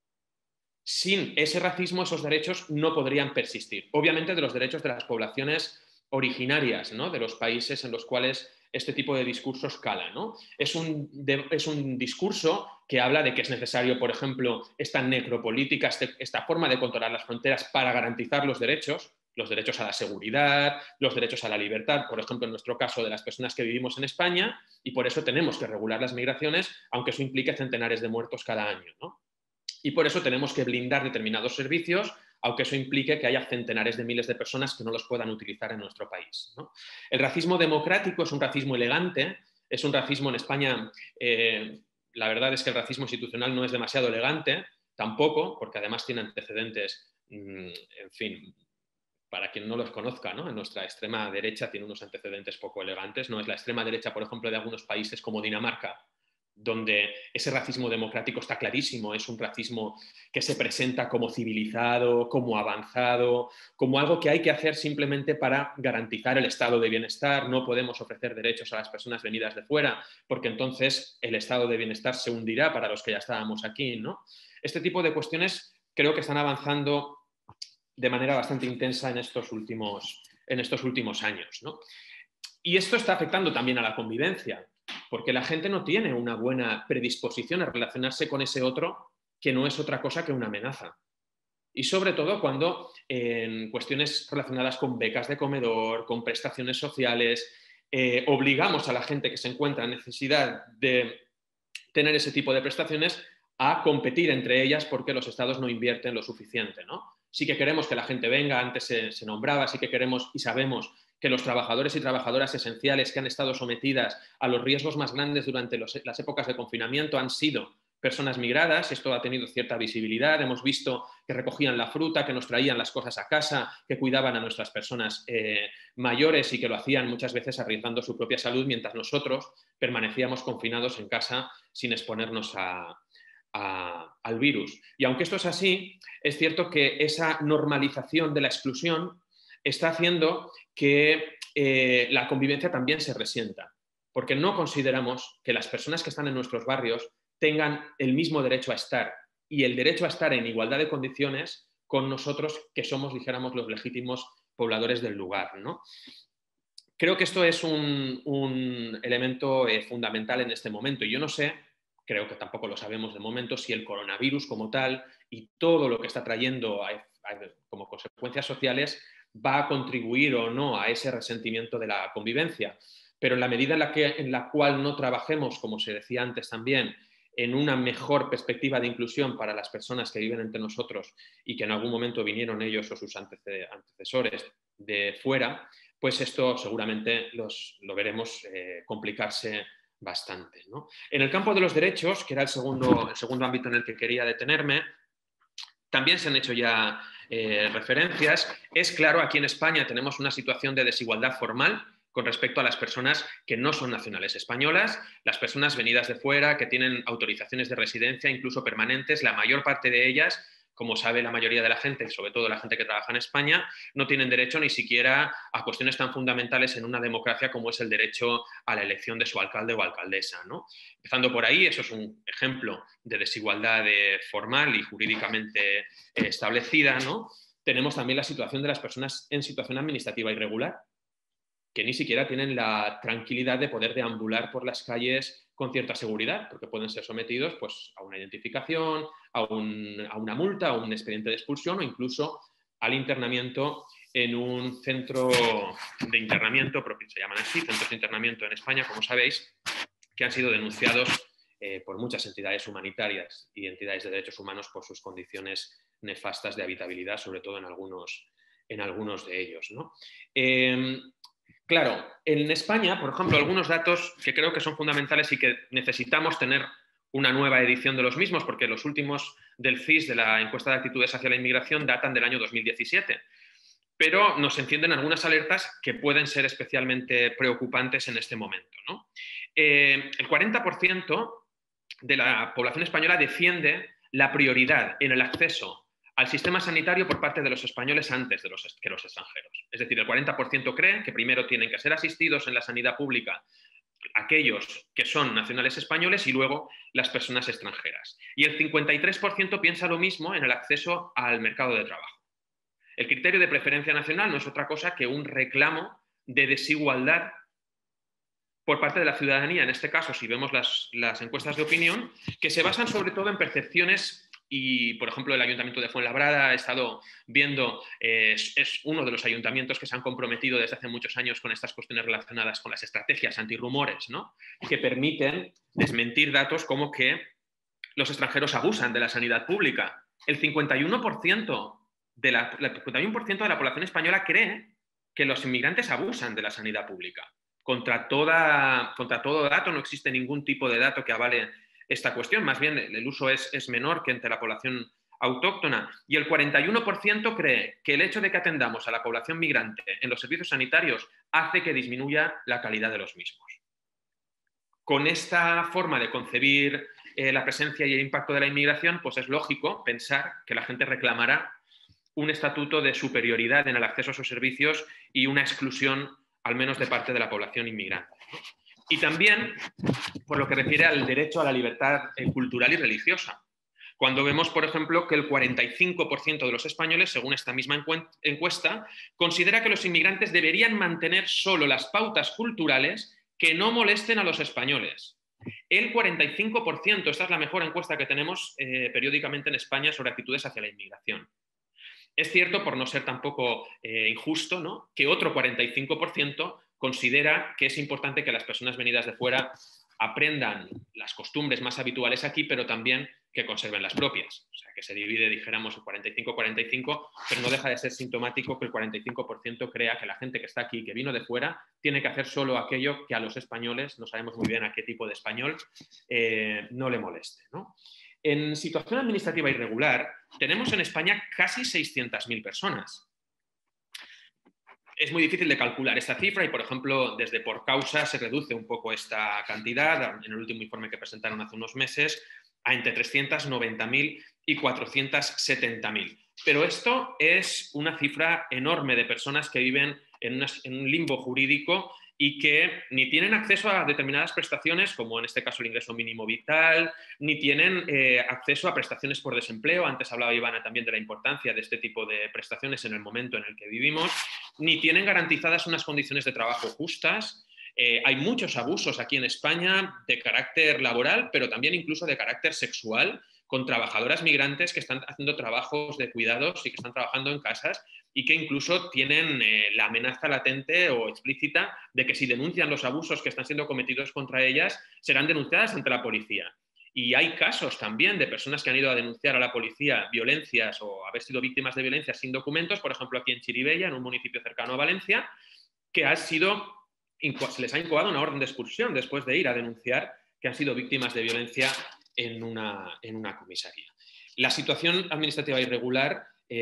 [SPEAKER 6] Sin ese racismo, esos derechos no podrían persistir. Obviamente de los derechos de las poblaciones originarias, ¿no? De los países en los cuales este tipo de discursos cala, ¿no? Es un discurso que habla de que es necesario, por ejemplo, esta necropolítica, esta forma de controlar las fronteras para garantizar los derechos a la seguridad, los derechos a la libertad, por ejemplo, en nuestro caso de las personas que vivimos en España, y por eso tenemos que regular las migraciones, aunque eso implique centenares de muertos cada año, ¿no? Y por eso tenemos que blindar determinados servicios, aunque eso implique que haya centenares de miles de personas que no los puedan utilizar en nuestro país, ¿no? El racismo democrático es un racismo elegante, es un racismo en España, la verdad es que el racismo institucional no es demasiado elegante, tampoco, porque además tiene antecedentes, en fin, para quien no los conozca, ¿no? En nuestra extrema derecha tiene unos antecedentes poco elegantes, ¿no? Es la extrema derecha, por ejemplo, de algunos países como Dinamarca, donde ese racismo democrático está clarísimo, es un racismo que se presenta como civilizado, como avanzado, como algo que hay que hacer simplemente para garantizar el estado de bienestar. No podemos ofrecer derechos a las personas venidas de fuera, porque entonces el estado de bienestar se hundirá para los que ya estábamos aquí, ¿no? Este tipo de cuestiones creo que están avanzando de manera bastante intensa en estos últimos años, ¿no? Y esto está afectando también a la convivencia, porque la gente no tiene una buena predisposición a relacionarse con ese otro que no es otra cosa que una amenaza. Y sobre todo cuando en cuestiones relacionadas con becas de comedor, con prestaciones sociales, obligamos a la gente que se encuentra en necesidad de tener ese tipo de prestaciones a competir entre ellas porque los estados no invierten lo suficiente, ¿no? Sí que queremos que la gente venga, antes se nombraba, sí que queremos y sabemos que los trabajadores y trabajadoras esenciales que han estado sometidas a los riesgos más grandes durante las épocas de confinamiento han sido personas migradas. Esto ha tenido cierta visibilidad. Hemos visto que recogían la fruta, que nos traían las cosas a casa, que cuidaban a nuestras personas mayores y que lo hacían muchas veces arriesgando su propia salud mientras nosotros permanecíamos confinados en casa sin exponernos al virus. Y aunque esto es así, es cierto que esa normalización de la exclusión está haciendo que la convivencia también se resienta, porque no consideramos que las personas que están en nuestros barrios tengan el mismo derecho a estar y el derecho a estar en igualdad de condiciones con nosotros, que somos, dijéramos, los legítimos pobladores del lugar, ¿no? Creo que esto es un elemento fundamental en este momento. Y yo no sé, creo que tampoco lo sabemos de momento, si el coronavirus como tal y todo lo que está trayendo como consecuencias sociales va a contribuir o no a ese resentimiento de la convivencia. Pero en la medida en la cual no trabajemos, como se decía antes también, en una mejor perspectiva de inclusión para las personas que viven entre nosotros y que en algún momento vinieron ellos o sus antecesores de fuera, pues esto seguramente lo veremos complicarse bastante, ¿no? En el campo de los derechos, que era el segundo ámbito en el que quería detenerme, también se han hecho ya referencias. Es claro, aquí en España tenemos una situación de desigualdad formal con respecto a las personas que no son nacionales españolas, las personas venidas de fuera, que tienen autorizaciones de residencia, incluso permanentes. La mayor parte de ellas, como sabe la mayoría de la gente, sobre todo la gente que trabaja en España, no tienen derecho ni siquiera a cuestiones tan fundamentales en una democracia como es el derecho a la elección de su alcalde o alcaldesa, ¿no? Empezando por ahí, eso es un ejemplo de desigualdad formal y jurídicamente establecida, ¿no? Tenemos también la situación de las personas en situación administrativa irregular, que ni siquiera tienen la tranquilidad de poder deambular por las calles con cierta seguridad, porque pueden ser sometidos pues, a una identificación, a una multa, a un expediente de expulsión o incluso al internamiento en un centro de internamiento, propio, se llaman así, centros de internamiento en España, como sabéis, que han sido denunciados por muchas entidades humanitarias y entidades de derechos humanos por sus condiciones nefastas de habitabilidad, sobre todo en algunos de ellos, ¿no? Claro, en España, por ejemplo, algunos datos que creo que son fundamentales y que necesitamos tener una nueva edición de los mismos, porque los últimos del CIS, de la encuesta de actitudes hacia la inmigración, datan del año 2017. Pero nos encienden algunas alertas que pueden ser especialmente preocupantes en este momento, ¿no? El 40% de la población española defiende la prioridad en el acceso al sistema sanitario por parte de los españoles antes que los extranjeros. Es decir, el 40% cree que primero tienen que ser asistidos en la sanidad pública aquellos que son nacionales españoles y luego las personas extranjeras. Y el 53% piensa lo mismo en el acceso al mercado de trabajo. El criterio de preferencia nacional no es otra cosa que un reclamo de desigualdad por parte de la ciudadanía, en este caso, si vemos las encuestas de opinión, que se basan sobre todo en percepciones. Y, por ejemplo, el Ayuntamiento de Fuenlabrada, he estado viendo, es uno de los ayuntamientos que se han comprometido desde hace muchos años con estas cuestiones relacionadas con las estrategias antirrumores, ¿no? Que permiten desmentir datos como que los extranjeros abusan de la sanidad pública. El 51% de la población española cree que los inmigrantes abusan de la sanidad pública. Contra todo dato, no existe ningún tipo de dato que avale esta cuestión, más bien el uso es menor que entre la población autóctona, y el 41% cree que el hecho de que atendamos a la población migrante en los servicios sanitarios hace que disminuya la calidad de los mismos. Con esta forma de concebir la presencia y el impacto de la inmigración, pues es lógico pensar que la gente reclamará un estatuto de superioridad en el acceso a esos servicios y una exclusión, al menos de parte de la población inmigrante, ¿no? Y también por lo que refiere al derecho a la libertad cultural y religiosa. Cuando vemos, por ejemplo, que el 45% de los españoles, según esta misma encuesta, considera que los inmigrantes deberían mantener solo las pautas culturales que no molesten a los españoles. El 45%, esta es la mejor encuesta que tenemos periódicamente en España sobre actitudes hacia la inmigración. Es cierto, por no ser tampoco injusto, ¿no?, que otro 45% considera que es importante que las personas venidas de fuera aprendan las costumbres más habituales aquí, pero también que conserven las propias. O sea, que se divide, dijéramos, el 45-45, pero no deja de ser sintomático que el 45% crea que la gente que está aquí, que vino de fuera, tiene que hacer solo aquello que a los españoles, no sabemos muy bien a qué tipo de español, no le moleste, ¿no? En situación administrativa irregular, tenemos en España casi 600.000 personas. Es muy difícil de calcular esta cifra y, por ejemplo, desde Por Causa se reduce un poco esta cantidad, en el último informe que presentaron hace unos meses, a entre 390.000 y 470.000. Pero esto es una cifra enorme de personas que viven en un limbo jurídico y que ni tienen acceso a determinadas prestaciones, como en este caso el ingreso mínimo vital, ni tienen acceso a prestaciones por desempleo. Antes hablaba Ivana también de la importancia de este tipo de prestaciones en el momento en el que vivimos, ni tienen garantizadas unas condiciones de trabajo justas. Hay muchos abusos aquí en España de carácter laboral, pero también incluso de carácter sexual, con trabajadoras migrantes que están haciendo trabajos de cuidados y que están trabajando en casas y que incluso tienen la amenaza latente o explícita de que si denuncian los abusos que están siendo cometidos contra ellas, serán denunciadas ante la policía. Y hay casos también de personas que han ido a denunciar a la policía violencias o haber sido víctimas de violencias sin documentos, por ejemplo aquí en Chirivella, en un municipio cercano a Valencia, que se les ha incoado una orden de expulsión después de ir a denunciar que han sido víctimas de violencia en una comisaría. La situación administrativa irregular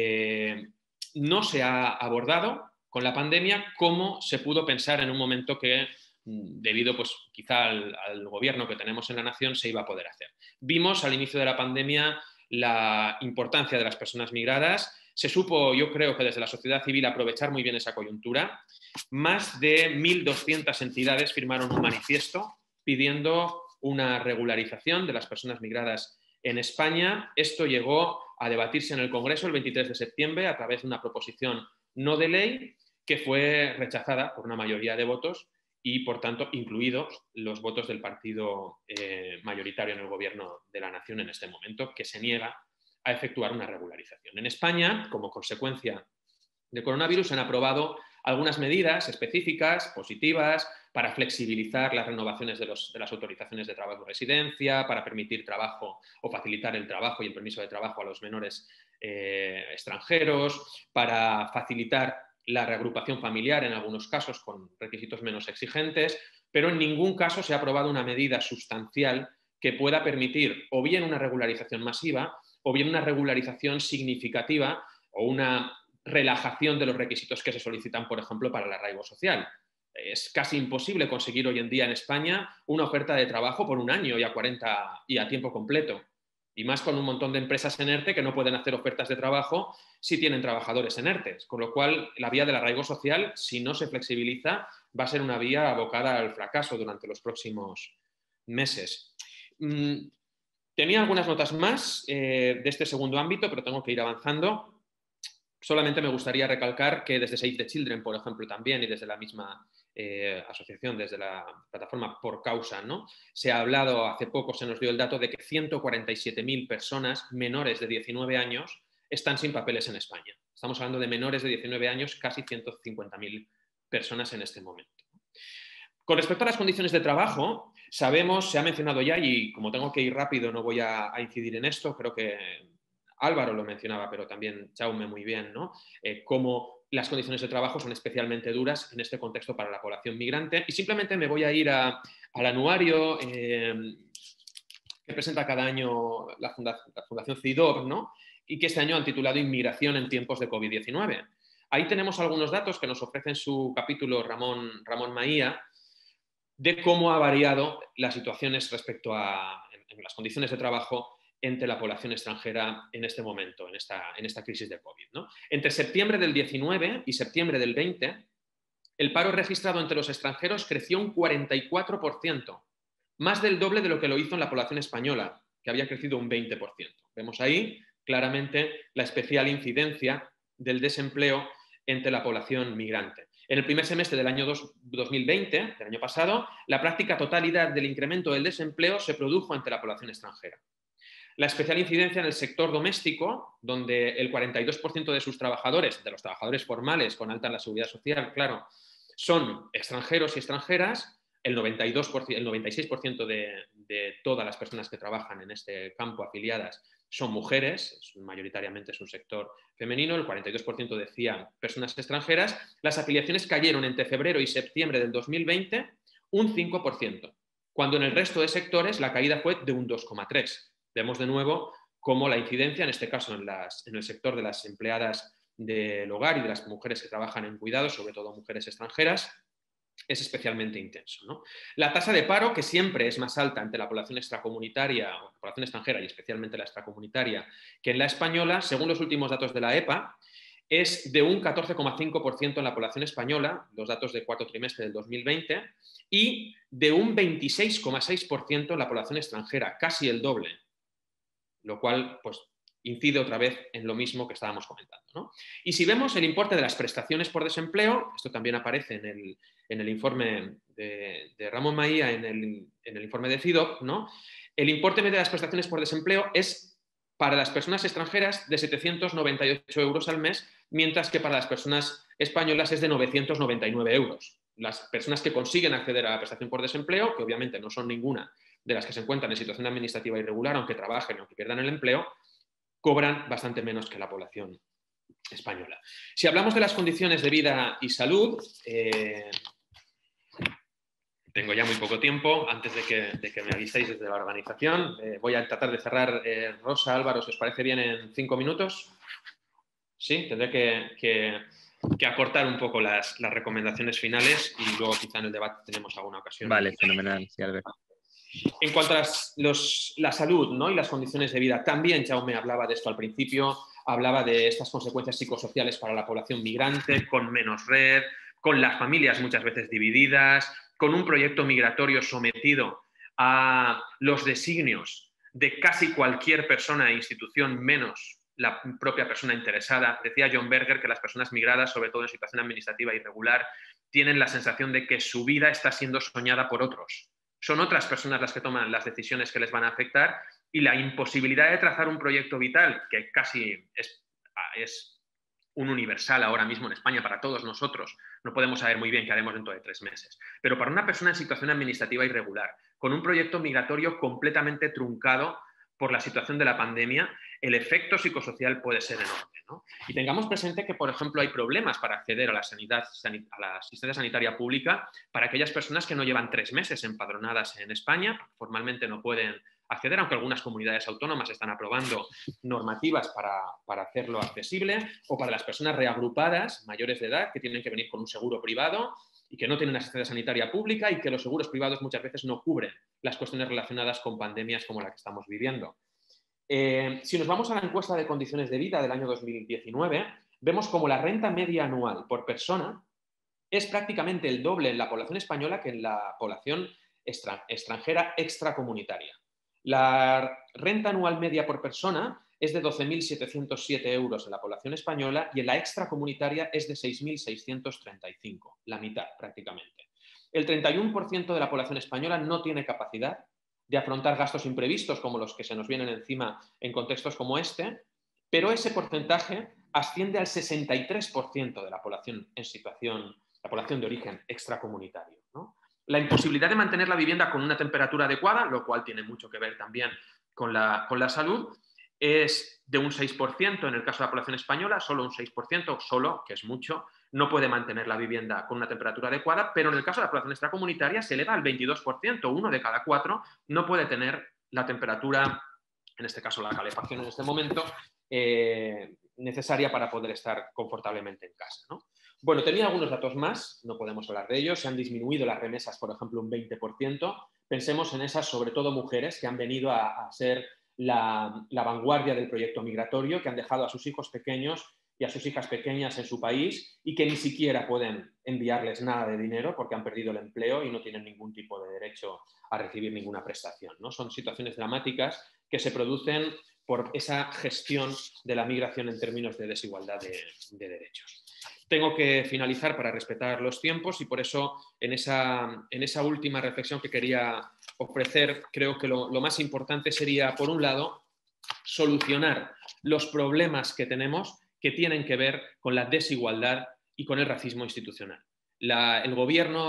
[SPEAKER 6] no se ha abordado con la pandemia como se pudo pensar en un momento que, debido pues, quizá al gobierno que tenemos en la nación, se iba a poder hacer. Vimos al inicio de la pandemia la importancia de las personas migradas. Se supo, yo creo que desde la sociedad civil, aprovechar muy bien esa coyuntura. Más de 1.200 entidades firmaron un manifiesto pidiendo una regularización de las personas migradas en España. Esto llegó a debatirse en el Congreso el 23 de septiembre a través de una proposición no de ley que fue rechazada por una mayoría de votos y, por tanto, incluidos los votos del partido mayoritario en el gobierno de la nación en este momento, que se niega a efectuar una regularización. En España, como consecuencia del coronavirus, se han aprobado algunas medidas específicas, positivas, para flexibilizar las renovaciones de las autorizaciones de trabajo y residencia, para permitir trabajo o facilitar el trabajo y el permiso de trabajo a los menores extranjeros, para facilitar la reagrupación familiar en algunos casos con requisitos menos exigentes, pero en ningún caso se ha aprobado una medida sustancial que pueda permitir o bien una regularización masiva o bien una regularización significativa o una relajación de los requisitos que se solicitan, por ejemplo, para el arraigo social. Es casi imposible conseguir hoy en día en España una oferta de trabajo por un año y a tiempo completo. Y más con un montón de empresas en ERTE que no pueden hacer ofertas de trabajo si tienen trabajadores en ERTE. Con lo cual, la vía del arraigo social, si no se flexibiliza, va a ser una vía abocada al fracaso durante los próximos meses. Tenía algunas notas más de este segundo ámbito, pero tengo que ir avanzando. Solamente me gustaría recalcar que desde Save the Children, por ejemplo, también, y desde la misma asociación, desde la plataforma Por Causa, ¿no? Se ha hablado, hace poco se nos dio el dato de que 147.000 personas menores de 19 años están sin papeles en España. Estamos hablando de menores de 19 años, casi 150.000 personas en este momento. Con respecto a las condiciones de trabajo, sabemos, se ha mencionado ya, y como tengo que ir rápido no voy a incidir en esto, creo que Álvaro lo mencionaba, pero también Jaume muy bien, ¿no? Cómo las condiciones de trabajo son especialmente duras en este contexto para la población migrante. Y simplemente me voy a ir al anuario que presenta cada año la Fundación CIDOB, ¿no? Y que este año han titulado Inmigración en tiempos de COVID-19. Ahí tenemos algunos datos que nos ofrece en su capítulo Ramón Maía, de cómo ha variado las situaciones respecto a en las condiciones de trabajo entre la población extranjera en este momento, en esta crisis de COVID, ¿no? Entre septiembre del 19 y septiembre del 20, el paro registrado entre los extranjeros creció un 44%, más del doble de lo que lo hizo en la población española, que había crecido un 20%. Vemos ahí claramente la especial incidencia del desempleo entre la población migrante. En el primer semestre del año 2020, del año pasado, la práctica totalidad del incremento del desempleo se produjo entre la población extranjera. La especial incidencia en el sector doméstico, donde el 42% de sus trabajadores, de los trabajadores formales con alta en la seguridad social, claro, son extranjeros y extranjeras, el 96% de todas las personas que trabajan en este campo afiliadas son mujeres, mayoritariamente es un sector femenino, el 42% decían personas extranjeras. Las afiliaciones cayeron entre febrero y septiembre del 2020 un 5%, cuando en el resto de sectores la caída fue de un 2,3%. Vemos de nuevo cómo la incidencia, en este caso en el sector de las empleadas del hogar y de las mujeres que trabajan en cuidados, sobre todo mujeres extranjeras, es especialmente intenso, ¿no? La tasa de paro, que siempre es más alta entre la población extracomunitaria, o la población extranjera y especialmente la extracomunitaria, que en la española, según los últimos datos de la EPA, es de un 14,5% en la población española, los datos de cuarto trimestre del 2020, y de un 26,6% en la población extranjera, casi el doble, lo cual, pues, incide otra vez en lo mismo que estábamos comentando, ¿no? Y si vemos el importe de las prestaciones por desempleo, esto también aparece en el informe de Ramón Maía, en el informe de CIDOC, ¿no? El importe medio de las prestaciones por desempleo es para las personas extranjeras de 798 euros al mes, mientras que para las personas españolas es de 999 euros. Las personas que consiguen acceder a la prestación por desempleo, que obviamente no son ninguna de las que se encuentran en situación administrativa irregular, aunque trabajen o aunque pierdan el empleo, cobran bastante menos que la población española. Si hablamos de las condiciones de vida y salud, tengo ya muy poco tiempo, antes de que me aviséis desde la organización. Voy a tratar de cerrar. Rosa, Álvaro, ¿os parece bien en 5 minutos? Sí, tendré que acortar un poco las recomendaciones finales y luego quizá en el debate tenemos alguna ocasión.
[SPEAKER 1] Vale, fenomenal. Sí, Albert.
[SPEAKER 6] En cuanto a la salud, ¿no? Y las condiciones de vida, también Jaume hablaba de esto al principio, hablaba de estas consecuencias psicosociales para la población migrante, con menos red, con las familias muchas veces divididas, con un proyecto migratorio sometido a los designios de casi cualquier persona e institución, menos la propia persona interesada. Decía John Berger que las personas migradas, sobre todo en situación administrativa irregular, tienen la sensación de que su vida está siendo soñada por otros. Son otras personas las que toman las decisiones que les van a afectar, y la imposibilidad de trazar un proyecto vital, que casi es un universal ahora mismo en España para todos nosotros. No podemos saber muy bien qué haremos dentro de 3 meses. Pero para una persona en situación administrativa irregular, con un proyecto migratorio completamente truncado por la situación de la pandemia, el efecto psicosocial puede ser enorme, ¿no? Y tengamos presente que, por ejemplo, hay problemas para acceder a la asistencia sanitaria pública para aquellas personas que no llevan 3 meses empadronadas en España, formalmente no pueden acceder, aunque algunas comunidades autónomas están aprobando normativas para hacerlo accesible, o para las personas reagrupadas, mayores de edad, que tienen que venir con un seguro privado y que no tienen asistencia sanitaria pública, y que los seguros privados muchas veces no cubren las cuestiones relacionadas con pandemias como la que estamos viviendo. Si nos vamos a la encuesta de condiciones de vida del año 2019, vemos como la renta media anual por persona es prácticamente el doble en la población española que en la población extranjera extracomunitaria. La renta anual media por persona es de 12.707 euros en la población española, y en la extracomunitaria es de 6.635, la mitad prácticamente. El 31% de la población española no tiene capacidad de afrontar gastos imprevistos como los que se nos vienen encima en contextos como este, pero ese porcentaje asciende al 63% de la población en situación, la población de origen extracomunitario, ¿no? La imposibilidad de mantener la vivienda con una temperatura adecuada, lo cual tiene mucho que ver también con la salud, es de un 6% en el caso de la población española, solo un 6%, solo, que es mucho, no puede mantener la vivienda con una temperatura adecuada, pero en el caso de la población extracomunitaria se eleva al 22%, 1 de cada 4 no puede tener la temperatura, en este caso la calefacción en este momento, necesaria para poder estar confortablemente en casa, ¿no? Bueno, tenía algunos datos más, no podemos hablar de ellos. Se han disminuido las remesas, por ejemplo, un 20%. Pensemos en esas, sobre todo mujeres, que han venido a ser la vanguardia del proyecto migratorio, que han dejado a sus hijos pequeños y a sus hijas pequeñas en su país y que ni siquiera pueden enviarles nada de dinero porque han perdido el empleo y no tienen ningún tipo de derecho a recibir ninguna prestación, ¿no? Son situaciones dramáticas que se producen por esa gestión de la migración en términos de desigualdad de derechos. Tengo que finalizar para respetar los tiempos, y por eso en esa última reflexión que quería ofrecer, creo que lo más importante sería, por un lado, solucionar los problemas que tenemos que tienen que ver con la desigualdad y con el racismo institucional. El gobierno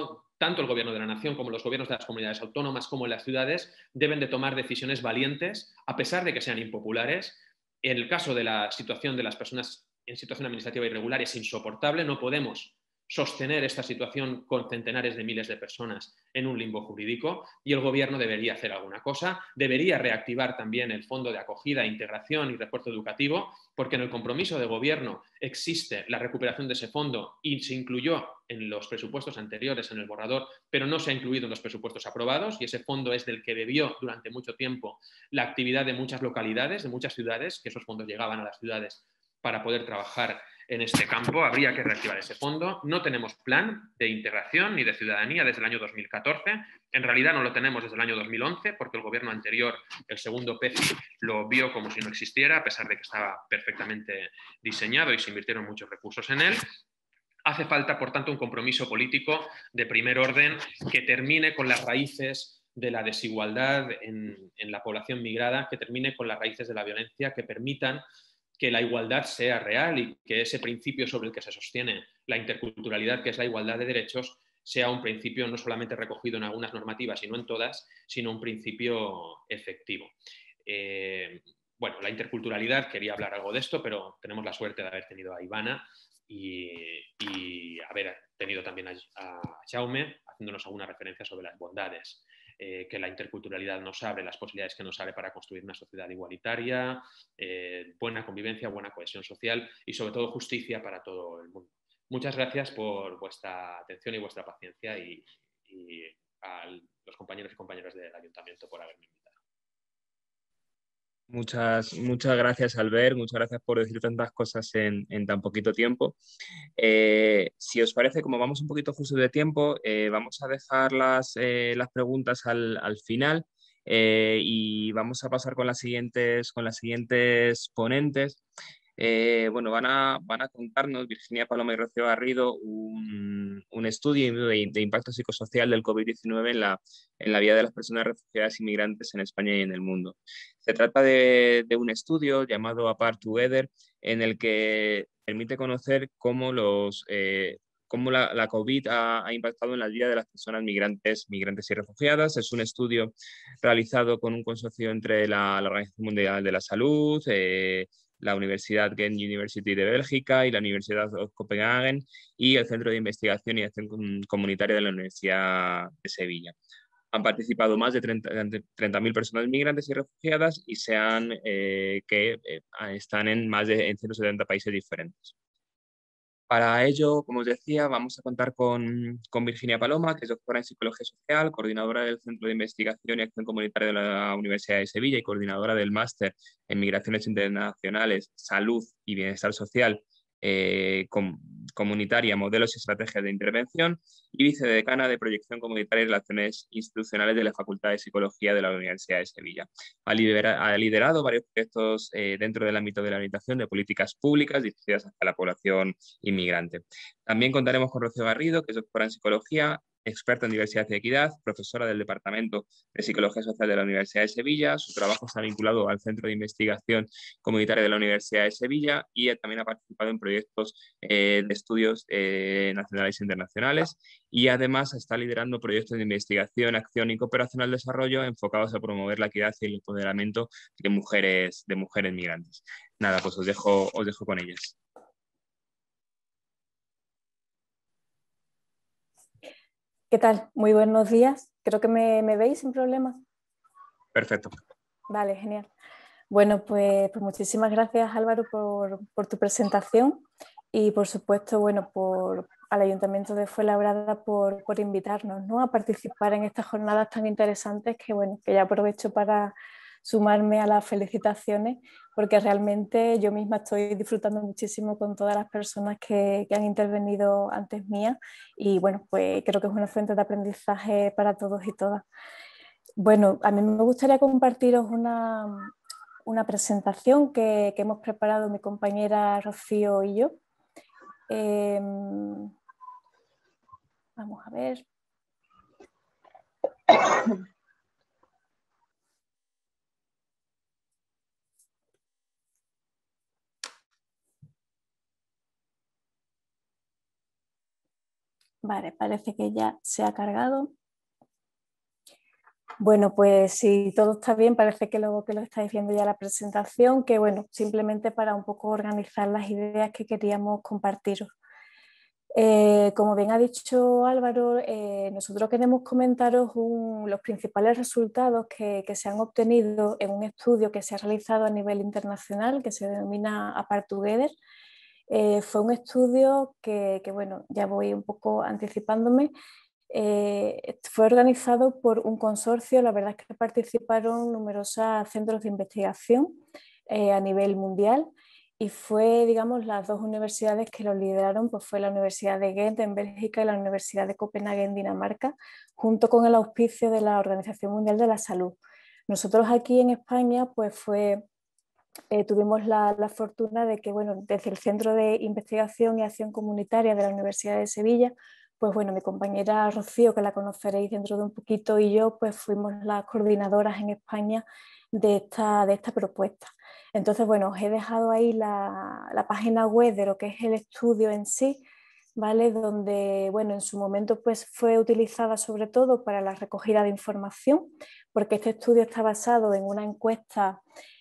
[SPEAKER 6] tanto el Gobierno de la Nación como los gobiernos de las comunidades autónomas como las ciudades deben de tomar decisiones valientes, a pesar de que sean impopulares. En el caso de la situación de las personas en situación administrativa irregular es insoportable, no podemos sostener esta situación con centenares de miles de personas en un limbo jurídico y el Gobierno debería hacer alguna cosa, debería reactivar también el Fondo de Acogida, Integración y Refuerzo Educativo, porque en el compromiso de Gobierno existe la recuperación de ese fondo y se incluyó en los presupuestos anteriores, en el borrador, pero no se ha incluido en los presupuestos aprobados y ese fondo es del que bebió durante mucho tiempo la actividad de muchas localidades, de muchas ciudades, que esos fondos llegaban a las ciudades para poder trabajar en este campo. Habría que reactivar ese fondo. No tenemos plan de integración ni de ciudadanía desde el año 2014. En realidad no lo tenemos desde el año 2011 porque el gobierno anterior, el segundo PECI, lo vio como si no existiera, a pesar de que estaba perfectamente diseñado y se invirtieron muchos recursos en él. Hace falta, por tanto, un compromiso político de primer orden que termine con las raíces de la desigualdad en la población migrada, que termine con las raíces de la violencia, que permitan que la igualdad sea real y que ese principio sobre el que se sostiene la interculturalidad, que es la igualdad de derechos, sea un principio no solamente recogido en algunas normativas y no en todas, sino un principio efectivo. Bueno, la interculturalidad, quería hablar algo de esto, pero tenemos la suerte de haber tenido a Ivana y haber tenido también a Jaume haciéndonos alguna referencia sobre las bondades que la interculturalidad nos abre, las posibilidades que nos abre para construir una sociedad igualitaria, buena convivencia, buena cohesión social y sobre todo justicia para todo el mundo. Muchas gracias por vuestra atención y vuestra paciencia y a los compañeros y compañeras del Ayuntamiento por haberme invitado.
[SPEAKER 1] Muchas gracias, Albert. Muchas gracias por decir tantas cosas en tan poquito tiempo. Si os parece, como vamos un poquito justo de tiempo, vamos a dejar las preguntas al final y vamos a pasar con las siguientes ponentes. Bueno, van a contarnos Virginia Paloma y Rocío Garrido un estudio de impacto psicosocial del COVID-19 en la vida de las personas refugiadas y migrantes en España y en el mundo. Se trata de un estudio llamado Apart Together, en el que permite conocer cómo la COVID ha impactado en la vida de las personas migrantes y refugiadas. Es un estudio realizado con un consorcio entre la Organización Mundial de la Salud, la Universidad Ghent University de Bélgica y la Universidad de Copenhagen y el Centro de Investigación y Acción Comunitaria de la Universidad de Sevilla. Han participado más de 30.000 personas migrantes y refugiadas y están en más de 170 países diferentes. Para ello, como os decía, vamos a contar con Virginia Paloma, que es doctora en Psicología Social, coordinadora del Centro de Investigación y Acción Comunitaria de la Universidad de Sevilla y coordinadora del Máster en Migraciones Internacionales, Salud y Bienestar Social Comunitaria, Modelos y Estrategias de Intervención, y vicedecana de Proyección Comunitaria y Relaciones Institucionales de la Facultad de Psicología de la Universidad de Sevilla. Ha liderado varios proyectos dentro del ámbito de la orientación de políticas públicas dirigidas hacia la población inmigrante. También contaremos con Rocío Garrido, que es doctora en Psicología, experta en diversidad y equidad, profesora del Departamento de Psicología Social de la Universidad de Sevilla. Su trabajo está vinculado al Centro de Investigación Comunitaria de la Universidad de Sevilla y también ha participado en proyectos de estudios nacionales e internacionales y además está liderando proyectos de investigación, acción y cooperación al desarrollo enfocados a promover la equidad y el empoderamiento de mujeres migrantes. Nada, pues os dejo con ellas.
[SPEAKER 7] ¿Qué tal? Muy buenos días. Creo que me veis sin problemas.
[SPEAKER 1] Perfecto.
[SPEAKER 7] Vale, genial. Bueno, pues muchísimas gracias, Álvaro, por tu presentación y, por supuesto, bueno, al Ayuntamiento de Fuenlabrada por invitarnos, ¿no?, a participar en estas jornadas tan interesantes que ya aprovecho para sumarme a las felicitaciones, porque realmente yo misma estoy disfrutando muchísimo con todas las personas que han intervenido antes mía y bueno, pues creo que es una fuente de aprendizaje para todos y todas. Bueno, a mí me gustaría compartiros una presentación que hemos preparado mi compañera Rocío y yo. Vamos a ver. Vale, parece que ya se ha cargado. Bueno, pues si todo está bien, parece que lo estáis viendo ya la presentación, que bueno, simplemente para un poco organizar las ideas que queríamos compartiros. Como bien ha dicho Álvaro, nosotros queremos comentaros los principales resultados que se han obtenido en un estudio que se ha realizado a nivel internacional, que se denomina Apart Together. Fue un estudio que, bueno, ya voy un poco anticipándome. Fue organizado por un consorcio, la verdad es que participaron numerosos centros de investigación a nivel mundial, y fue, digamos, las dos universidades que lo lideraron, pues fue la Universidad de Ghent en Bélgica y la Universidad de Copenhague en Dinamarca, junto con el auspicio de la Organización Mundial de la Salud. Nosotros aquí en España pues tuvimos la fortuna de que, bueno, desde el Centro de Investigación y Acción Comunitaria de la Universidad de Sevilla, pues bueno, mi compañera Rocío, que la conoceréis dentro de un poquito, y yo pues fuimos las coordinadoras en España de esta propuesta. Entonces, bueno, os he dejado ahí la página web de lo que es el estudio en sí, ¿vale? Donde, bueno, en su momento pues fue utilizada sobre todo para la recogida de información, porque este estudio está basado en una encuesta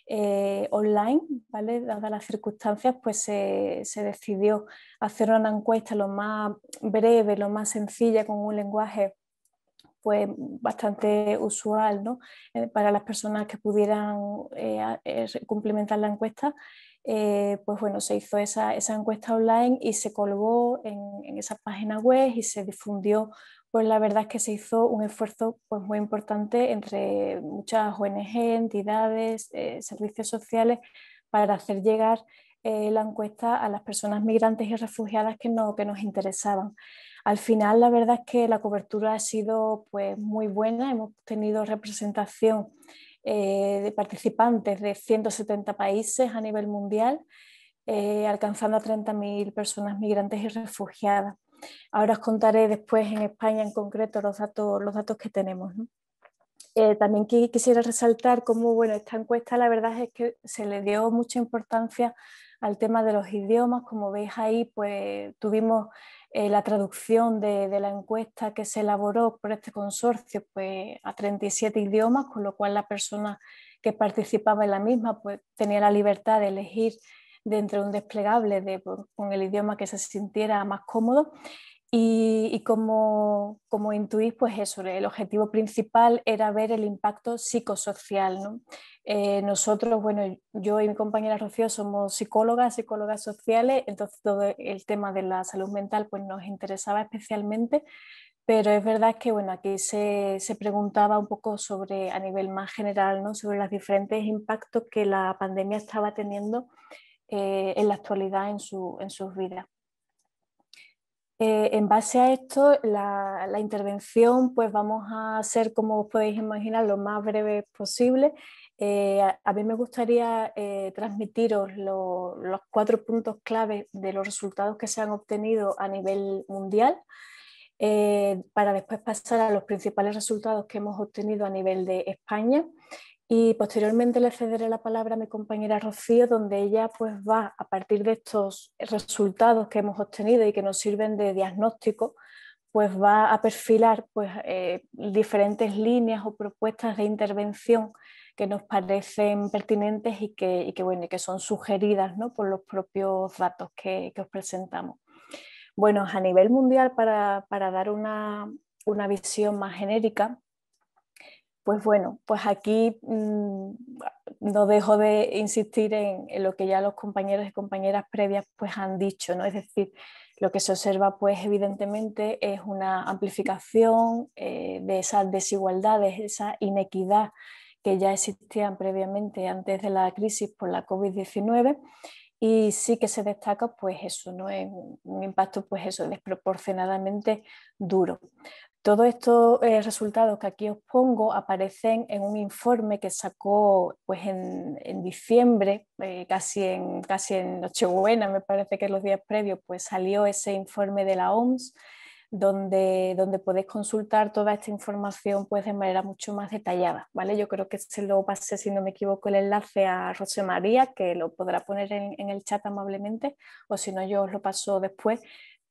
[SPEAKER 7] online, ¿vale? Dadas las circunstancias, pues se decidió hacer una encuesta lo más breve, lo más sencilla, con un lenguaje pues bastante usual, ¿no? Para las personas que pudieran cumplimentar la encuesta. Pues bueno, se hizo esa encuesta online y se colgó en esa página web y se difundió. Pues la verdad es que se hizo un esfuerzo pues muy importante entre muchas ONG, entidades, servicios sociales, para hacer llegar la encuesta a las personas migrantes y refugiadas que nos interesaban. Al final, la verdad es que la cobertura ha sido pues muy buena. Hemos tenido representación de participantes de 170 países a nivel mundial, alcanzando a 30.000 personas migrantes y refugiadas. Ahora os contaré después en España en concreto los datos que tenemos, ¿no? También quisiera resaltar cómo, bueno, esta encuesta la verdad es que se le dio mucha importancia al tema de los idiomas. Como veis ahí, pues tuvimos la traducción de la encuesta que se elaboró por este consorcio pues, a 37 idiomas, con lo cual la persona que participaba en la misma pues, tenía la libertad de elegir dentro de un desplegable con el idioma que se sintiera más cómodo. Y como intuís, pues eso, el objetivo principal era ver el impacto psicosocial, ¿no? Nosotros, bueno, yo y mi compañera Rocío somos psicólogas sociales, entonces todo el tema de la salud mental pues nos interesaba especialmente, pero es verdad que bueno, aquí se preguntaba un poco sobre, a nivel más general, ¿no? Sobre los diferentes impactos que la pandemia estaba teniendo en la actualidad en sus vidas. En base a esto, la intervención pues vamos a ser, como os podéis imaginar, lo más breve posible. A mí me gustaría transmitiros los 4 puntos clave de los resultados que se han obtenido a nivel mundial, para después pasar a los principales resultados que hemos obtenido a nivel de España. Y posteriormente le cederé la palabra a mi compañera Rocío, donde ella pues va, a partir de estos resultados que hemos obtenido y que nos sirven de diagnóstico, pues va a perfilar pues, diferentes líneas o propuestas de intervención que nos parecen pertinentes y que son sugeridas, ¿no? Por los propios datos que os presentamos. Bueno, a nivel mundial, para dar una visión más genérica, pues bueno, pues aquí no dejo de insistir en lo que ya los compañeros y compañeras previas pues han dicho, ¿no? Es decir, lo que se observa pues evidentemente es una amplificación de esas desigualdades, esa inequidad que ya existían previamente antes de la crisis por la COVID-19, y sí que se destaca pues eso, ¿no? Es un impacto pues eso, desproporcionadamente duro. Todos estos resultados que aquí os pongo aparecen en un informe que sacó pues, en diciembre, casi en Nochebuena, me parece que los días previos, pues salió ese informe de la OMS, donde podéis consultar toda esta información pues, de manera mucho más detallada, ¿vale? Yo creo que se lo pasé, si no me equivoco, el enlace a José María, que lo podrá poner en el chat amablemente, o si no yo os lo paso después,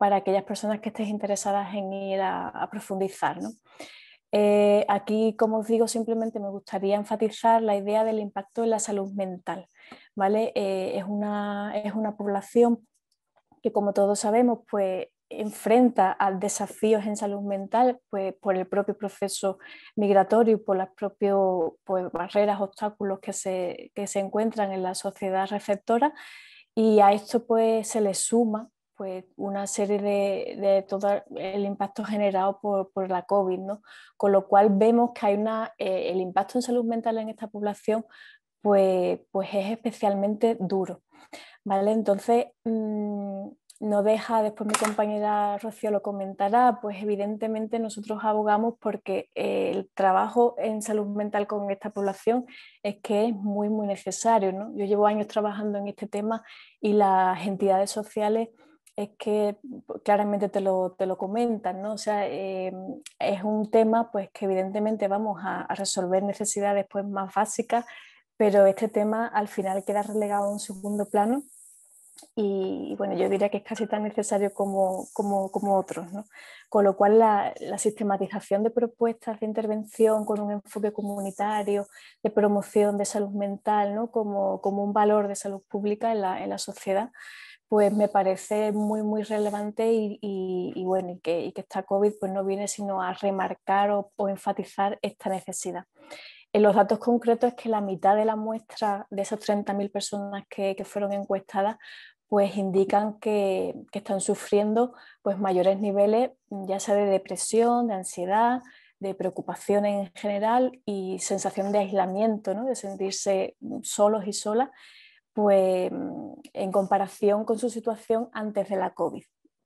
[SPEAKER 7] para aquellas personas que estéis interesadas en ir a profundizar, ¿no? Aquí, como os digo, simplemente me gustaría enfatizar la idea del impacto en la salud mental, ¿vale? Es una población que, como todos sabemos, pues enfrenta a desafíos en salud mental, pues por el propio proceso migratorio y por las propias pues, barreras, obstáculos que se encuentran en la sociedad receptora, y a esto pues se le suma pues una serie de todo el impacto generado por la COVID, ¿no? Con lo cual vemos que hay el impacto en salud mental en esta población pues es especialmente duro, ¿vale? Entonces, no deja, después mi compañera Rocío lo comentará, pues evidentemente nosotros abogamos porque el trabajo en salud mental con esta población es que es muy, muy necesario, ¿no? Yo llevo años trabajando en este tema y las entidades sociales es que claramente te lo comentan, ¿no? O sea, es un tema pues que evidentemente vamos a resolver necesidades pues más básicas, pero este tema al final queda relegado a un segundo plano y bueno, yo diría que es casi tan necesario como otros, ¿no? Con lo cual la sistematización de propuestas de intervención con un enfoque comunitario, de promoción de salud mental, ¿no? como un valor de salud pública en la sociedad, pues me parece muy, muy relevante y bueno, y que esta COVID pues no viene sino a remarcar o enfatizar esta necesidad. En los datos concretos es que la mitad de la muestra de esas 30.000 personas que fueron encuestadas pues indican que están sufriendo pues mayores niveles ya sea de depresión, de ansiedad, de preocupación en general y sensación de aislamiento, ¿no? De sentirse solos y solas, pues en comparación con su situación antes de la COVID.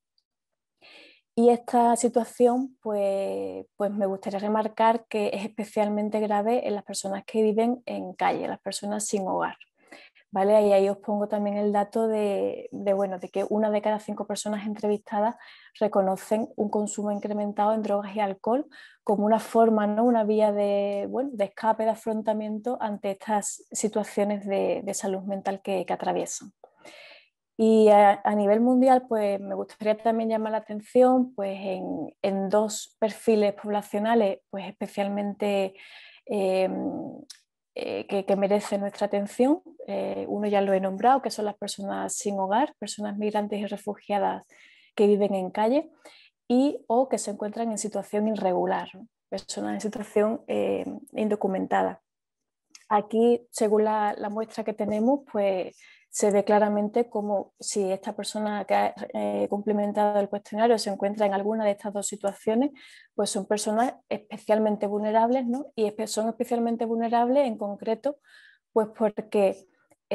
[SPEAKER 7] Y esta situación, pues me gustaría remarcar que es especialmente grave en las personas que viven en calle, las personas sin hogar, ¿vale? Y ahí os pongo también el dato de que 1 de cada 5 personas entrevistadas reconocen un consumo incrementado en drogas y alcohol como una forma, ¿no? Una vía de escape, de afrontamiento ante estas situaciones de salud mental que atraviesan. Y a nivel mundial, pues me gustaría también llamar la atención pues, en 2 perfiles poblacionales pues, especialmente que merecen nuestra atención. Uno ya lo he nombrado, que son las personas sin hogar, personas migrantes y refugiadas que viven en calle o que se encuentran en situación irregular, ¿no? Personas en situación indocumentada. Aquí, según la muestra que tenemos, pues se ve claramente como si esta persona que ha cumplimentado el cuestionario se encuentra en alguna de estas 2 situaciones, pues son personas especialmente vulnerables, ¿no? Y son especialmente vulnerables en concreto, pues porque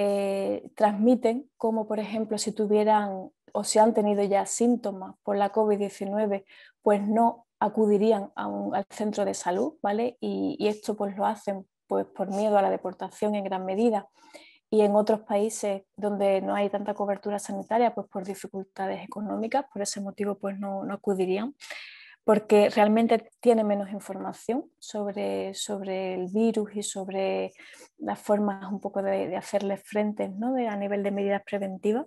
[SPEAKER 7] transmiten como, por ejemplo, si tuvieran o si han tenido ya síntomas por la COVID-19, pues no acudirían al centro de salud, ¿vale? Y esto pues lo hacen pues por miedo a la deportación en gran medida, y en otros países donde no hay tanta cobertura sanitaria, pues por dificultades económicas, por ese motivo pues no acudirían, porque realmente tiene menos información sobre el virus y sobre las formas un poco de hacerle frente, ¿no? A nivel de medidas preventivas.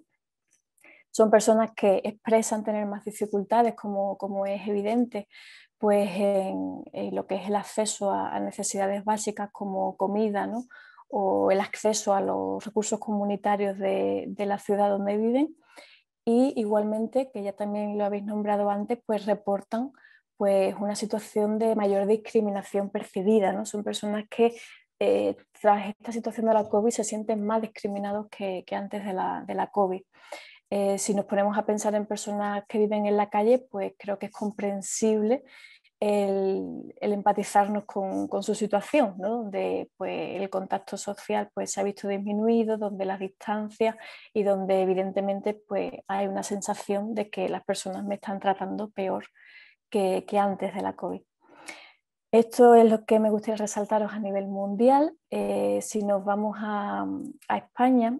[SPEAKER 7] Son personas que expresan tener más dificultades, como es evidente, pues en lo que es el acceso a necesidades básicas como comida, ¿no? O el acceso a los recursos comunitarios de la ciudad donde viven, y igualmente, que ya también lo habéis nombrado antes, pues reportan pues, una situación de mayor discriminación percibida, ¿no? Son personas que tras esta situación de la COVID se sienten más discriminados que antes de la COVID. Si nos ponemos a pensar en personas que viven en la calle, pues creo que es comprensible el empatizarnos con su situación, ¿no? Donde pues, el contacto social pues, se ha visto disminuido, donde las distancias y donde evidentemente pues, hay una sensación de que las personas me están tratando peor que antes de la COVID. Esto es lo que me gustaría resaltaros a nivel mundial. Si nos vamos a España,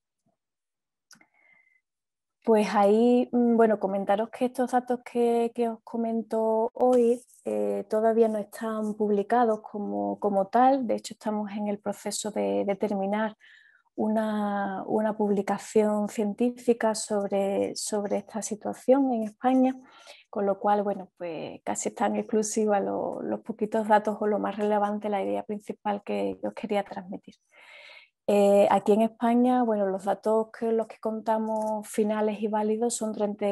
[SPEAKER 7] pues ahí, bueno, comentaros que estos datos que os comento hoy todavía no están publicados como tal. De hecho, estamos en el proceso de terminar una publicación científica sobre esta situación en España, con lo cual, bueno, pues casi está en exclusiva los poquitos datos o lo más relevante, la idea principal que os quería transmitir. Aquí en España, bueno, los datos los que contamos finales y válidos son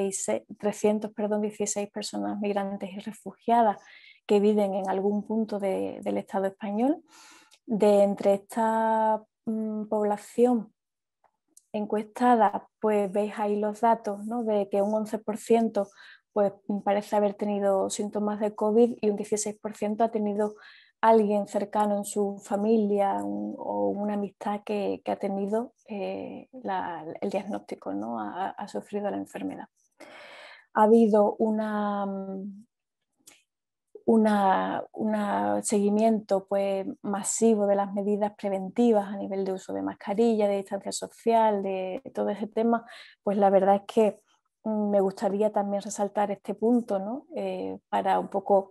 [SPEAKER 7] 316 personas migrantes y refugiadas que viven en algún punto del Estado español. Entre esta población encuestada, pues veis ahí los datos, ¿no? De que un 11% pues, parece haber tenido síntomas de COVID y un 16% ha tenido alguien cercano en su familia o una amistad que ha tenido el diagnóstico, ¿no? Ha sufrido la enfermedad. Ha habido un seguimiento pues, masivo de las medidas preventivas a nivel de uso de mascarilla, de distancia social, de todo ese tema, pues la verdad es que me gustaría también resaltar este punto, ¿no? Para un poco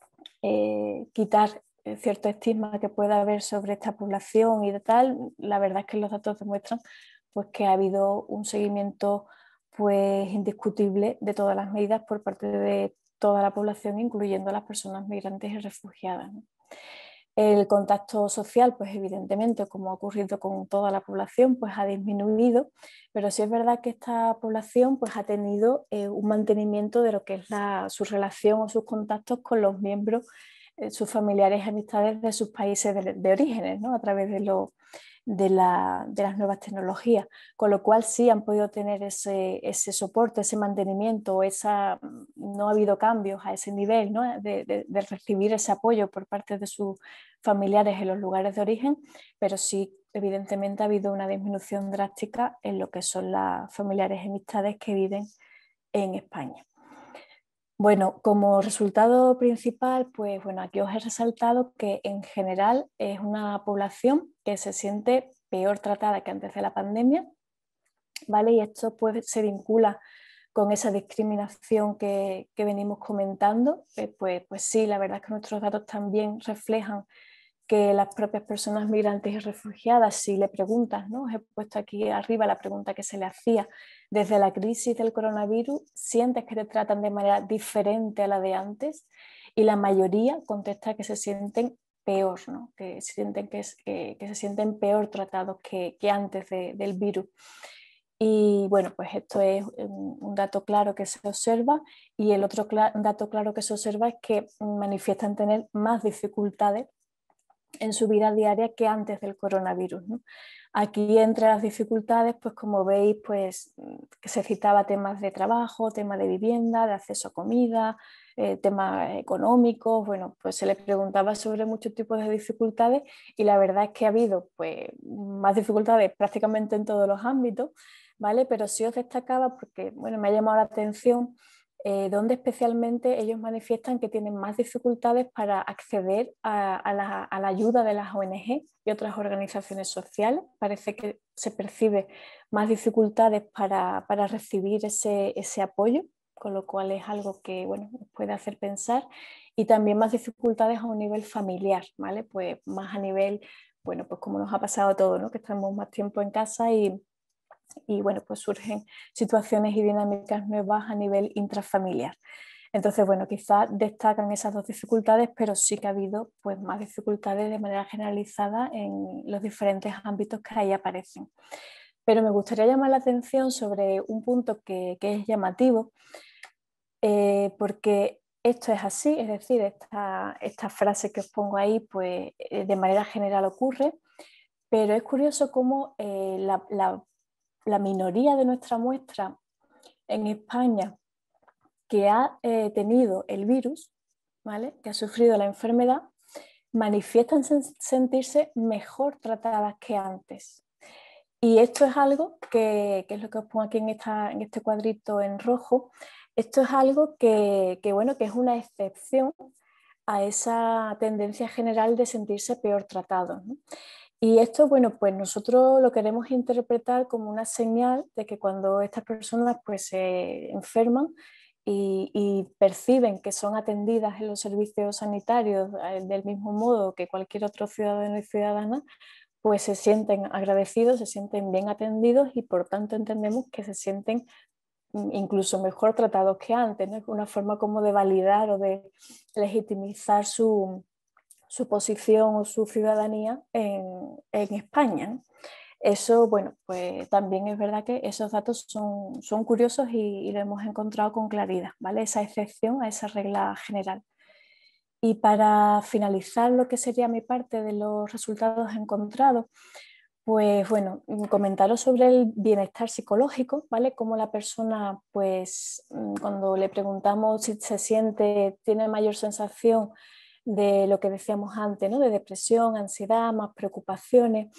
[SPEAKER 7] quitar cierto estigma que pueda haber sobre esta población y de tal. La verdad es que los datos demuestran pues, que ha habido un seguimiento pues, indiscutible de todas las medidas por parte de toda la población, incluyendo a las personas migrantes y refugiadas, ¿no? El contacto social, pues evidentemente, como ha ocurrido con toda la población, pues ha disminuido, pero sí es verdad que esta población pues, ha tenido un mantenimiento de lo que es su relación o sus contactos con los miembros, sus familiares y amistades de sus países de orígenes, ¿no? A través de las nuevas tecnologías, con lo cual sí han podido tener ese soporte, ese mantenimiento, no ha habido cambios a ese nivel, ¿no? de recibir ese apoyo por parte de sus familiares en los lugares de origen, pero sí evidentemente ha habido una disminución drástica en lo que son las familiares y amistades que viven en España. Bueno, como resultado principal, pues bueno, aquí os he resaltado que en general es una población que se siente peor tratada que antes de la pandemia, ¿vale? Y esto pues, se vincula con esa discriminación que venimos comentando. Pues sí, la verdad es que nuestros datos también reflejan que las propias personas migrantes y refugiadas, si le preguntas, ¿no? Os he puesto aquí arriba la pregunta que se le hacía, desde la crisis del coronavirus, ¿sientes que te tratan de manera diferente a la de antes? Y la mayoría contesta que se sienten peor, ¿no? Que sienten que se sienten peor tratados que antes del virus. Y bueno, pues esto es un dato claro que se observa, y el otro dato claro que se observa es que manifiestan tener más dificultades en su vida diaria que antes del coronavirus, ¿no? Aquí entre las dificultades, pues como veis, pues que se citaba temas de trabajo, temas de vivienda, de acceso a comida, temas económicos. Bueno, pues se les preguntaba sobre muchos tipos de dificultades y la verdad es que ha habido pues más dificultades prácticamente en todos los ámbitos, ¿vale? Pero sí os destacaba porque, bueno, me ha llamado la atención donde especialmente ellos manifiestan que tienen más dificultades para acceder a la ayuda de las ONG y otras organizaciones sociales. Parece que se percibe más dificultades para recibir ese apoyo, con lo cual es algo que bueno, nos puede hacer pensar, y también más dificultades a un nivel familiar, ¿vale? Pues más a nivel, bueno, pues como nos ha pasado a todos, ¿no? Que estamos más tiempo en casa y bueno, pues surgen situaciones y dinámicas nuevas a nivel intrafamiliar. Entonces, bueno, quizás destacan esas dos dificultades, pero sí que ha habido pues, más dificultades de manera generalizada en los diferentes ámbitos que ahí aparecen. Pero me gustaría llamar la atención sobre un punto que es llamativo, porque esto es así, es decir, esta frase que os pongo ahí, pues de manera general ocurre, pero es curioso cómo la minoría de nuestra muestra en España que ha tenido el virus, ¿vale? Que ha sufrido la enfermedad, manifiestan sentirse mejor tratadas que antes. Y esto es algo que es lo que os pongo aquí en este cuadrito en rojo. Esto es algo bueno, que es una excepción a esa tendencia general de sentirse peor tratados, ¿no? Y esto, bueno, pues nosotros lo queremos interpretar como una señal de que cuando estas personas pues, se enferman y perciben que son atendidas en los servicios sanitarios del mismo modo que cualquier otro ciudadano y ciudadana, pues se sienten agradecidos, se sienten bien atendidos y por tanto entendemos que se sienten incluso mejor tratados que antes, ¿no? Es una forma como de validar o de legitimizar su posición o su ciudadanía en España, ¿no? Eso, bueno, pues también es verdad que esos datos son curiosos y lo hemos encontrado con claridad, ¿vale? Esa excepción a esa regla general. Y para finalizar lo que sería mi parte de los resultados encontrados, pues bueno, comentaros sobre el bienestar psicológico, ¿vale? Cómo la persona, pues cuando le preguntamos si se siente, tiene mayor sensación de lo que decíamos antes, ¿no? De depresión, ansiedad, más preocupaciones.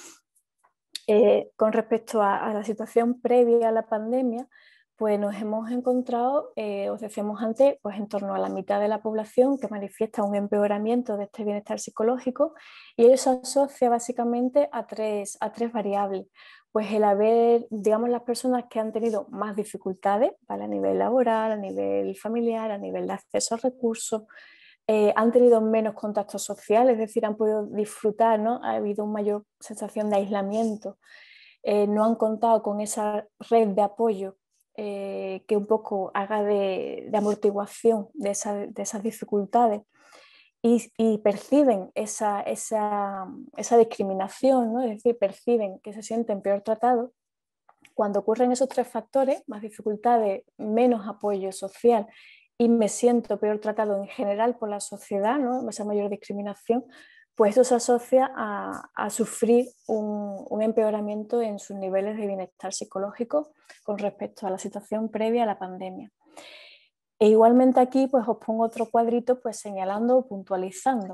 [SPEAKER 7] Con respecto a la situación previa a la pandemia, pues nos hemos encontrado, os decíamos antes, pues en torno a la mitad de la población que manifiesta un empeoramiento de este bienestar psicológico, y ello se asocia básicamente a tres variables. Pues el haber, digamos, las personas que han tenido más dificultades, ¿vale? A nivel laboral, a nivel familiar, a nivel de acceso a recursos, han tenido menos contacto social, es decir, han podido disfrutar, ¿no? Ha habido una mayor sensación de aislamiento, no han contado con esa red de apoyo que un poco haga de amortiguación de esas dificultades, y perciben esa discriminación, ¿no? Es decir, perciben que se sienten peor tratados. Cuando ocurren esos tres factores, más dificultades, menos apoyo social, y me siento peor tratado en general por la sociedad, ¿no? Esa mayor discriminación, pues eso se asocia a sufrir un empeoramiento en sus niveles de bienestar psicológico con respecto a la situación previa a la pandemia. E igualmente aquí pues os pongo otro cuadrito pues señalando o puntualizando.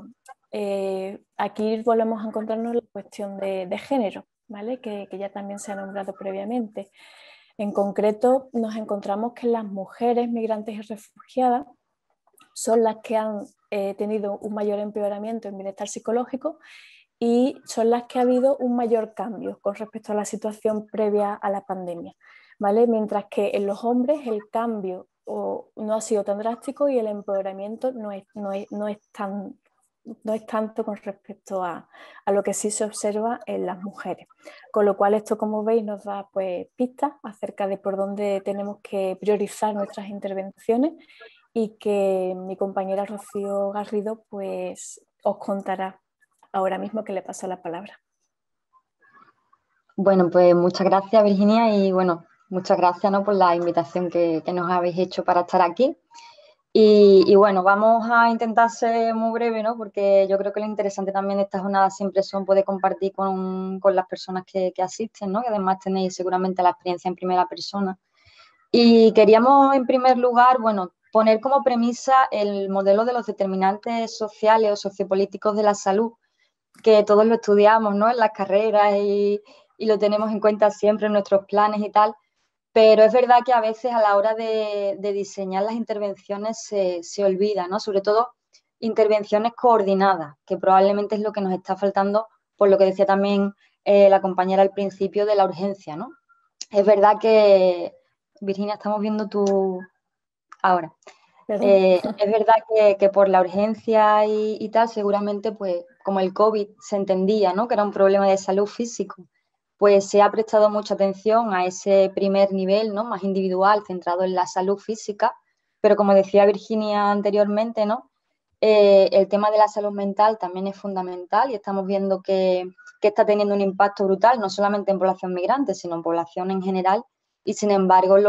[SPEAKER 7] Aquí volvemos a encontrarnos la cuestión de género, ¿vale? Que ya también se ha nombrado previamente. En concreto, nos encontramos que las mujeres migrantes y refugiadas son las que han tenido un mayor empeoramiento en bienestar psicológico y son las que ha habido un mayor cambio con respecto a la situación previa a la pandemia, ¿vale? Mientras que en los hombres el cambio no ha sido tan drástico y el empeoramiento no es tanto con respecto a lo que sí se observa en las mujeres. Con lo cual esto, como veis, nos da pues pistas acerca de por dónde tenemos que priorizar nuestras intervenciones, y que mi compañera Rocío Garrido pues os contará ahora mismo, que le paso la palabra.
[SPEAKER 8] Bueno, pues muchas gracias, Virginia, y bueno, muchas gracias, ¿no? Por la invitación que nos habéis hecho para estar aquí. Y bueno, vamos a intentar ser muy breve, ¿no? Porque yo creo que lo interesante también de esta jornada siempre son poder compartir con las personas que asisten, ¿no? Que además tenéis seguramente la experiencia en primera persona. Y queríamos, en primer lugar, bueno, poner como premisa el modelo de los determinantes sociales o sociopolíticos de la salud, que todos lo estudiamos, ¿no? En las carreras y lo tenemos en cuenta siempre en nuestros planes y tal. Pero es verdad que a veces a la hora de diseñar las intervenciones se olvida, ¿no? Sobre todo intervenciones coordinadas, que probablemente es lo que nos está faltando, por lo que decía también la compañera al principio de la urgencia, ¿no? Es verdad que, Virginia, estamos viendo tu... Ahora. Es verdad que por la urgencia y tal, seguramente, pues, como el COVID se entendía, ¿no? Que era un problema de salud físico, pues se ha prestado mucha atención a ese primer nivel, ¿no? Más individual, centrado en la salud física, pero como decía Virginia anteriormente, ¿no? El tema de la salud mental también es fundamental, y estamos viendo que está teniendo un impacto brutal, no solamente en población migrante, sino en población en general, y sin embargo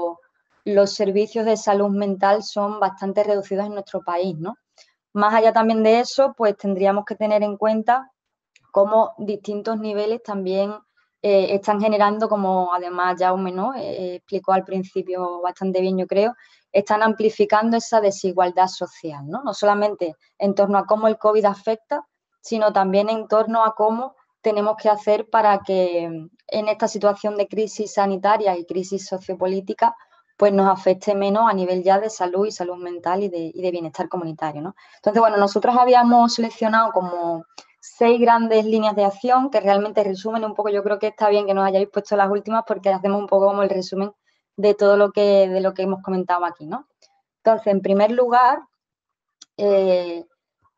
[SPEAKER 8] los servicios de salud mental son bastante reducidos en nuestro país, ¿no? Más allá también de eso, pues tendríamos que tener en cuenta cómo distintos niveles también están generando, como además Jaume, ¿no? Explicó al principio bastante bien, yo creo, están amplificando esa desigualdad social, ¿no? No solamente en torno a cómo el COVID afecta, sino también en torno a cómo tenemos que hacer para que en esta situación de crisis sanitaria y crisis sociopolítica pues nos afecte menos a nivel ya de salud y salud mental y de bienestar comunitario, ¿no? Entonces, bueno, nosotros habíamos seleccionado como 6 grandes líneas de acción que realmente resumen un poco. Yo creo que está bien que nos hayáis puesto las últimas porque hacemos un poco como el resumen de todo lo que hemos comentado aquí, ¿no? Entonces, en primer lugar,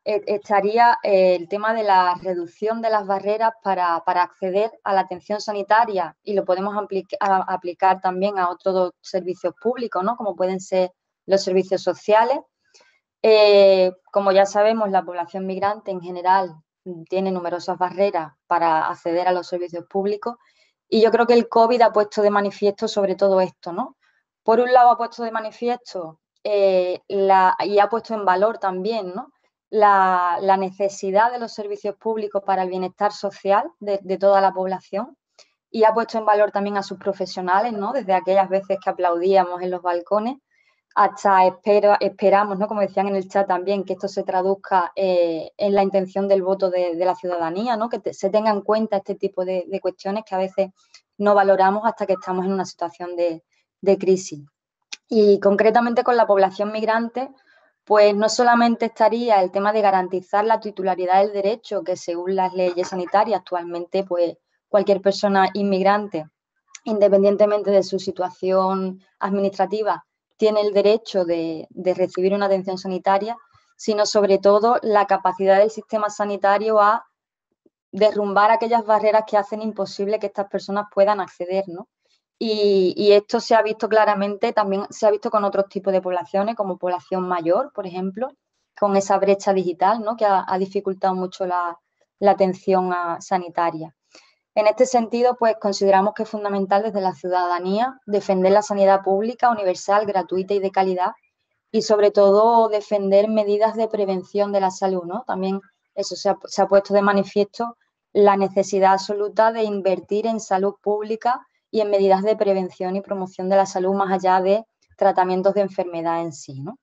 [SPEAKER 8] estaría el tema de la reducción de las barreras para acceder a la atención sanitaria, y lo podemos aplicar también a otros servicios públicos, ¿no? Como pueden ser los servicios sociales. Como ya sabemos, la población migrante en general tiene numerosas barreras para acceder a los servicios públicos, y yo creo que el COVID ha puesto de manifiesto sobre todo esto, ¿no? Por un lado ha puesto de manifiesto y ha puesto en valor también, ¿no?, la necesidad de los servicios públicos para el bienestar social de toda la población, y ha puesto en valor también a sus profesionales, ¿no?, desde aquellas veces que aplaudíamos en los balcones hasta esperamos, ¿no?, como decían en el chat también, que esto se traduzca en la intención del voto de la ciudadanía, ¿no?, que se tenga en cuenta este tipo de cuestiones que a veces no valoramos hasta que estamos en una situación de crisis. Y concretamente con la población migrante, pues no solamente estaría el tema de garantizar la titularidad del derecho, que según las leyes sanitarias actualmente, pues cualquier persona inmigrante, independientemente de su situación administrativa, tiene el derecho de recibir una atención sanitaria, sino sobre todo la capacidad del sistema sanitario a derrumbar aquellas barreras que hacen imposible que estas personas puedan acceder, ¿no? Y esto se ha visto claramente, también se ha visto con otros tipos de poblaciones, como población mayor, por ejemplo, con esa brecha digital, ¿no?, que ha dificultado mucho la atención sanitaria. En este sentido, pues consideramos que es fundamental desde la ciudadanía defender la sanidad pública, universal, gratuita y de calidad, y sobre todo defender medidas de prevención de la salud, ¿no? También eso se ha puesto de manifiesto la necesidad absoluta de invertir en salud pública y en medidas de prevención y promoción de la salud más allá de tratamientos de enfermedad en sí, ¿no?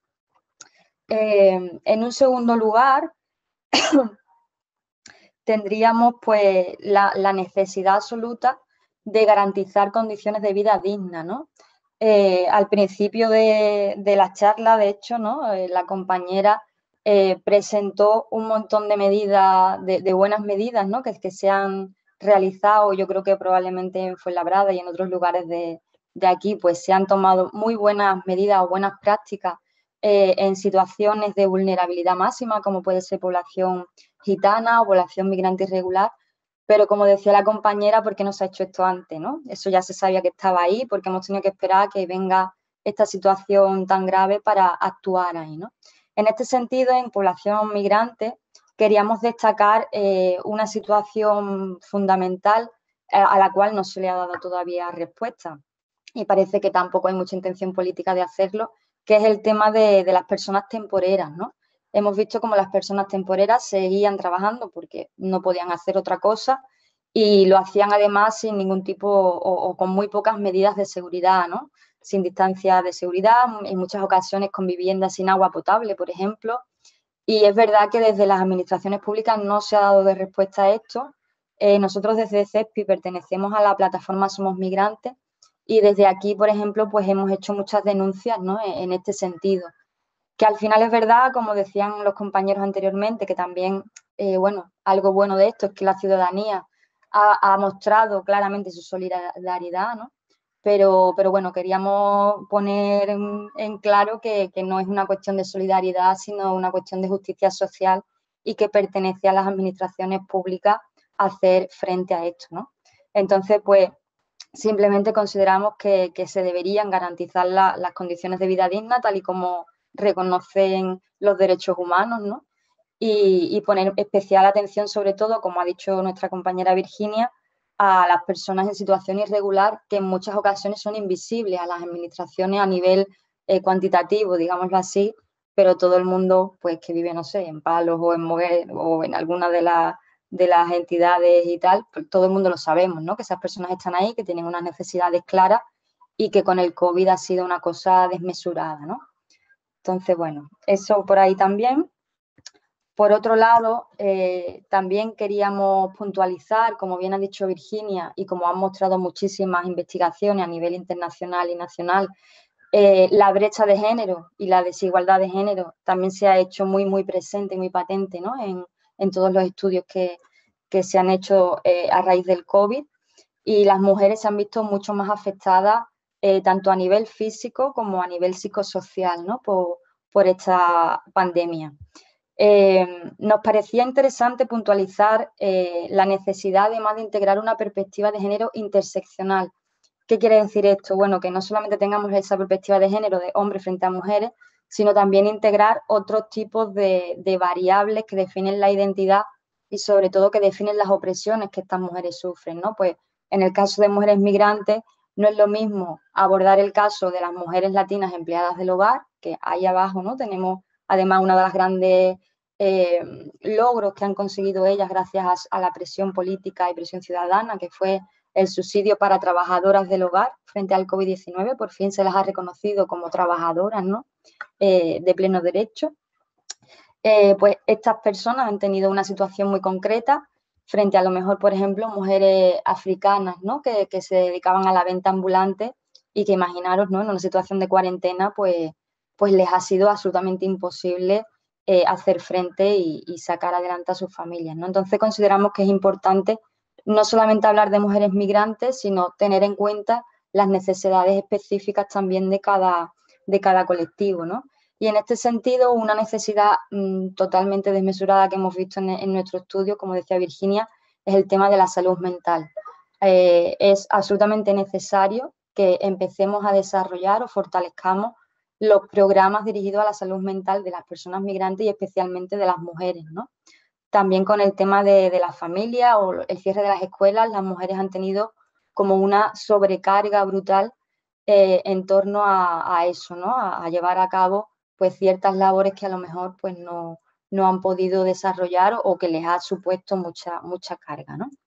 [SPEAKER 8] En un segundo lugar, tendríamos pues la necesidad absoluta de garantizar condiciones de vida dignas, ¿no? Al principio de la charla, de hecho, ¿no?, la compañera presentó un montón de medidas, de buenas medidas, ¿no?, que se han realizado. Yo creo que probablemente en Fuenlabrada y en otros lugares de aquí pues se han tomado muy buenas medidas o buenas prácticas en situaciones de vulnerabilidad máxima, como puede ser población gitana o población migrante irregular, pero como decía la compañera, ¿por qué no se ha hecho esto antes, no? Eso ya se sabía que estaba ahí, porque hemos tenido que esperar a que venga esta situación tan grave para actuar ahí, ¿no? En este sentido, en población migrante, queríamos destacar una situación fundamental a la cual no se le ha dado todavía respuesta, y parece que tampoco hay mucha intención política de hacerlo, que es el tema de las personas temporeras, ¿no? Hemos visto cómo las personas temporeras seguían trabajando porque no podían hacer otra cosa, y lo hacían además sin ningún tipo o con muy pocas medidas de seguridad, ¿no? Sin distancia de seguridad, en muchas ocasiones con viviendas sin agua potable, por ejemplo. Y es verdad que desde las administraciones públicas no se ha dado de respuesta a esto. Nosotros desde CESPI pertenecemos a la plataforma Somos Migrantes, y desde aquí, por ejemplo, pues hemos hecho muchas denuncias, ¿no?, en este sentido. Que al final es verdad, como decían los compañeros anteriormente, que también, bueno, algo bueno de esto es que la ciudadanía ha mostrado claramente su solidaridad, ¿no? Pero bueno, queríamos poner en claro que no es una cuestión de solidaridad, sino una cuestión de justicia social, y que pertenece a las administraciones públicas hacer frente a esto, ¿no? Entonces, pues, simplemente consideramos que se deberían garantizar las condiciones de vida digna, tal y como reconocen los derechos humanos, ¿no? Y poner especial atención, sobre todo, como ha dicho nuestra compañera Virginia, a las personas en situación irregular, que en muchas ocasiones son invisibles a las administraciones a nivel cuantitativo, digámoslo así, pero todo el mundo, pues, que vive, no sé, en Palos o en Moguer o en alguna de las entidades y tal, pues todo el mundo lo sabemos, ¿no?, que esas personas están ahí, que tienen unas necesidades claras, y que con el COVID ha sido una cosa desmesurada, ¿no? Entonces, bueno, eso por ahí también. Por otro lado, también queríamos puntualizar, como bien ha dicho Virginia y como han mostrado muchísimas investigaciones a nivel internacional y nacional, la brecha de género y la desigualdad de género también se ha hecho muy, muy presente y muy patente, ¿no?, en todos los estudios que se han hecho a raíz del COVID, y las mujeres se han visto mucho más afectadas tanto a nivel físico como a nivel psicosocial, ¿no?, por esta pandemia. nos parecía interesante puntualizar la necesidad además de integrar una perspectiva de género interseccional. ¿Qué quiere decir esto? Bueno, que no solamente tengamos esa perspectiva de género de hombres frente a mujeres, sino también integrar otros tipos de variables que definen la identidad y sobre todo que definen las opresiones que estas mujeres sufren, ¿no? Pues en el caso de mujeres migrantes no es lo mismo abordar el caso de las mujeres latinas empleadas del hogar, que ahí abajo, ¿no? Tenemos además una de las grandes logros que han conseguido ellas gracias a la presión política y presión ciudadana, que fue el subsidio para trabajadoras del hogar frente al COVID-19, por fin se las ha reconocido como trabajadoras, ¿no? De pleno derecho. Pues estas personas han tenido una situación muy concreta frente a lo mejor, por ejemplo, mujeres africanas, ¿no? que se dedicaban a la venta ambulante y que imaginaros, ¿no? En una situación de cuarentena, pues les ha sido absolutamente imposible hacer frente y sacar adelante a sus familias, ¿no? Entonces consideramos que es importante no solamente hablar de mujeres migrantes, sino tener en cuenta las necesidades específicas también de cada colectivo, ¿no? Y en este sentido, una necesidad totalmente desmesurada que hemos visto en nuestro estudio, como decía Virginia, es el tema de la salud mental. Es absolutamente necesario que empecemos a desarrollar o fortalezcamos los programas dirigidos a la salud mental de las personas migrantes y especialmente de las mujeres, ¿no? También con el tema de la familia o el cierre de las escuelas, las mujeres han tenido como una sobrecarga brutal en torno a eso, ¿no? A llevar a cabo pues ciertas labores que a lo mejor pues no han podido desarrollar o que les ha supuesto mucha carga, ¿no?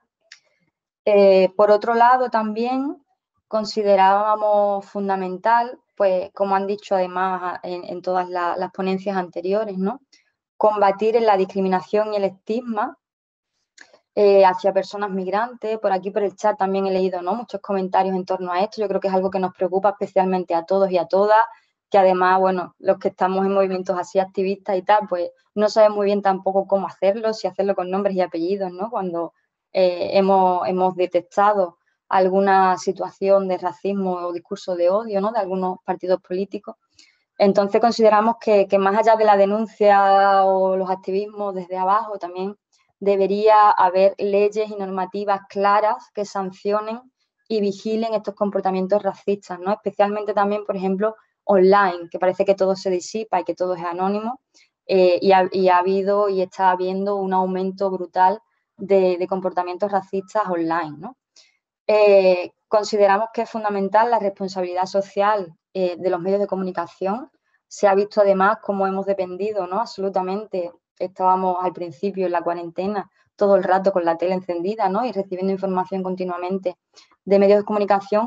[SPEAKER 8] Por otro lado, también considerábamos fundamental, pues como han dicho además en todas las ponencias anteriores, ¿no? Combatir la discriminación y el estigma hacia personas migrantes. Por aquí, por el chat, también he leído, ¿no? Muchos comentarios en torno a esto. Yo creo que es algo que nos preocupa especialmente a todos y a todas, que además, bueno, los que estamos en movimientos así activistas y tal, pues no sabemos muy bien tampoco cómo hacerlo, si hacerlo con nombres y apellidos, ¿no? Cuando hemos detectado alguna situación de racismo o discurso de odio, ¿no? De algunos partidos políticos. Entonces consideramos que más allá de la denuncia o los activismos desde abajo, también debería haber leyes y normativas claras que sancionen y vigilen estos comportamientos racistas, ¿no? Especialmente también, por ejemplo, online, que parece que todo se disipa y que todo es anónimo, y ha habido y está habiendo un aumento brutal de comportamientos racistas online, ¿no? Consideramos que es fundamental la responsabilidad social de los medios de comunicación. Se ha visto además cómo hemos dependido, ¿no? Absolutamente. Estábamos al principio en la cuarentena todo el rato con la tele encendida, ¿no? Y recibiendo información continuamente de medios de comunicación,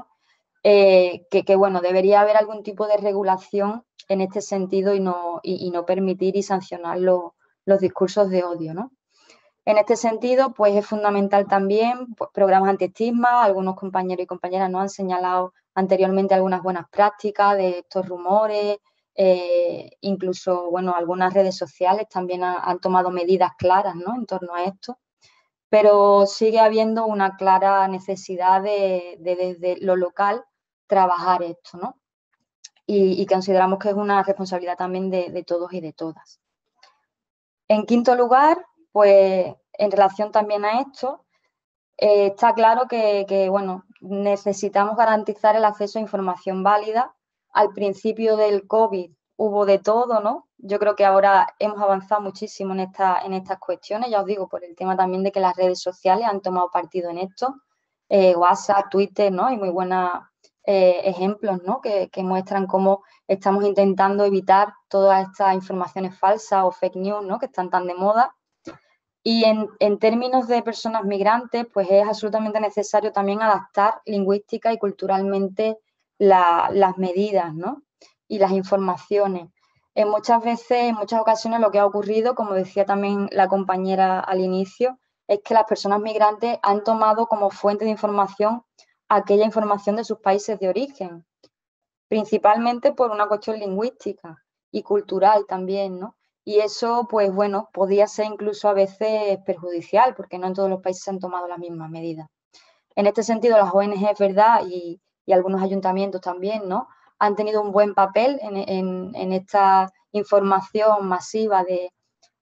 [SPEAKER 8] bueno, debería haber algún tipo de regulación en este sentido y no permitir y sancionar los discursos de odio, ¿no? En este sentido, pues es fundamental también pues, programas antiestigma. Algunos compañeros y compañeras nos han señalado anteriormente algunas buenas prácticas de estos rumores, incluso, bueno, algunas redes sociales también han tomado medidas claras, ¿no? En torno a esto, pero sigue habiendo una clara necesidad de desde lo local trabajar esto, ¿no? Y consideramos que es una responsabilidad también de todos y de todas. En quinto lugar, pues en relación también a esto, está claro que, bueno, necesitamos garantizar el acceso a información válida. Al principio del COVID hubo de todo, ¿no? Yo creo que ahora hemos avanzado muchísimo en estas cuestiones, ya os digo, por el tema también de que las redes sociales han tomado partido en esto, WhatsApp, Twitter, ¿no? Hay muy buenos ejemplos, ¿no? Que muestran cómo estamos intentando evitar todas estas informaciones falsas o fake news, ¿no? Que están tan de moda. Y en términos de personas migrantes, pues es absolutamente necesario también adaptar lingüística y culturalmente las medidas, ¿no? Y las informaciones. Muchas veces, en muchas ocasiones, lo que ha ocurrido, como decía también la compañera al inicio, es que las personas migrantes han tomado como fuente de información aquella información de sus países de origen, principalmente por una cuestión lingüística y cultural también, ¿no? Y eso, pues bueno, podía ser incluso a veces perjudicial, porque no en todos los países se han tomado las mismas medidas. En este sentido, las ONG, es verdad, y algunos ayuntamientos también, ¿no? Han tenido un buen papel en esta información masiva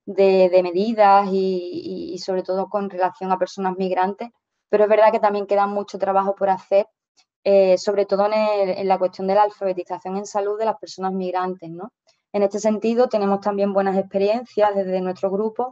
[SPEAKER 8] de medidas y sobre todo con relación a personas migrantes, pero es verdad que también queda mucho trabajo por hacer, sobre todo en la cuestión de la alfabetización en salud de las personas migrantes, ¿no? En este sentido, tenemos también buenas experiencias desde nuestro grupo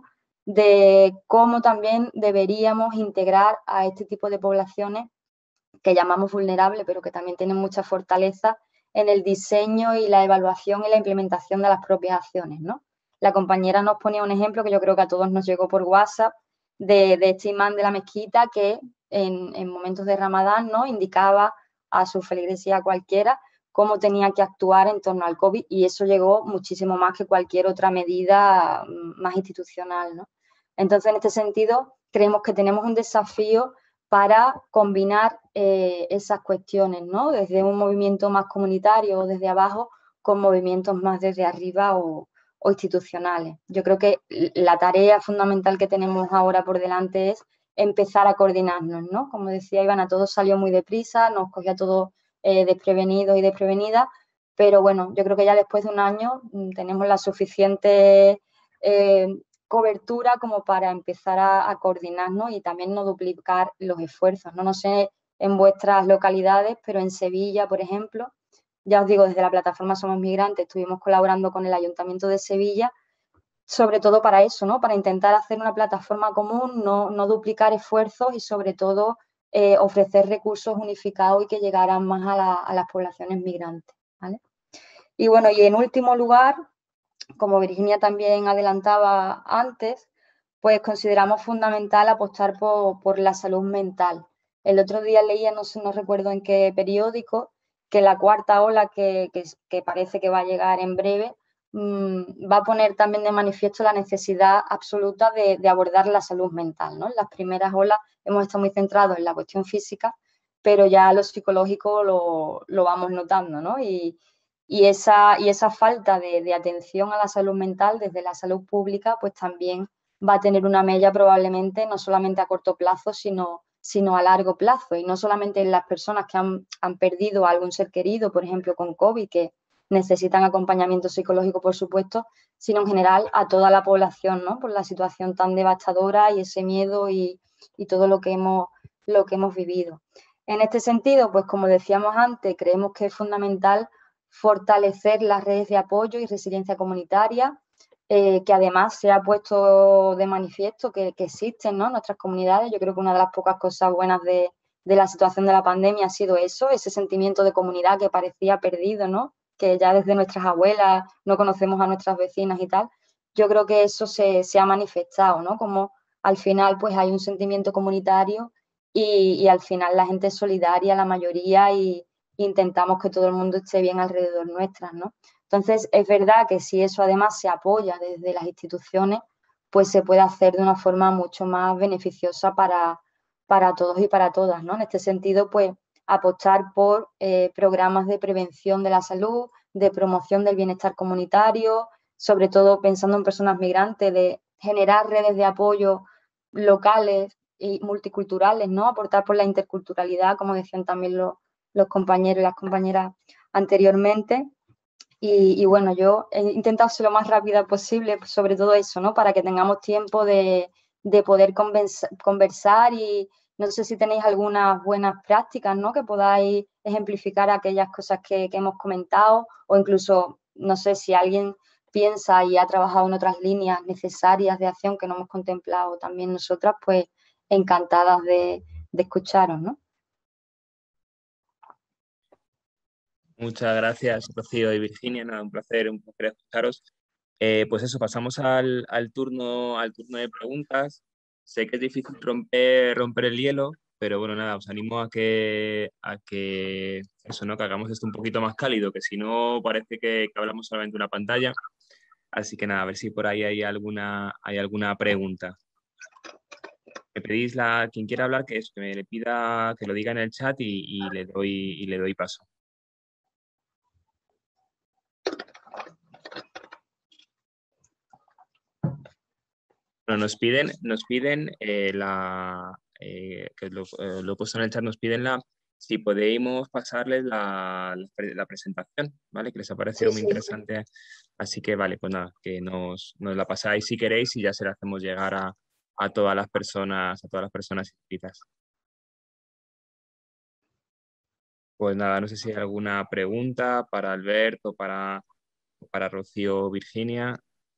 [SPEAKER 8] de cómo también deberíamos integrar a este tipo de poblaciones que llamamos vulnerables, pero que también tienen mucha fortaleza en el diseño y la evaluación y la implementación de las propias acciones, ¿no? La compañera nos ponía un ejemplo que yo creo que a todos nos llegó por WhatsApp de este imán de la mezquita que en momentos de Ramadán, ¿no?, indicaba a su feligresía cualquiera cómo tenía que actuar en torno al COVID, y eso llegó muchísimo más que cualquier otra medida más institucional, ¿no? Entonces, en este sentido, creemos que tenemos un desafío para combinar esas cuestiones, ¿no?, desde un movimiento más comunitario o desde abajo con movimientos más desde arriba o institucionales. Yo creo que la tarea fundamental que tenemos ahora por delante es empezar a coordinarnos, ¿no? Como decía Ivana, todo salió muy deprisa, nos cogía a todos desprevenidos y desprevenidas, pero bueno, yo creo que ya después de un año tenemos la suficiente cobertura como para empezar a coordinarnos y también no duplicar los esfuerzos, ¿no? No sé en vuestras localidades, pero en Sevilla, por ejemplo, ya os digo, desde la plataforma Somos Migrantes estuvimos colaborando con el Ayuntamiento de Sevilla, sobre todo para eso, ¿no?, para intentar hacer una plataforma común, no duplicar esfuerzos y sobre todo ofrecer recursos unificados y que llegaran más a las poblaciones migrantes, ¿vale? Y bueno, y en último lugar, como Virginia también adelantaba antes, pues consideramos fundamental apostar por la salud mental. El otro día leía, no recuerdo en qué periódico, que la cuarta ola que parece que va a llegar en breve va a poner también de manifiesto la necesidad absoluta de abordar la salud mental, ¿no? En las primeras olas hemos estado muy centrados en la cuestión física, pero ya lo psicológico lo vamos notando, ¿no? Y esa falta de atención a la salud mental desde la salud pública, pues también va a tener una mella probablemente no solamente a corto plazo, sino a largo plazo. Y no solamente en las personas que han perdido a algún ser querido, por ejemplo, con COVID, que necesitan acompañamiento psicológico, por supuesto, sino en general a toda la población, ¿no?, por la situación tan devastadora y ese miedo y todo lo que hemos vivido. En este sentido, pues como decíamos antes, creemos que es fundamental fortalecer las redes de apoyo y resiliencia comunitaria, que además se ha puesto de manifiesto que existen, ¿no?, en nuestras comunidades. Yo creo que una de las pocas cosas buenas de la situación de la pandemia ha sido eso, ese sentimiento de comunidad que parecía perdido, ¿no?, que ya desde nuestras abuelas no conocemos a nuestras vecinas y tal. Yo creo que eso se ha manifestado, ¿no?, como al final pues hay un sentimiento comunitario y al final la gente es solidaria, la mayoría, y intentamos que todo el mundo esté bien alrededor nuestras, ¿no? Entonces, es verdad que si eso además se apoya desde las instituciones, pues se puede hacer de una forma mucho más beneficiosa para todos y para todas, ¿no? En este sentido, pues apostar por programas de prevención de la salud, de promoción del bienestar comunitario, sobre todo pensando en personas migrantes, de generar redes de apoyo locales y multiculturales, ¿no? Aportar por la interculturalidad, como decían también los compañeros y las compañeras anteriormente. Y bueno, yo he intentado ser lo más rápida posible, sobre todo eso, ¿no?, para que tengamos tiempo de poder conversar, y no sé si tenéis algunas buenas prácticas, ¿no?, que podáis ejemplificar aquellas cosas que hemos comentado, o incluso, no sé, si alguien piensa y ha trabajado en otras líneas necesarias de acción que no hemos contemplado también nosotras, pues encantadas de escucharos, ¿no?
[SPEAKER 1] Muchas gracias, Rocío y Virginia. Nada, un placer escucharos. Pues eso, pasamos al turno de preguntas. Sé que es difícil romper el hielo, pero bueno, nada, os animo a que eso, ¿no?, que hagamos esto un poquito más cálido, que si no parece que hablamos solamente de una pantalla. Así que nada, a ver si por ahí hay alguna pregunta. Me pedís quien quiera hablar, que me le pida que lo diga en el chat y le doy paso. Bueno, nos piden que lo he puesto en el chat, nos piden si podemos pasarles la presentación, ¿vale? Que les ha parecido muy interesante. Así que, vale, pues nada, que nos la pasáis si queréis y ya se la hacemos llegar a todas las personas inscritas. Pues nada, no sé si hay alguna pregunta para Alberto, para Rocío o Virginia.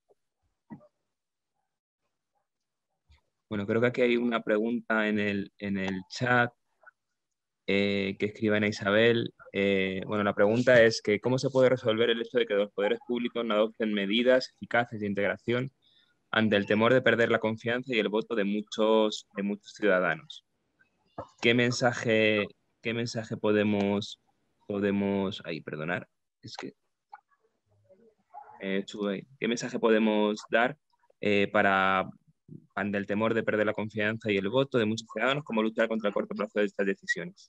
[SPEAKER 1] Bueno, creo que aquí hay una pregunta en el chat que escriban a Isabel. Bueno, la pregunta es que ¿cómo se puede resolver el hecho de que los poderes públicos no adopten medidas eficaces de integración ante el temor de perder la confianza y el voto de muchos ciudadanos? ¿Qué mensaje podemos perdonar, es que ¿qué mensaje podemos dar para ante el temor de perder la confianza y el voto de muchos ciudadanos, cómo luchar contra el corto plazo de estas decisiones?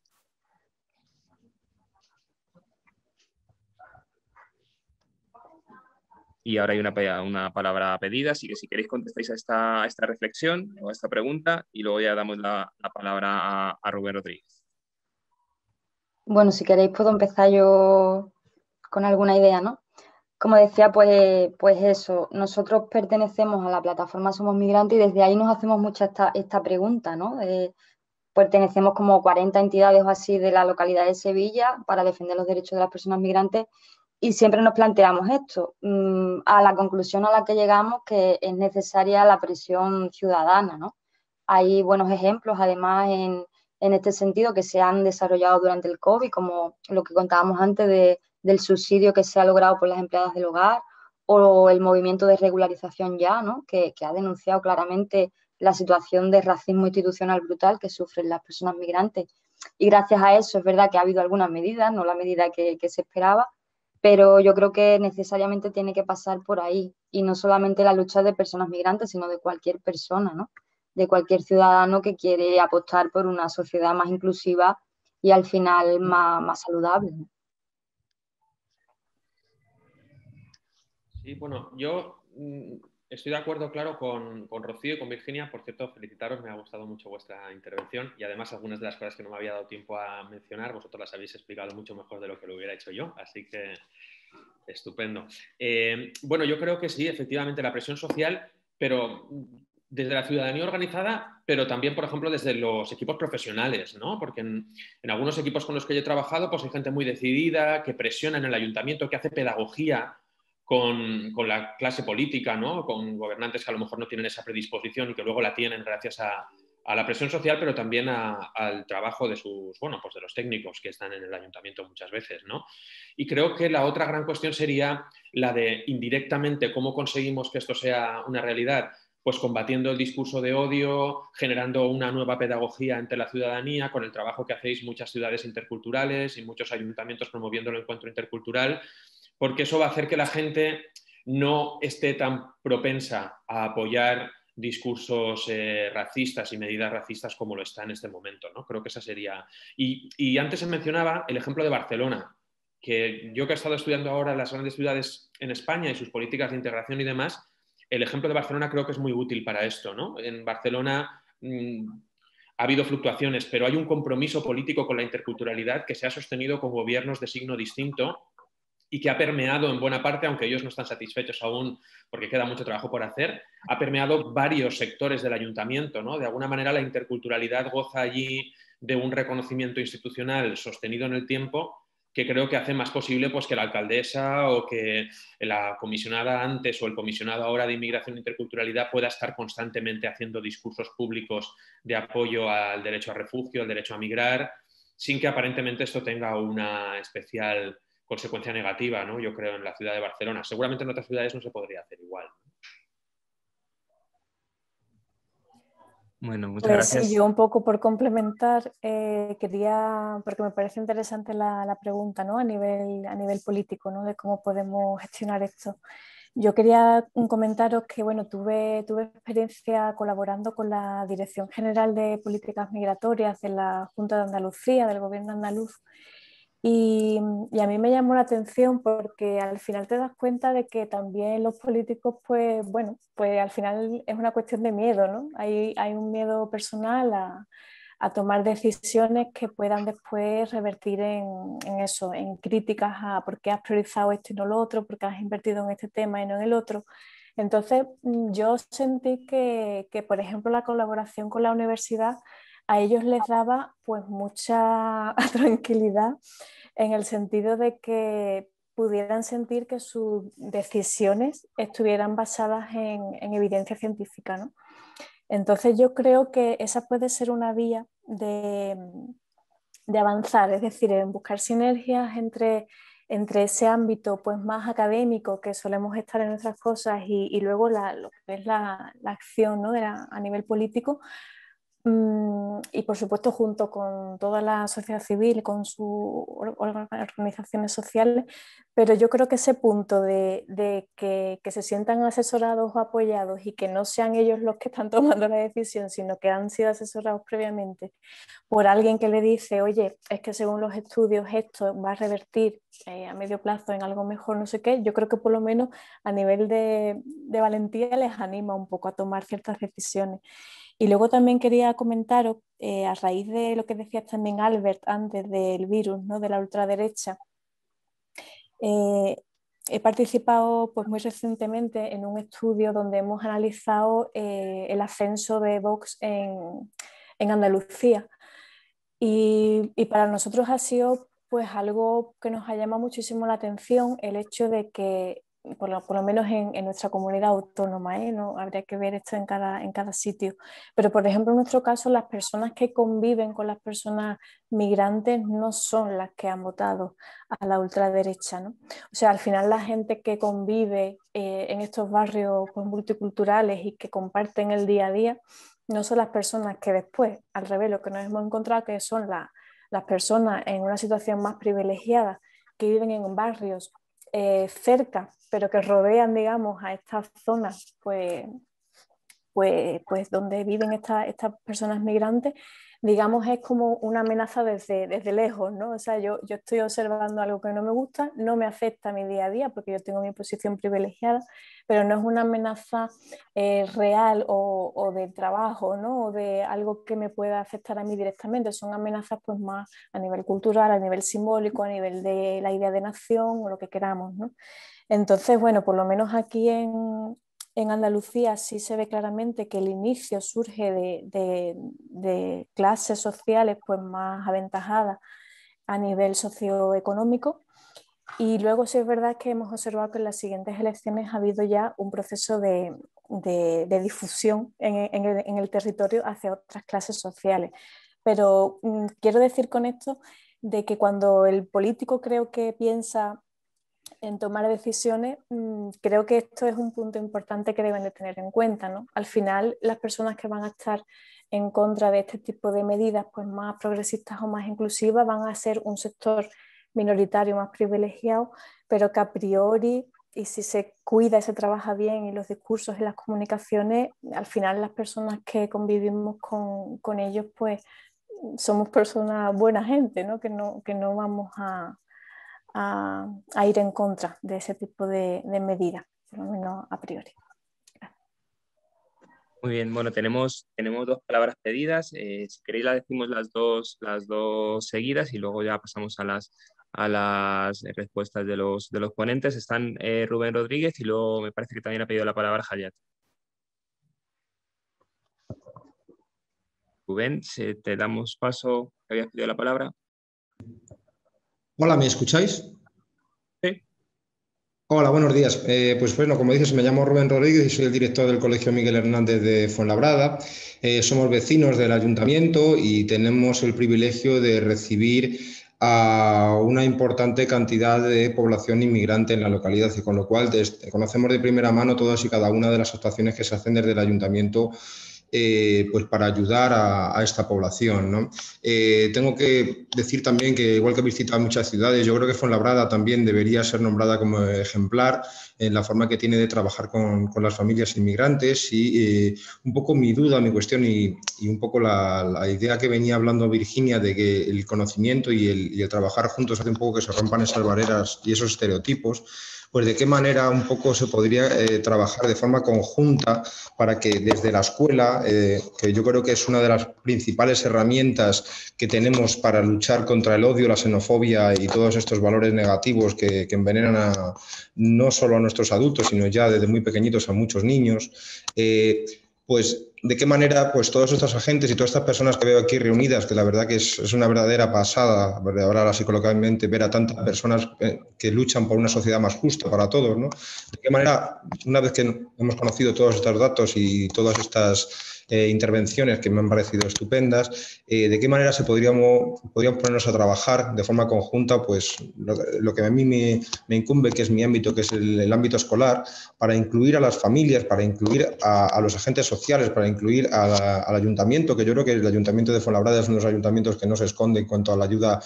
[SPEAKER 1] Y ahora hay una palabra pedida, así que si queréis contestáis a esta reflexión o a esta pregunta y luego ya damos la palabra a Rubén Rodríguez.
[SPEAKER 8] Bueno, si queréis puedo empezar yo con alguna idea, ¿no? Como decía, pues eso, nosotros pertenecemos a la plataforma Somos Migrantes y desde ahí nos hacemos mucho esta pregunta, ¿no? Pertenecemos como 40 entidades o así de la localidad de Sevilla para defender los derechos de las personas migrantes y siempre nos planteamos esto, a la conclusión a la que llegamos que es necesaria la presión ciudadana, ¿no? Hay buenos ejemplos, además, en este sentido que se han desarrollado durante el COVID, como lo que contábamos antes del subsidio que se ha logrado por las empleadas del hogar o el movimiento de regularización ya, ¿no? que ha denunciado claramente la situación de racismo institucional brutal que sufren las personas migrantes. Y gracias a eso es verdad que ha habido algunas medidas, no la medida que se esperaba, pero yo creo que necesariamente tiene que pasar por ahí. Y no solamente la lucha de personas migrantes, sino de cualquier persona, ¿no? De cualquier ciudadano que quiere apostar por una sociedad más inclusiva y al final más saludable.
[SPEAKER 6] Sí, bueno, yo estoy de acuerdo, claro, con Rocío y con Virginia. Por cierto, felicitaros, me ha gustado mucho vuestra intervención y además algunas de las cosas que no me había dado tiempo a mencionar, vosotros las habéis explicado mucho mejor de lo que lo hubiera hecho yo, así que estupendo. Bueno, yo creo que sí, efectivamente, la presión social, pero desde la ciudadanía organizada, pero también, por ejemplo, desde los equipos profesionales, ¿no? Porque en algunos equipos con los que yo he trabajado, pues hay gente muy decidida, que presiona en el ayuntamiento, que hace pedagogía con la clase política, ¿no? Con gobernantes que a lo mejor no tienen esa predisposición y que luego la tienen gracias a la presión social, pero también al trabajo de de los técnicos que están en el ayuntamiento muchas veces, ¿no? Y creo que la otra gran cuestión sería la de indirectamente cómo conseguimos que esto sea una realidad, pues combatiendo el discurso de odio, generando una nueva pedagogía entre la ciudadanía, con el trabajo que hacéis muchas ciudades interculturales y muchos ayuntamientos promoviendo el encuentro intercultural, porque eso va a hacer que la gente no esté tan propensa a apoyar discursos racistas y medidas racistas como lo está en este momento, ¿no? Creo que esa sería... Y antes se mencionaba el ejemplo de Barcelona, que yo que he estado estudiando ahora las grandes ciudades en España y sus políticas de integración y demás, el ejemplo de Barcelona creo que es muy útil para esto, ¿no? En Barcelona ha habido fluctuaciones, pero hay un compromiso político con la interculturalidad que se ha sostenido con gobiernos de signo distinto y que ha permeado en buena parte, aunque ellos no están satisfechos aún porque queda mucho trabajo por hacer, ha permeado varios sectores del ayuntamiento, ¿no? De alguna manera la interculturalidad goza allí de un reconocimiento institucional sostenido en el tiempo que creo que hace más posible pues, que la alcaldesa o que la comisionada antes o el comisionado ahora de Inmigración e Interculturalidad pueda estar constantemente haciendo discursos públicos de apoyo al derecho a refugio, al derecho a migrar, sin que aparentemente esto tenga una especial consecuencia negativa, ¿no? Yo creo, en la ciudad de Barcelona. Seguramente en otras ciudades no se podría hacer igual.
[SPEAKER 1] Bueno, muchas gracias.
[SPEAKER 7] Sí, yo un poco por complementar, quería, porque me parece interesante la pregunta, ¿no? A nivel político, ¿no? De cómo podemos gestionar esto. Yo quería comentaros que, bueno, tuve experiencia colaborando con la Dirección General de Políticas Migratorias de la Junta de Andalucía, del Gobierno andaluz, y a mí me llamó la atención porque al final te das cuenta de que también los políticos, pues bueno, pues al final es una cuestión de miedo, ¿no? Hay un miedo personal a tomar decisiones que puedan después revertir en eso, en críticas a por qué has priorizado esto y no lo otro, por qué has invertido en este tema y no en el otro. Entonces, yo sentí que, por ejemplo, la colaboración con la universidad a ellos les daba pues mucha tranquilidad, en el sentido de que pudieran sentir que sus decisiones estuvieran basadas en evidencia científica, ¿no? Entonces yo creo que esa puede ser una vía de avanzar, es decir, en buscar sinergias entre ese ámbito pues, más académico que solemos estar en nuestras cosas y luego lo que es la acción, ¿no? A nivel político. Y por supuesto junto con toda la sociedad civil, con sus organizaciones sociales, pero yo creo que ese punto de que se sientan asesorados o apoyados y que no sean ellos los que están tomando la decisión, sino que han sido asesorados previamente por alguien que le dice, oye, es que según los estudios esto va a revertir a medio plazo en algo mejor, no sé qué, yo creo que por lo menos a nivel de valentía les anima un poco a tomar ciertas decisiones. Y luego también quería comentaros, a raíz de lo que decías también Albert antes del virus, ¿no? De la ultraderecha, he participado pues, muy recientemente en un estudio donde hemos analizado el ascenso de Vox en Andalucía. Y para nosotros ha sido pues, algo que nos ha llamado muchísimo la atención, el hecho de que por lo menos en nuestra comunidad autónoma, no habría que ver esto en cada sitio, pero por ejemplo en nuestro caso las personas que conviven con las personas migrantes no son las que han votado a la ultraderecha, ¿no? O sea, al final la gente que convive en estos barrios pues, multiculturales y que comparten el día a día no son las personas que después, al revés, lo que nos hemos encontrado que son las personas en una situación más privilegiada que viven en barrios cerca, pero que rodean, digamos, a estas zonas pues donde viven estas personas migrantes, digamos, es como una amenaza desde lejos, ¿no? O sea, yo estoy observando algo que no me gusta, no me afecta a mi día a día porque yo tengo mi posición privilegiada, pero no es una amenaza real o de trabajo, ¿no? O de algo que me pueda afectar a mí directamente, son amenazas pues más a nivel cultural, a nivel simbólico, a nivel de la idea de nación o lo que queramos, ¿no? Entonces, bueno, por lo menos aquí en Andalucía sí se ve claramente que el inicio surge de clases sociales pues, más aventajadas a nivel socioeconómico, y luego sí es verdad que hemos observado que en las siguientes elecciones ha habido ya un proceso de difusión en el territorio hacia otras clases sociales. Pero quiero decir con esto de que cuando el político creo que piensa en tomar decisiones, creo que esto es un punto importante que deben de tener en cuenta, ¿no? Al final, las personas que van a estar en contra de este tipo de medidas pues, más progresistas o más inclusivas van a ser un sector minoritario más privilegiado, pero que a priori, y si se cuida y se trabaja bien en los discursos y las comunicaciones, al final las personas que convivimos con ellos pues somos personas buena gente, ¿no? Que no vamos a ir en contra de ese tipo de medidas, por lo menos a priori. Gracias.
[SPEAKER 1] Muy bien, bueno, tenemos dos palabras pedidas. Si queréis las decimos las dos seguidas y luego ya pasamos a las respuestas de los ponentes. Están Rubén Rodríguez y luego me parece que también ha pedido la palabra Hayat. Rubén, te damos paso. ¿Habías pedido la palabra?
[SPEAKER 9] Hola, ¿me escucháis?
[SPEAKER 1] Sí.
[SPEAKER 9] Hola, buenos días. Pues bueno, como dices, me llamo Rubén Rodríguez y soy el director del Colegio Miguel Hernández de Fuenlabrada. Somos vecinos del ayuntamiento y tenemos el privilegio de recibir a una importante cantidad de población inmigrante en la localidad, y con lo cual conocemos de primera mano todas y cada una de las actuaciones que se hacen desde el ayuntamiento pues para ayudar a esta población, ¿no? Tengo que decir también que, igual que he visitado muchas ciudades, yo creo que Fuenlabrada también debería ser nombrada como ejemplar en la forma que tiene de trabajar con las familias inmigrantes, y un poco mi duda, mi cuestión y un poco la idea que venía hablando Virginia de que el conocimiento y el trabajar juntos hace un poco que se rompan esas barreras y esos estereotipos. pues de qué manera un poco se podría trabajar de forma conjunta para que desde la escuela, que yo creo que es una de las principales herramientas que tenemos para luchar contra el odio, la xenofobia y todos estos valores negativos que envenenan no solo a nuestros adultos, sino ya desde muy pequeñitos a muchos niños, pues de qué manera pues todos estos agentes y todas estas personas que veo aquí reunidas, que la verdad que es una verdadera pasada, ahora psicológicamente, ver a tantas personas que luchan por una sociedad más justa para todos, ¿no? De qué manera, una vez que hemos conocido todos estos datos y todas estas intervenciones que me han parecido estupendas, de qué manera podríamos ponernos a trabajar de forma conjunta, pues lo que a mí me incumbe, que es mi ámbito, que es el ámbito escolar, para incluir a las familias, para incluir a los agentes sociales, para incluir al ayuntamiento, que yo creo que el ayuntamiento de Fuenlabrada es uno de los ayuntamientos que no se esconde en cuanto a la ayuda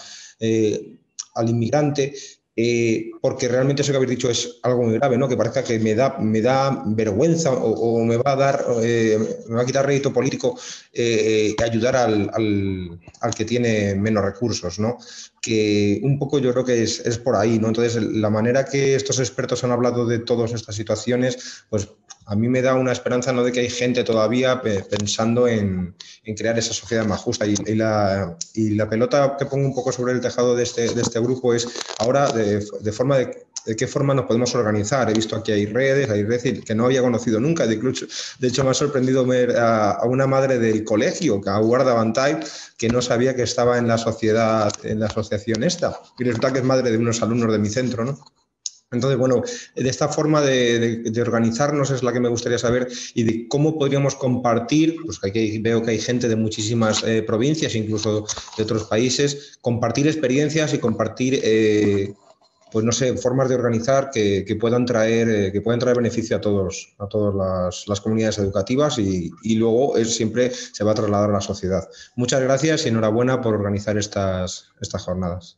[SPEAKER 9] al inmigrante, porque realmente eso que habéis dicho es algo muy grave, ¿no? Que parezca que me da vergüenza o me va a dar, me va a quitar rédito político ayudar al que tiene menos recursos, ¿no? Que un poco yo creo que es por ahí, ¿no? Entonces, la manera que estos expertos han hablado de todas estas situaciones, pues a mí me da una esperanza, ¿no?, de que hay gente todavía pensando en crear esa sociedad más justa. Y la pelota que pongo un poco sobre el tejado de este grupo es ahora de qué forma nos podemos organizar. He visto aquí hay redes que no había conocido nunca. De hecho, me ha sorprendido ver a una madre del colegio, a Guarda Bantay, que no sabía que estaba en la sociedad, en la asociación esta. Y resulta que es madre de unos alumnos de mi centro, ¿no? Entonces, bueno, de esta forma de organizarnos es la que me gustaría saber, y de cómo podríamos compartir, pues que aquí veo que hay gente de muchísimas provincias, incluso de otros países, compartir experiencias y compartir, pues no sé, formas de organizar que puedan traer beneficio a todas las comunidades educativas y luego siempre se va a trasladar a la sociedad. Muchas gracias y enhorabuena por organizar estas jornadas.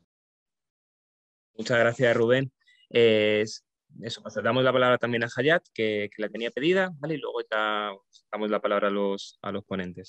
[SPEAKER 1] Muchas gracias, Rubén. Eso, pues damos la palabra también a Hayat, que la tenía pedida, ¿vale? Y luego ya damos la palabra a los ponentes.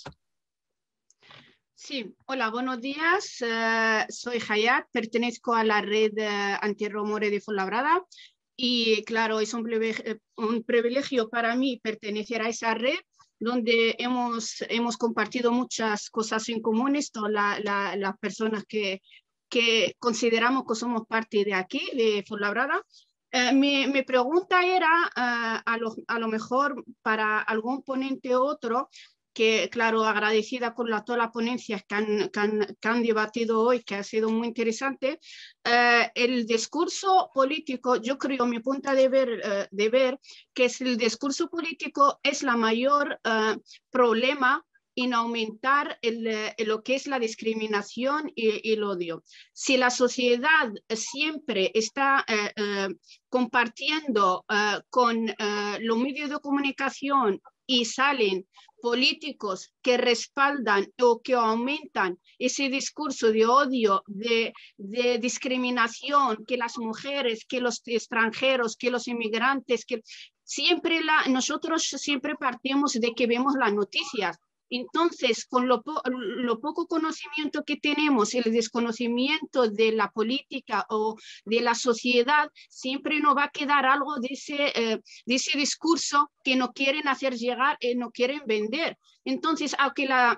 [SPEAKER 10] Sí, hola, buenos días. Soy Hayat, pertenezco a la red antirrumores de Fuenlabrada y claro, es un privilegio para mí pertenecer a esa red donde hemos compartido muchas cosas en comunes, todas las personas que consideramos que somos parte de aquí, de Fuenlabrada. Mi pregunta era, a lo mejor para algún ponente u otro, que claro, agradecida con todas las ponencias que han debatido hoy, que ha sido muy interesante. El discurso político, yo creo, mi punto de ver que el discurso político es la mayor problema en aumentar lo que es la discriminación y el odio. Si la sociedad siempre está compartiendo con los medios de comunicación y salen políticos que respaldan o que aumentan ese discurso de odio, de discriminación, que las mujeres, que los extranjeros, que los inmigrantes, que nosotros siempre partimos de que vemos las noticias. Entonces, con lo poco conocimiento que tenemos, el desconocimiento de la política o de la sociedad, siempre nos va a quedar algo de ese discurso que no quieren hacer llegar, no quieren vender. Entonces, aunque la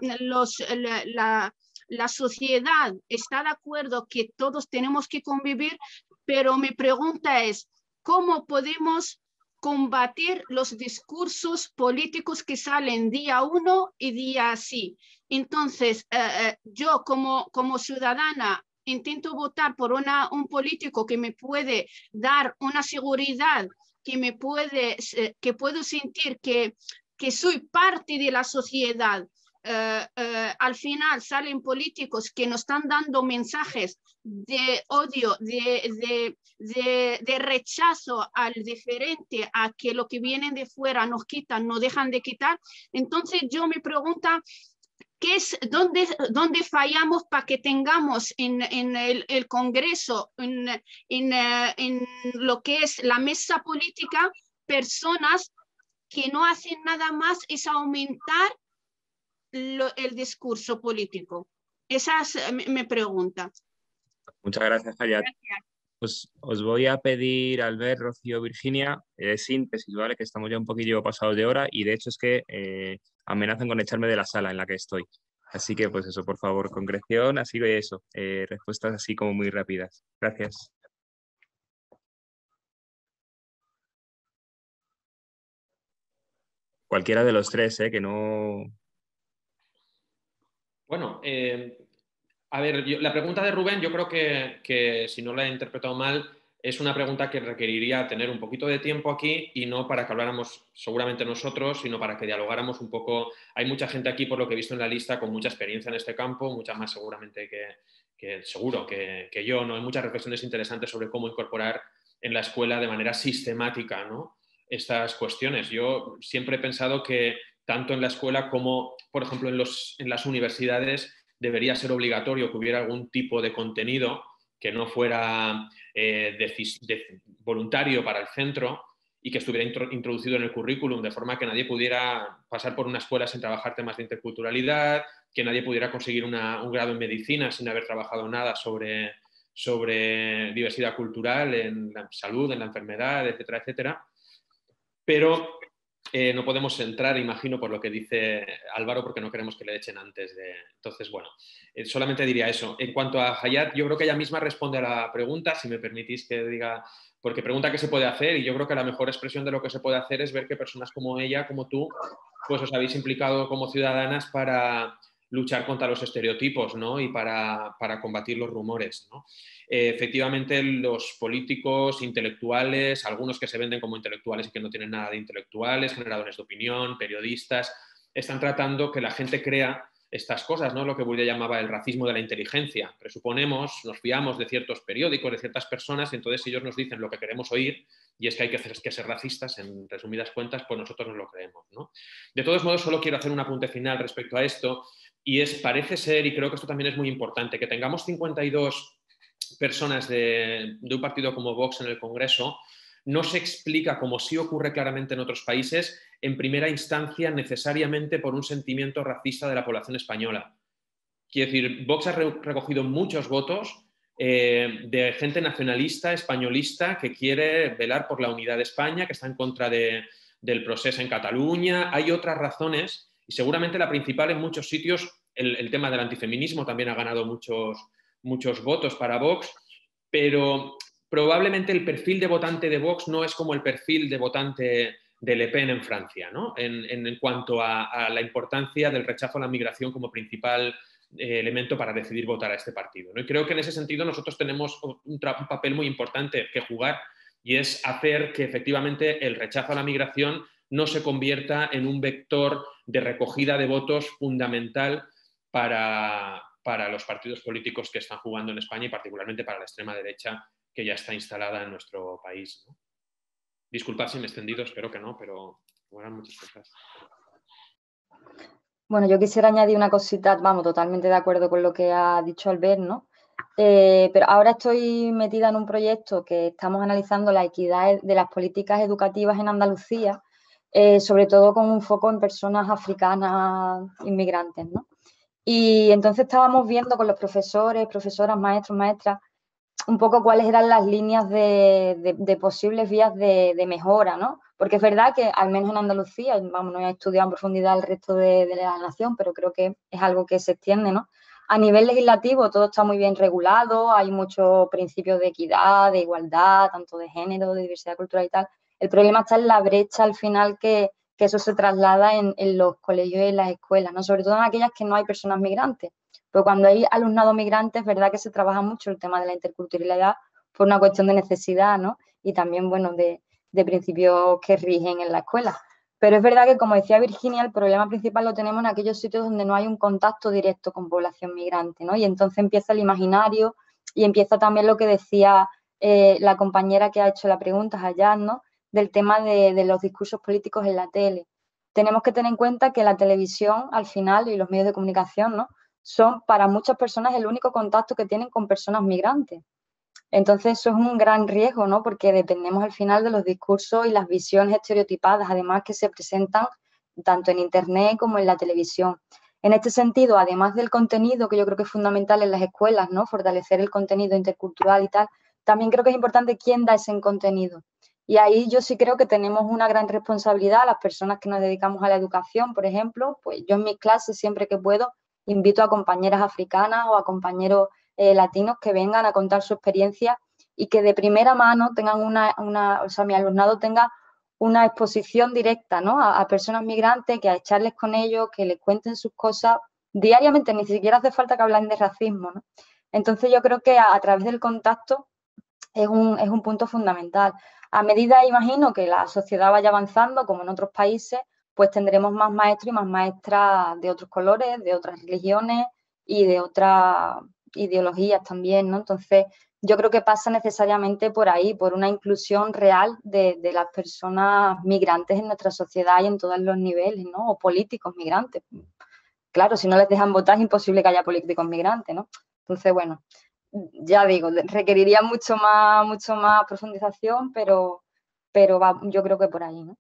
[SPEAKER 10] sociedad está de acuerdo que todos tenemos que convivir, pero mi pregunta es, ¿cómo podemos combatir los discursos políticos que salen día 1 y día sí? Entonces, yo como ciudadana intento votar por un político que me puede dar una seguridad, que puedo sentir que soy parte de la sociedad. Al final salen políticos que nos están dando mensajes de odio, de rechazo al diferente, a que lo que vienen de fuera nos quitan, nos dejan de quitar. Entonces yo me pregunto, ¿dónde fallamos para que tengamos en el Congreso, en lo que es la mesa política, personas que no hacen nada más es aumentar el discurso político? Esa es mi pregunta.
[SPEAKER 1] Muchas gracias, Hayat. os voy a pedir, Albert, Rocío, Virginia, síntesis, ¿vale? Que estamos ya un poquillo pasados de hora y de hecho es que amenazan con echarme de la sala en la que estoy. Así que, pues eso, por favor, concreción, así que eso, respuestas así como muy rápidas. Gracias. Cualquiera de los tres, que no...
[SPEAKER 6] Bueno, a ver, la pregunta de Rubén, yo creo que si no la he interpretado mal, es una pregunta que requeriría tener un poquito de tiempo aquí y no para que habláramos seguramente nosotros, sino para que dialogáramos un poco. Hay mucha gente aquí, por lo que he visto en la lista, con mucha experiencia en este campo, mucha más seguramente que yo, ¿no? Hay muchas reflexiones interesantes sobre cómo incorporar en la escuela de manera sistemática, ¿no?, estas cuestiones. Yo siempre he pensado que tanto en la escuela como, por ejemplo, en las universidades debería ser obligatorio que hubiera algún tipo de contenido que no fuera voluntario para el centro y que estuviera introducido en el currículum, de forma que nadie pudiera pasar por una escuela sin trabajar temas de interculturalidad, que nadie pudiera conseguir un grado en medicina sin haber trabajado nada sobre diversidad cultural, en la salud, en la enfermedad, etcétera, etcétera. Pero no podemos entrar, imagino, por lo que dice Álvaro, porque no queremos que le echen antes de... Entonces, bueno, solamente diría eso. En cuanto a Hayat, yo creo que ella misma responde a la pregunta, si me permitís que diga, porque pregunta qué se puede hacer, y yo creo que la mejor expresión de lo que se puede hacer es ver que personas como ella, como tú, pues os habéis implicado como ciudadanas para luchar contra los estereotipos, ¿no?, y para combatir los rumores, ¿no? Efectivamente, los políticos, intelectuales, algunos que se venden como intelectuales y que no tienen nada de intelectuales, generadores de opinión, periodistas, están tratando que la gente crea estas cosas, ¿no?, lo que Bourdieu llamaba el racismo de la inteligencia. Presuponemos, nos fiamos de ciertos periódicos, de ciertas personas, y entonces ellos nos dicen lo que queremos oír, y es que hay que ser racistas, en resumidas cuentas, pues nosotros nos lo creemos, ¿no? De todos modos, solo quiero hacer un apunte final respecto a esto, y parece ser, y creo que esto también es muy importante, que tengamos 52 personas de un partido como Vox en el Congreso no se explica, como sí ocurre claramente en otros países, en primera instancia necesariamente por un sentimiento racista de la población española. Quiero decir, Vox ha recogido muchos votos de gente nacionalista, españolista, que quiere velar por la unidad de España, que está en contra del procés en Cataluña. Hay otras razones y seguramente la principal en muchos sitios, el tema del antifeminismo también ha ganado muchos votos para Vox, pero probablemente el perfil de votante de Vox no es como el perfil de votante de Le Pen en Francia, ¿no?, en cuanto a la importancia del rechazo a la migración como principal elemento para decidir votar a este partido, ¿no? Y creo que en ese sentido nosotros tenemos un papel muy importante que jugar, y es hacer que efectivamente el rechazo a la migración no se convierta en un vector de recogida de votos fundamental para los partidos políticos que están jugando en España y particularmente para la extrema derecha que ya está instalada en nuestro país, ¿no? Disculpad si me he extendido, espero que no, pero eran muchas cosas.
[SPEAKER 8] Bueno, yo quisiera añadir una cosita, vamos, totalmente de acuerdo con lo que ha dicho Albert, ¿no? Pero ahora estoy metida en un proyecto que estamos analizando la equidad de las políticas educativas en Andalucía, sobre todo con un foco en personas africanas inmigrantes, ¿no? Y entonces estábamos viendo con los profesores, profesoras, maestros, maestras, un poco cuáles eran las líneas de posibles vías de mejora, ¿no? Porque es verdad que, al menos en Andalucía, vamos, no he estudiado en profundidad el resto de la nación, pero creo que es algo que se extiende, ¿no? A nivel legislativo todo está muy bien regulado, hay muchos principios de equidad, de igualdad, tanto de género, de diversidad cultural y tal. El problema está en la brecha al final que eso se traslada en los colegios y en las escuelas, ¿no? Sobre todo en aquellas que no hay personas migrantes. Pero cuando hay alumnado migrante es verdad que se trabaja mucho el tema de la interculturalidad por una cuestión de necesidad, ¿no? Y también, bueno, de principios que rigen en la escuela. Pero es verdad que, como decía Virginia, el problema principal lo tenemos en aquellos sitios donde no hay un contacto directo con población migrante, ¿no? Y entonces empieza el imaginario y empieza también lo que decía la compañera que ha hecho la pregunta, Hayat, ¿no?, del tema de los discursos políticos en la tele. Tenemos que tener en cuenta que la televisión, al final, y los medios de comunicación, ¿no?, son para muchas personas el único contacto que tienen con personas migrantes. Entonces eso es un gran riesgo, ¿no?, porque dependemos al final de los discursos y las visiones estereotipadas, además que se presentan tanto en Internet como en la televisión. En este sentido, además del contenido, que yo creo que es fundamental en las escuelas, ¿no?, fortalecer el contenido intercultural y tal, también creo que es importante quién da ese contenido. Y ahí yo sí creo que tenemos una gran responsabilidad, las personas que nos dedicamos a la educación, por ejemplo, pues yo en mis clases siempre que puedo invito a compañeras africanas o a compañeros latinos que vengan a contar su experiencia y que de primera mano tengan o sea, mi alumnado tenga una exposición directa, ¿no? A personas migrantes, que a echarles con ellos, que les cuenten sus cosas diariamente, ni siquiera hace falta que hablen de racismo, ¿no? Entonces yo creo que a través del contacto es un punto fundamental. A medida, imagino, que la sociedad vaya avanzando, como en otros países, pues tendremos más maestros y más maestras de otros colores, de otras religiones y de otras ideologías también, ¿no? Entonces, yo creo que pasa necesariamente por ahí, por una inclusión real de las personas migrantes en nuestra sociedad y en todos los niveles, ¿no? O políticos migrantes. Claro, si no les dejan votar es imposible que haya políticos migrantes, ¿no? Entonces, bueno, ya digo, requeriría mucho más profundización, pero yo creo que por ahí, ¿no?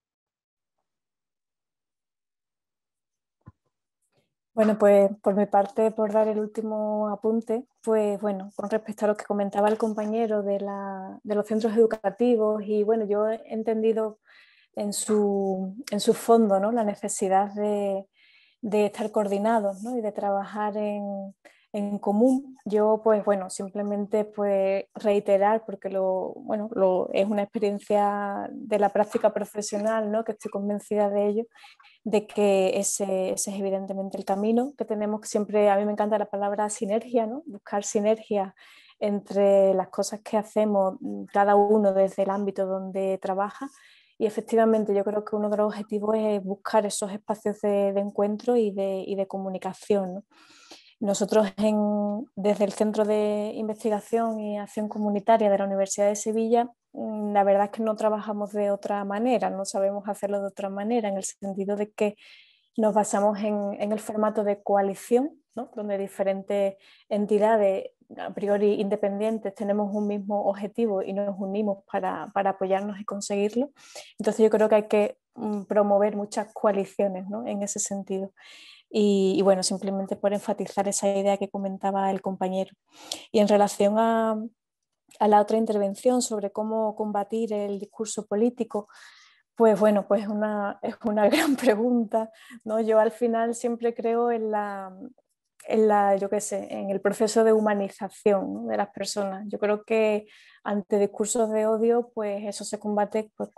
[SPEAKER 7] Bueno, pues por mi parte, por dar el último apunte, pues bueno, con respecto a lo que comentaba el compañero de los centros educativos, y bueno, yo he entendido en su fondo, ¿no?, la necesidad de estar coordinados, ¿no?, y de trabajar en común. Yo, pues bueno, simplemente pues reiterar, porque es una experiencia de la práctica profesional, ¿no?, que estoy convencida de ello, de que ese es evidentemente el camino que tenemos siempre. A mí me encanta la palabra sinergia, ¿no?, buscar sinergia entre las cosas que hacemos cada uno desde el ámbito donde trabaja. Y efectivamente yo creo que uno de los objetivos es buscar esos espacios de encuentro y de comunicación, ¿no? Nosotros desde el Centro de Investigación y Acción Comunitaria de la Universidad de Sevilla, la verdad es que no trabajamos de otra manera, no sabemos hacerlo de otra manera, en el sentido de que nos basamos en el formato de coalición, ¿no?, donde diferentes entidades a priori independientes tenemos un mismo objetivo y nos unimos para apoyarnos y conseguirlo. Entonces yo creo que hay que promover muchas coaliciones, ¿no?, en ese sentido. Y bueno, simplemente por enfatizar esa idea que comentaba el compañero. Y en relación a la otra intervención sobre cómo combatir el discurso político, pues bueno, pues es una gran pregunta, ¿no? Yo al final siempre creo yo qué sé, en el proceso de humanización, ¿no?, de las personas. Yo creo que ante discursos de odio, pues eso se combate pues,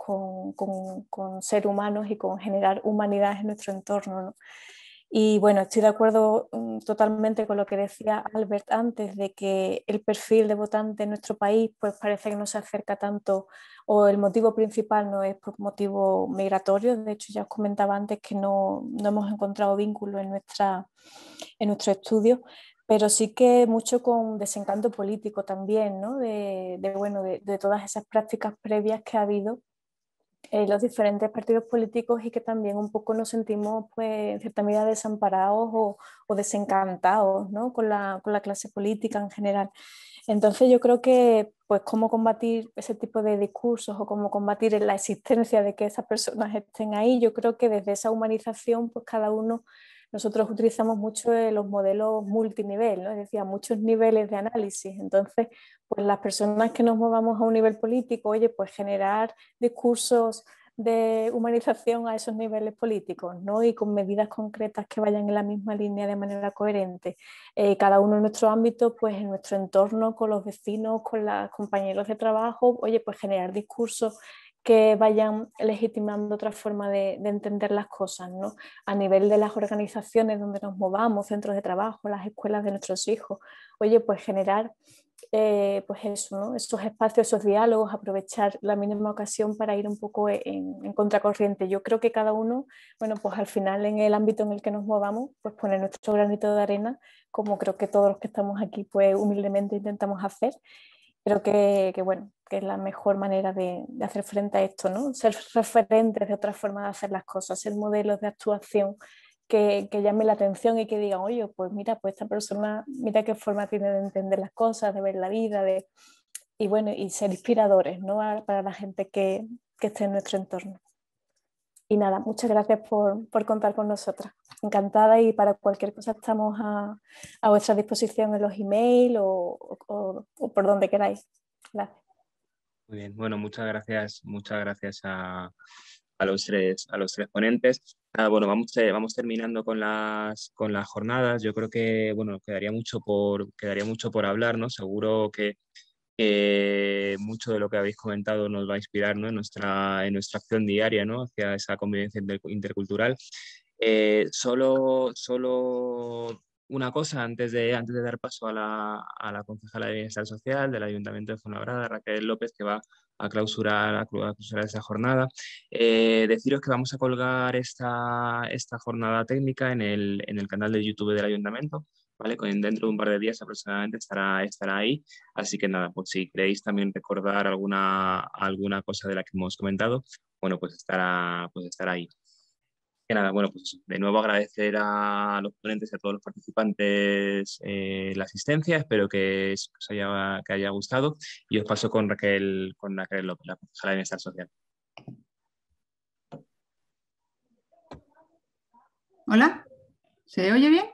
[SPEAKER 7] con ser humanos y con generar humanidad en nuestro entorno, ¿no? Y bueno, estoy de acuerdo totalmente con lo que decía Albert antes, de que el perfil de votante en nuestro país pues parece que no se acerca tanto, o el motivo principal no es por motivo migratorio. De hecho, ya os comentaba antes que no hemos encontrado vínculo en nuestro estudio, pero sí que mucho con desencanto político también, ¿no?, de todas esas prácticas previas que ha habido los diferentes partidos políticos, y que también un poco nos sentimos pues, en cierta medida desamparados o desencantados, ¿no?, con la clase política en general. Entonces yo creo que pues cómo combatir ese tipo de discursos o cómo combatir la existencia de que esas personas estén ahí, yo creo que desde esa humanización pues cada uno, nosotros utilizamos mucho los modelos multinivel, ¿no?, es decir, muchos niveles de análisis. Entonces pues las personas que nos movamos a un nivel político, oye, pues generar discursos de humanización a esos niveles políticos, ¿no?, y con medidas concretas que vayan en la misma línea de manera coherente. Cada uno en nuestro ámbito, pues en nuestro entorno, con los vecinos, con los compañeros de trabajo, oye, pues generar discursos que vayan legitimando otra forma de entender las cosas, ¿no?, a nivel de las organizaciones donde nos movamos, centros de trabajo, las escuelas de nuestros hijos. Oye, pues generar pues eso, ¿no?, esos espacios, esos diálogos, aprovechar la mínima ocasión para ir un poco en contracorriente. Yo creo que cada uno, bueno, pues al final en el ámbito en el que nos movamos, pues poner nuestro granito de arena, como creo que todos los que estamos aquí pues humildemente intentamos hacer. Creo bueno, que es la mejor manera de hacer frente a esto, ¿no?, ser referentes de otra forma de hacer las cosas, ser modelos de actuación que llame la atención y que digan, oye, pues mira, pues esta persona, mira qué forma tiene de entender las cosas, de ver la vida, y bueno, y ser inspiradores, ¿no?, para la gente que esté en nuestro entorno. Y nada, muchas gracias por contar con nosotras. Encantada, y para cualquier cosa estamos a vuestra disposición en los emails o por donde queráis. Gracias.
[SPEAKER 1] Muy bien, bueno, muchas gracias a los tres ponentes. Nada, bueno, vamos terminando con las jornadas. Yo creo que bueno, quedaría mucho por hablar, ¿no? Seguro que mucho de lo que habéis comentado nos va a inspirar, ¿no? en nuestra acción diaria, ¿no? hacia esa convivencia intercultural. Solo una cosa antes de dar paso a la concejala de Bienestar Social del Ayuntamiento de Fuenlabrada, Raquel López, que va a clausurar esta jornada. Deciros que vamos a colgar esta jornada técnica en el canal de YouTube del Ayuntamiento, ¿vale? Dentro de un par de días aproximadamente estará ahí. Así que nada, pues si queréis también recordar alguna cosa de la que hemos comentado, bueno, pues estará ahí. Que nada, bueno, pues de nuevo agradecer a los ponentes y a todos los participantes la asistencia. Espero que os haya gustado y os paso con Raquel López, la concejala de Bienestar Social.
[SPEAKER 11] Hola, ¿se oye bien?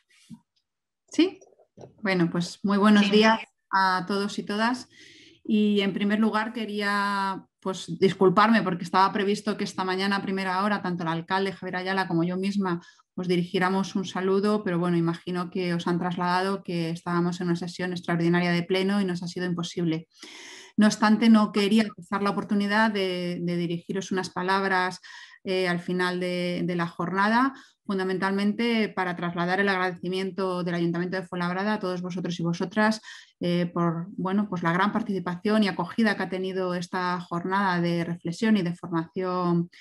[SPEAKER 11] ¿Sí? Bueno, pues muy buenos días a todos y todas. Y en primer lugar quería pues disculparme porque estaba previsto que esta mañana a primera hora tanto el alcalde Javier Ayala como yo misma os dirigiéramos un saludo, pero bueno, imagino que os han trasladado que estábamos en una sesión extraordinaria de pleno y nos ha sido imposible. No obstante, no quería pasar la oportunidad de dirigiros unas palabras al final de la jornada, fundamentalmente para trasladar el agradecimiento del Ayuntamiento de Fuenlabrada a todos vosotros y vosotras por pues la gran participación y acogida que ha tenido esta jornada de reflexión y de formación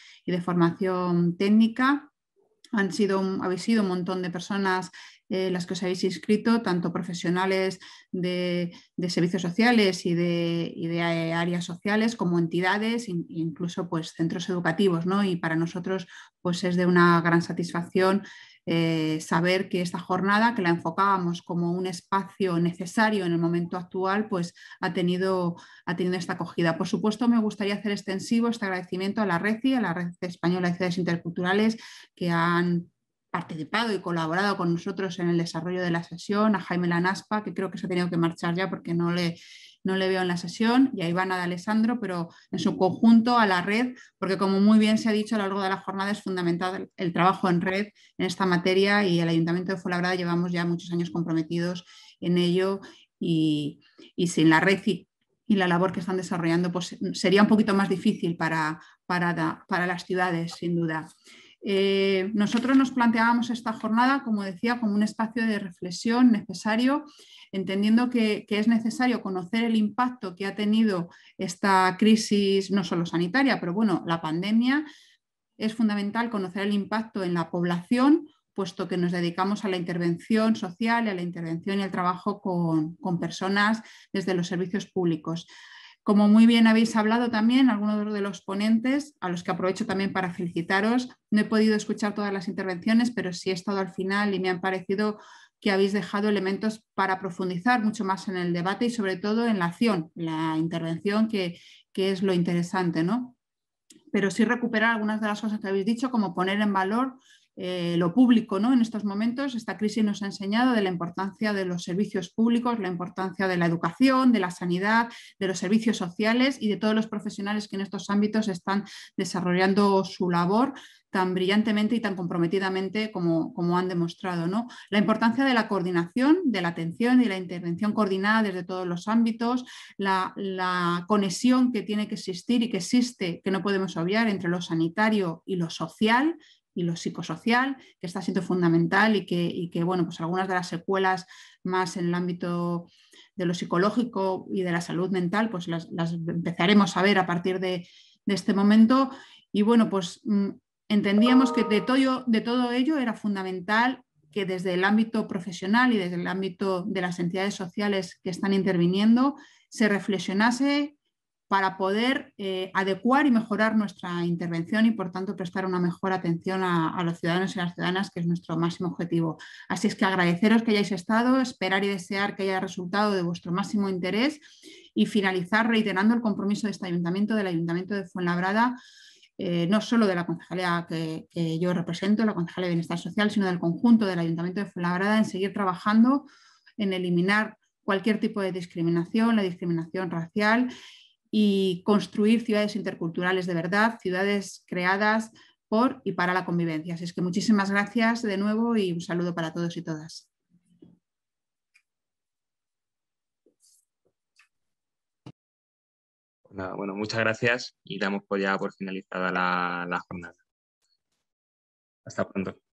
[SPEAKER 11] técnica. Habéis sido un montón de personas las que os habéis inscrito, tanto profesionales de servicios sociales y de áreas sociales como entidades, incluso pues, centros educativos, ¿no? Y para nosotros pues, es de una gran satisfacción saber que esta jornada, que la enfocábamos como un espacio necesario en el momento actual, pues ha tenido esta acogida. Por supuesto, me gustaría hacer extensivo este agradecimiento a la RECI, a la Red Española de Ciudades Interculturales, que han participado y colaborado con nosotros en el desarrollo de la sesión, a Jaime Lanaspa, que creo que se ha tenido que marchar ya porque no le veo en la sesión, y a Ivana de Alessandro, pero en su conjunto a la red, porque como muy bien se ha dicho a lo largo de la jornada es fundamental el trabajo en red en esta materia y el Ayuntamiento de Fuenlabrada llevamos ya muchos años comprometidos en ello y sin la red y la labor que están desarrollando pues sería un poquito más difícil para las ciudades, sin duda. Nosotros nos planteábamos esta jornada, como decía, como un espacio de reflexión necesario, entendiendo que es necesario conocer el impacto que ha tenido esta crisis, no solo sanitaria, pero bueno, la pandemia. Es fundamental conocer el impacto en la población, puesto que nos dedicamos a la intervención social y a la intervención y al trabajo con personas desde los servicios públicos. Como muy bien habéis hablado también, algunos de los ponentes, a los que aprovecho también para felicitaros, no he podido escuchar todas las intervenciones, pero sí he estado al final y me han parecido que habéis dejado elementos para profundizar mucho más en el debate y sobre todo en la acción, la intervención que es lo interesante, ¿no? Pero sí recuperar algunas de las cosas que habéis dicho, como poner en valor lo público, ¿no? En estos momentos esta crisis nos ha enseñado de la importancia de los servicios públicos, la importancia de la educación, de la sanidad, de los servicios sociales y de todos los profesionales que en estos ámbitos están desarrollando su labor tan brillantemente y tan comprometidamente como han demostrado, ¿no? La importancia de la coordinación, de la atención y la intervención coordinada desde todos los ámbitos, la conexión que tiene que existir y que existe, que no podemos obviar, entre lo sanitario y lo social y lo psicosocial, que está siendo fundamental y que bueno, pues algunas de las secuelas más en el ámbito de lo psicológico y de la salud mental, pues las empezaremos a ver a partir de este momento. Y bueno, pues entendíamos que de todo ello era fundamental que desde el ámbito profesional y desde el ámbito de las entidades sociales que están interviniendo se reflexionase para poder adecuar y mejorar nuestra intervención y, por tanto, prestar una mejor atención a los ciudadanos y las ciudadanas, que es nuestro máximo objetivo. Así es que agradeceros que hayáis estado, esperar y desear que haya resultado de vuestro máximo interés y finalizar reiterando el compromiso de este ayuntamiento, del Ayuntamiento de Fuenlabrada, no solo de la concejalía que yo represento, la concejalía de Bienestar Social, sino del conjunto del Ayuntamiento de Fuenlabrada en seguir trabajando en eliminar cualquier tipo de discriminación, la discriminación racial, y construir ciudades interculturales de verdad, ciudades creadas por y para la convivencia. Así es que muchísimas gracias de nuevo y un saludo para todos y todas.
[SPEAKER 1] Nada, bueno, muchas gracias y damos ya por finalizada la jornada. Hasta pronto.